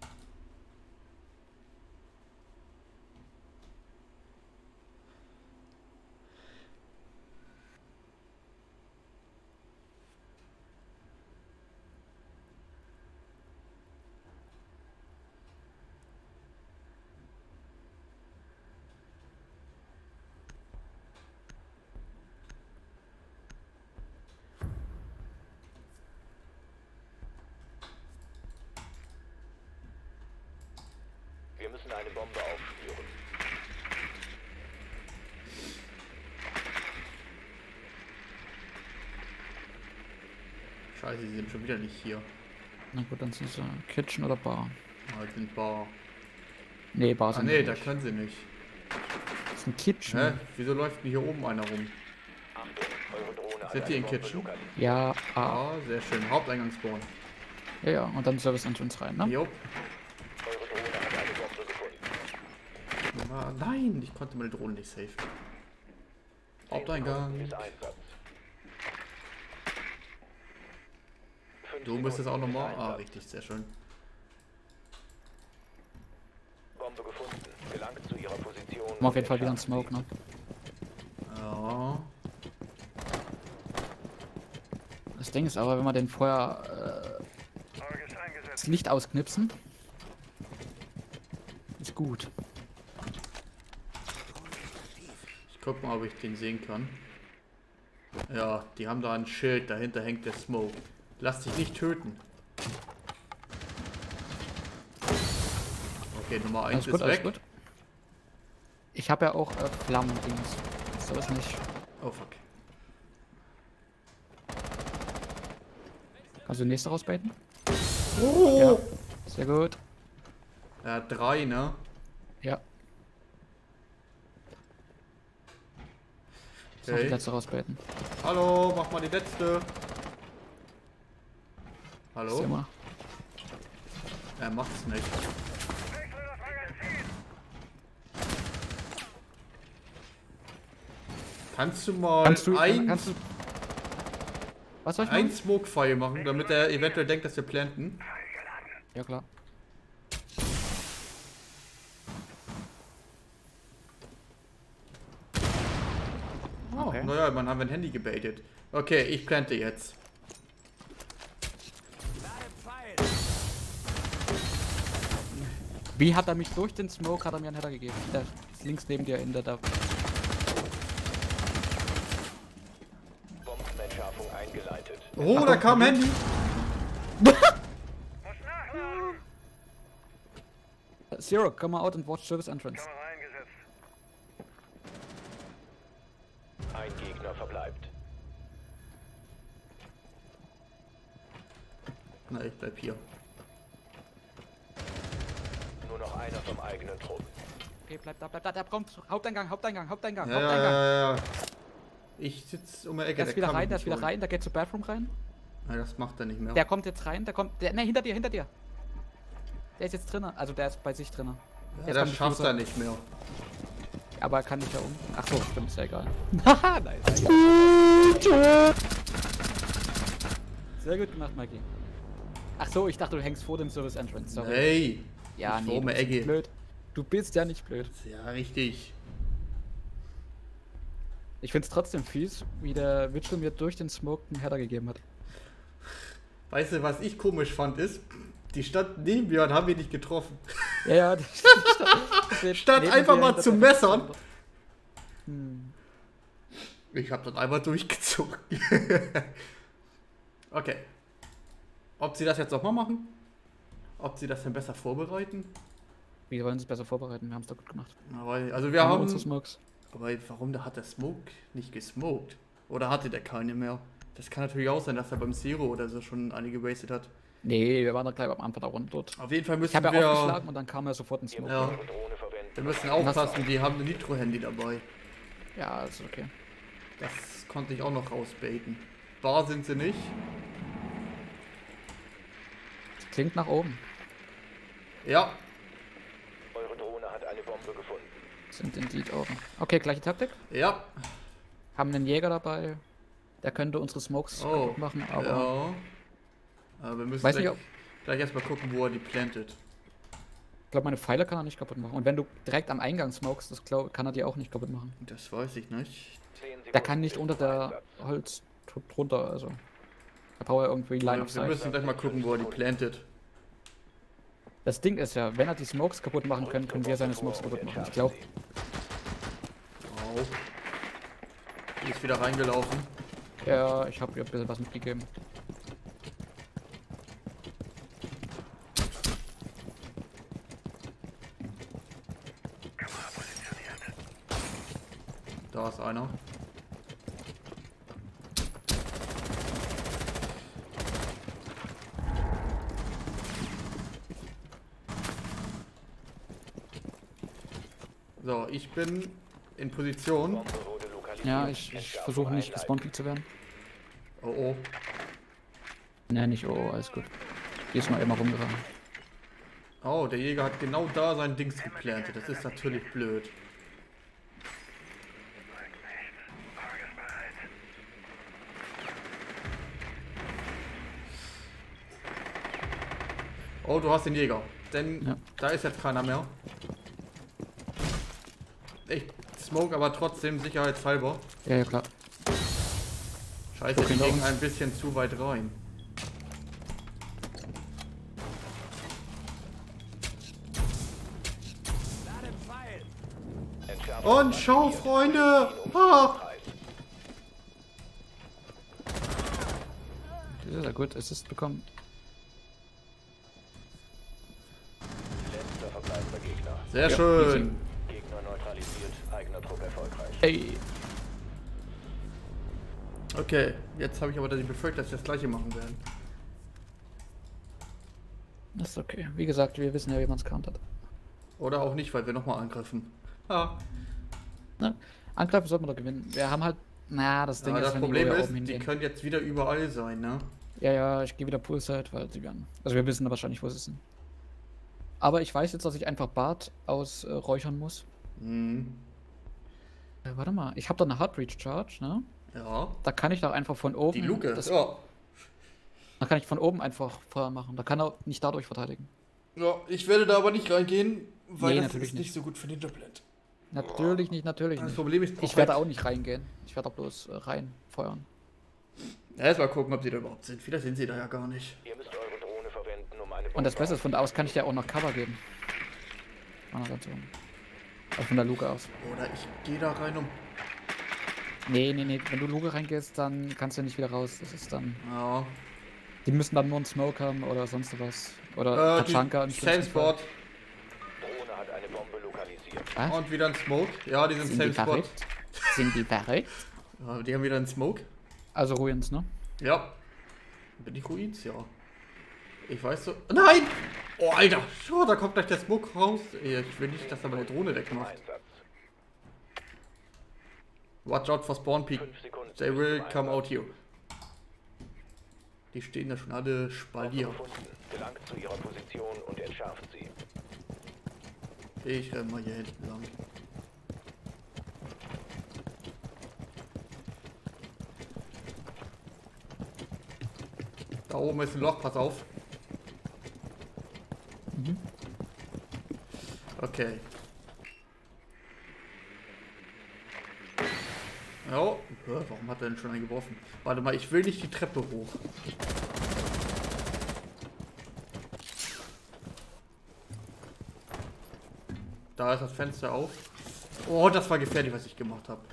Wir müssen eine Bombe aufspüren. Scheiße, sie sind schon wieder nicht hier. Na gut, dann sind sie Kitchen oder Bar. Ah, die sind Bar. Nee, Bar Ah sind nee, sie da nicht. können sie nicht. Das ist ein Kitchen. Hä? Wieso läuft denn hier oben einer rum? Achtung, eure Drohne hat Sind eine die in Bombe Kitchen? lokalisiert. Ja, ah. Ah, sehr schön. Haupteingangspawn. Ja, ja, und dann Service Entrance rein, ne? Jo. Eure Drohne hat eine Bombe gefunden. Ah, nein, ich konnte meine Drohne nicht safe. Haupteingang. Bis Einsatz. Fünf Du müsstest auch Sekunden bis nochmal. Ah, Einsatz. richtig, sehr schön. Bombe gefunden. Gelangt zu ihrer Position. Haben auf jeden Fall wieder einen Smoke, ne? Ja. Das Ding ist aber, wenn wir den vorher äh, das Licht ausknipsen, ist gut. Ich guck mal, ob ich den sehen kann. Ja, die haben da ein Schild, dahinter hängt der Smoke. Lass dich nicht töten. Okay, Nummer eins Alles gut, ist alles weg. gut. Ich habe ja auch äh, Flammen-Dings. So ist nicht. Oh fuck. Kannst du den nächsten rausbaiten? Oh! Ja. Sehr gut. Er hat drei, ne? Ja. Jetzt noch die Okay. letzte rausbaiten. Hallo, mach mal die letzte. Hallo? Sieh mal. Er macht's nicht. Kannst du mal Kannst du, ein, kannst du... Was soll ich ein machen? Smoke-Fire machen, damit er eventuell denkt, dass wir planten? Ja, klar. Oh, Okay. naja, man haben wir ein Handy gebaitet. Okay, ich plante jetzt. Wie hat er mich durch den Smoke, hat er mir einen Header gegeben? Der ist links neben dir in der... da. Bombenentschärfung eingeleitet. Oh, da kam ein Handy. Zero, come out and watch service entrance. Ein Gegner verbleibt. Na, ich bleib hier. Nur noch einer vom eigenen Trupp. Okay, bleib da, bleib da, da kommt. Haupteingang, Haupteingang, Haupteingang, Ja, ja, Haupteingang. ja, ja. Ich sitz um die Ecke. Der ist wieder kann mich rein, der ist nicht wieder holen. rein, der geht zur Bathroom rein. Nein, das macht er nicht mehr. Der kommt jetzt rein, der kommt. Der, ne, hinter dir, hinter dir. Der ist jetzt drinnen, also der ist bei sich drinnen. ja, das schafft er nicht mehr. Aber er kann nicht da um. Ach so, stimmt, ist ja egal. Haha, nein. Sehr gut gemacht, Mikey. Ach so, ich dachte, du hängst vor dem Service Entrance. Sorry. Hey, Ja, ich nee, war um du die bist Ecke. nicht blöd. Du bist ja nicht blöd. Ja, richtig. Ich find's trotzdem fies, wie der Witchel mir durch den Smoke einen Header gegeben hat. Weißt du, was ich komisch fand, ist, die Stadt neben mir haben wir nicht getroffen. Ja, ja. das- das- Statt neben einfach dir mal hinter zu der- messern. Hm. Ich hab das einmal durchgezogen. Okay. Ob sie das jetzt nochmal machen? Ob sie das denn besser vorbereiten? Wie wollen sie es besser vorbereiten? Wir haben es doch gut gemacht. Aber, also wir haben... unsere Smokes. Aber warum da hat der Smoke nicht gesmoked? Oder hatte der keine mehr? Das kann natürlich auch sein, dass er beim Zero oder so schon einige wasted hat. Nee, wir waren doch gleich am Anfang da runter dort. Auf jeden Fall Ich müssen habe ja wir... aufgeschlagen und dann kam er sofort ins Smoke. Ja, Eure Drohne verwenden. wir müssen aufpassen, die haben ein Nitro-Handy dabei. Ja, ist okay. Das konnte ich auch noch rausbaiten. Bar sind sie nicht. Das klingt nach oben. Ja, Eure Drohne hat eine Bombe gefunden. Sind indeed oben. Okay, gleiche Taktik. ja. Haben einen Jäger dabei. Der könnte unsere Smokes Oh, kaputt machen, aber ja. Aber wir müssen Weiß nicht, gleich, ob- gleich erstmal gucken, wo er die plantet. ich glaube, meine Pfeile kann er nicht kaputt machen. Und wenn du direkt am Eingang smokest, das glaub, kann er die auch nicht kaputt machen. Das weiß ich nicht. Zehn Sekunden Der kann nicht bis unter zum der Einsatz. Holz dr- drunter, also. Da braucht er irgendwie Line of Wir Sight. müssen gleich mal gucken, wo er die plantet. Das Ding ist ja, wenn er die Smokes kaputt machen kann, können wir seine Smokes kaputt machen. Ich glaube, Au. Die ist wieder reingelaufen. ja, ich habe ihr ein bisschen was mitgegeben. Da ist einer. So, ich bin in Position. Bombe wurde lokalisiert. Ja, ich, ich Entschärfung versuche nicht einleiten. gespawnt zu werden. Oh oh. Ne, nicht oh, alles gut. Diesmal immer rumgerannt. Oh, der Jäger hat genau da sein Dings geplantet. Das ist natürlich blöd. Oh, du hast den Jäger. Denn Ja. da ist jetzt keiner mehr. Ich smoke aber trotzdem sicherheitshalber. Ja, ja, klar. Scheiße, Okay, die noch gingen uns. ein bisschen zu weit rein. Entschärfung Und schau, aktiviert. Freunde! Ziehen um Ha! Kreis. Das ist ja gut, Assist bekommen. Letzter verbleibender Gegner. Sehr Ja, schön. Gegner neutralisiert. Eigener Trupp erfolgreich. Ey, Okay, jetzt habe ich aber die Befürchtung, dass sie das gleiche machen werden. das ist okay. Wie gesagt, wir wissen ja, wie man es countert. Oder auch nicht, weil wir nochmal angreifen. Ha. Ne? Angreifen sollten wir doch gewinnen. Wir haben halt, na, das Ding Aber ist, das wenn Problem die ist, oben die hingehen. können jetzt wieder überall sein, ne? Ja, ja, ich gehe wieder Poolside, weil sie werden. Also wir wissen wahrscheinlich, wo sie sind. Aber ich weiß jetzt, dass ich einfach Bart ausräuchern muss. Mhm. Äh, warte mal, ich habe da eine Hard Breach Charge, ne? Ja. Da kann ich doch einfach von oben. Die Luke, das, ja. Da kann ich von oben einfach Feuer machen. Da kann er nicht dadurch verteidigen. Ja, ich werde da aber nicht reingehen, weil Nee, das natürlich ist nicht nicht. so gut für Ninja Plant. Natürlich nicht, natürlich Das nicht. Problem ist, Ich werde auch nicht reingehen. Ich werde auch bloß äh, rein feuern. Erstmal gucken, ob die da überhaupt sind. Vielleicht sind sie da ja gar nicht. Ihr müsst eure Drohne verwenden, um eine Bombe Und das Beste ist, von da aus kann ich dir auch noch Cover geben. Ah, ganz oben. Also von der Luke aus. Oder ich gehe da rein um. Nee, nee, nee. Wenn du Luke reingehst, dann kannst du nicht wieder raus. Das ist dann. Ja. Die müssen dann nur einen Smoke haben oder sonst was. Oder Äh, Tachanka im die schlimmsten Same Fall. Spot. Drohne hat eine Bombe lokalisiert. Was? Und wieder ein Smoke. Ja, die sind, Sind Same die Spot. verrückt? Sind die verrückt? Ja, die haben wieder einen Smoke. Also Ruins, ne? Ja. Bin ich Ruins? Ja. Ich weiß so. Nein! Oh, Alter! Schau, da kommt gleich der Smoke raus. Ich will nicht, dass er meine Drohne wegmacht. Einsatz. Watch out for Spawn Peak. Fünf Sekunden. They will bis zum come Einsatz. out here. Die stehen da schon alle Spalier. Gefunden. Gelangt zu ihrer Position und entschärft sie. Ich renn mal hier hinten lang. Da oben ist ein Loch, pass auf. Mhm. Okay. Ja, äh, warum hat er denn schon einen geworfen? Warte mal, ich will nicht die Treppe hoch. Da ist das Fenster auf. Oh, das war gefährlich, was ich gemacht habe.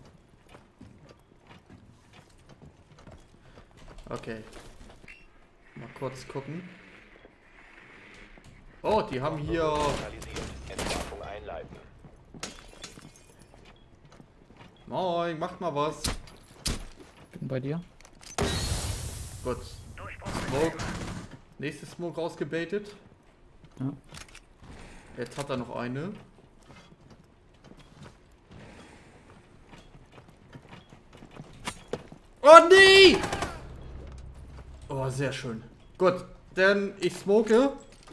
Okay. Mal kurz gucken. Oh, die haben hier... Lokalisiert. Entschärfung einleiten. Moin, macht mal was. Bin bei dir. Gut. Smoke. Nächstes Smoke rausgebaitet. Ja. Jetzt hat er noch eine. Oh nee! Oh, sehr schön. Gut, denn ich smoke.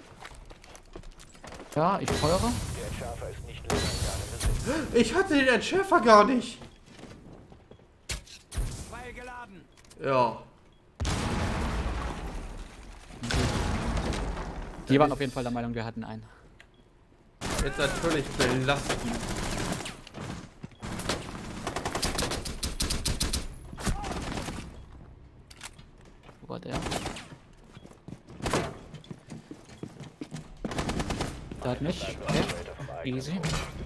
Ja, ich feuere. Der Entschärfer ist nicht länger in deinem Besitz. Ich hatte den Entschärfer gar nicht. Pfeil geladen. Ja. Die waren auf jeden Fall der Meinung, wir hatten einen. Jetzt natürlich belastend. Wo war der? Der hat mich. Okay. Easy.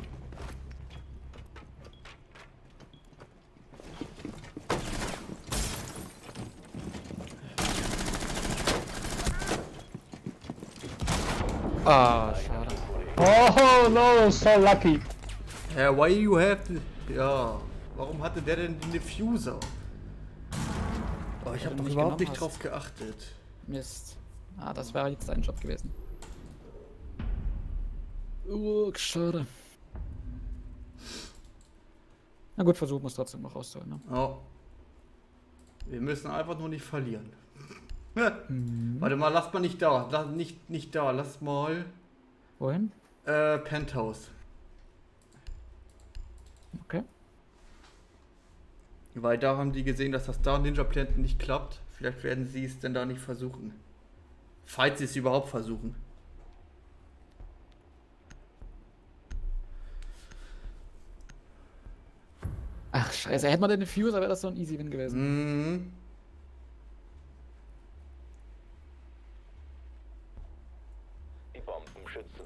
Ah, schade. Oh no, so lucky. Ja, why you have to... Ja, warum hatte der denn den Diffuser? Oh, ich habe du doch nicht überhaupt genommen nicht hast. drauf geachtet. Mist. Ah, das wäre jetzt dein Job gewesen. Uh, schade. Na gut, versuchen wir es trotzdem noch rauszuholen, ne? Ja. Wir müssen einfach nur nicht verlieren. Mhm. Warte mal, lass mal nicht da. Lass, nicht, nicht da. Lass mal. Wohin? Äh, Penthouse. Okay. Weil da haben die gesehen, dass das da Ninja Plant nicht klappt. Vielleicht werden sie es denn da nicht versuchen. Falls sie es überhaupt versuchen. Ach, scheiße. Hätte man den Diffuser, wäre das so ein easy Win gewesen. Mhm. Die Bomben schützen.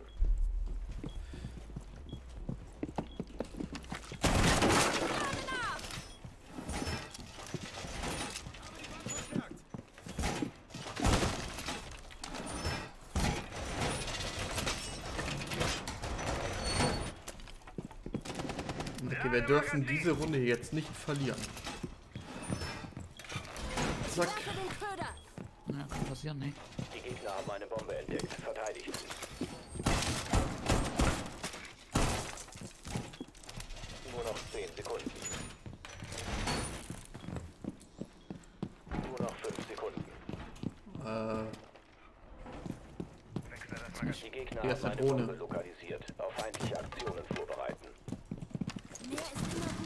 Okay, wir dürfen diese Runde hier jetzt nicht verlieren. Zack. Ja, kann passieren, ne? Die Gegner haben eine Bombe entdeckt. Verteidigt sie. Nur noch zehn Sekunden. Nur noch fünf Sekunden. Äh, Die Gegner Hier ist haben eine eine Drohne. Bombe lokalisiert. Auf feindliche Aktionen vorbereiten. Mehr ist immer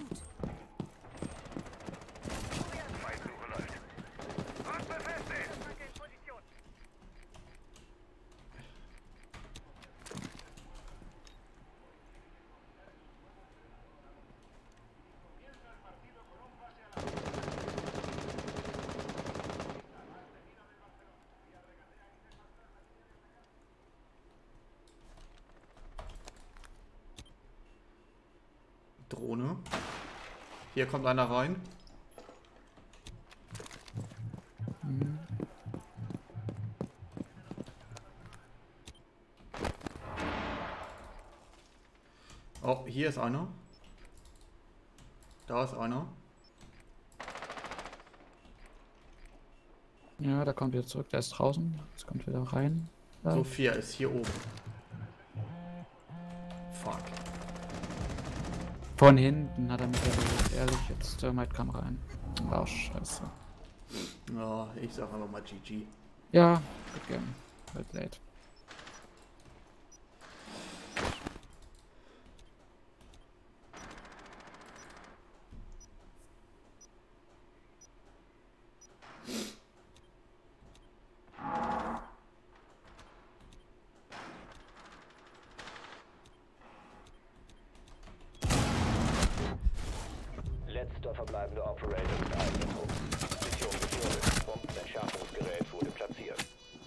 Drohne. Hier kommt einer rein. Mhm. Oh, hier ist einer. Da ist einer. Ja, der kommt wieder zurück. Der ist draußen. Jetzt kommt wieder rein. Da. Sophia ist hier oben. Fuck. Von hinten hat er mich erwischt. Ehrlich, jetzt der Might kam rein. War scheiße. Ja, ich sag einfach mal G G. Ja, good game. Well played. Letzter verbleibender Operator mit eigener Truppe. Mission geführt. Bombenentschärfungsgerät wurde platziert.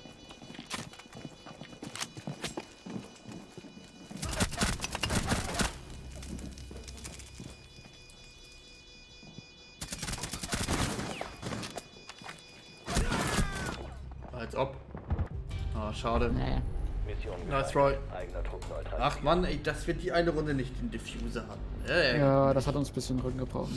Als ob. Ah, schade. Nee. Mission Nice try. eigener Trupp neutral. Ach Mann, ey, dass wir die eine Runde nicht den Diffuser hatten. Äh, Ja, das hat uns ein bisschen Rücken gebrochen.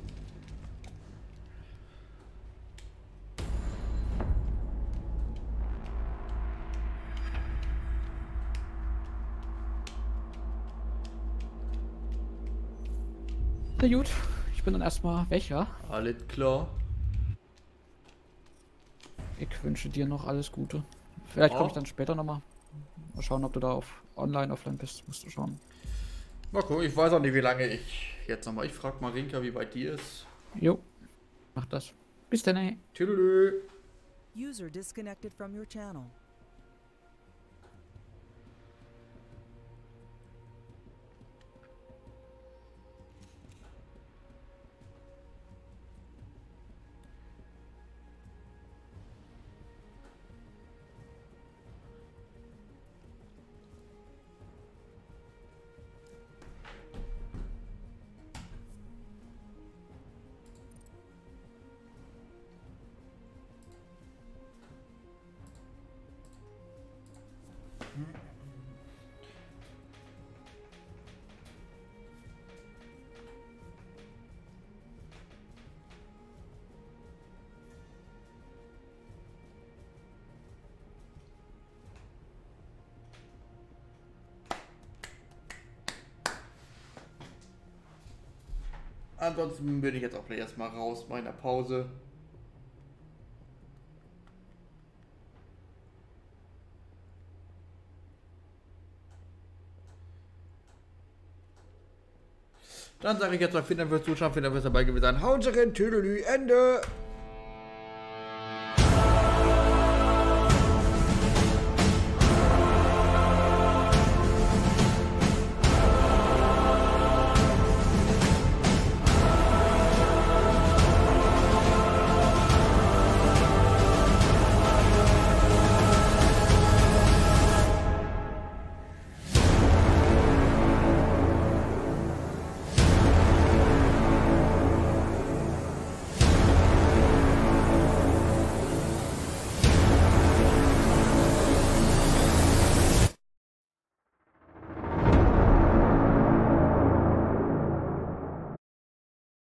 Na gut, ich bin dann erstmal weg, ja? Alles klar. Ich wünsche dir noch alles Gute. Vielleicht komme ich Ja. dann später nochmal. Mal schauen, ob du da auf online, offline bist. Musst du schauen. Mal gucken, ich weiß auch nicht, wie lange ich jetzt nochmal. Ich frag mal Rinka, wie weit die ist. Jo, mach das. Bis dann, ey. Tschüss. User disconnected from your channel. Ansonsten bin ich jetzt auch gleich erstmal raus meiner Pause. Dann sage ich jetzt mal vielen Dank fürs Zuschauen, vielen Dank fürs dabei gewesen sein. Haut rein, Tüdelü, Ende!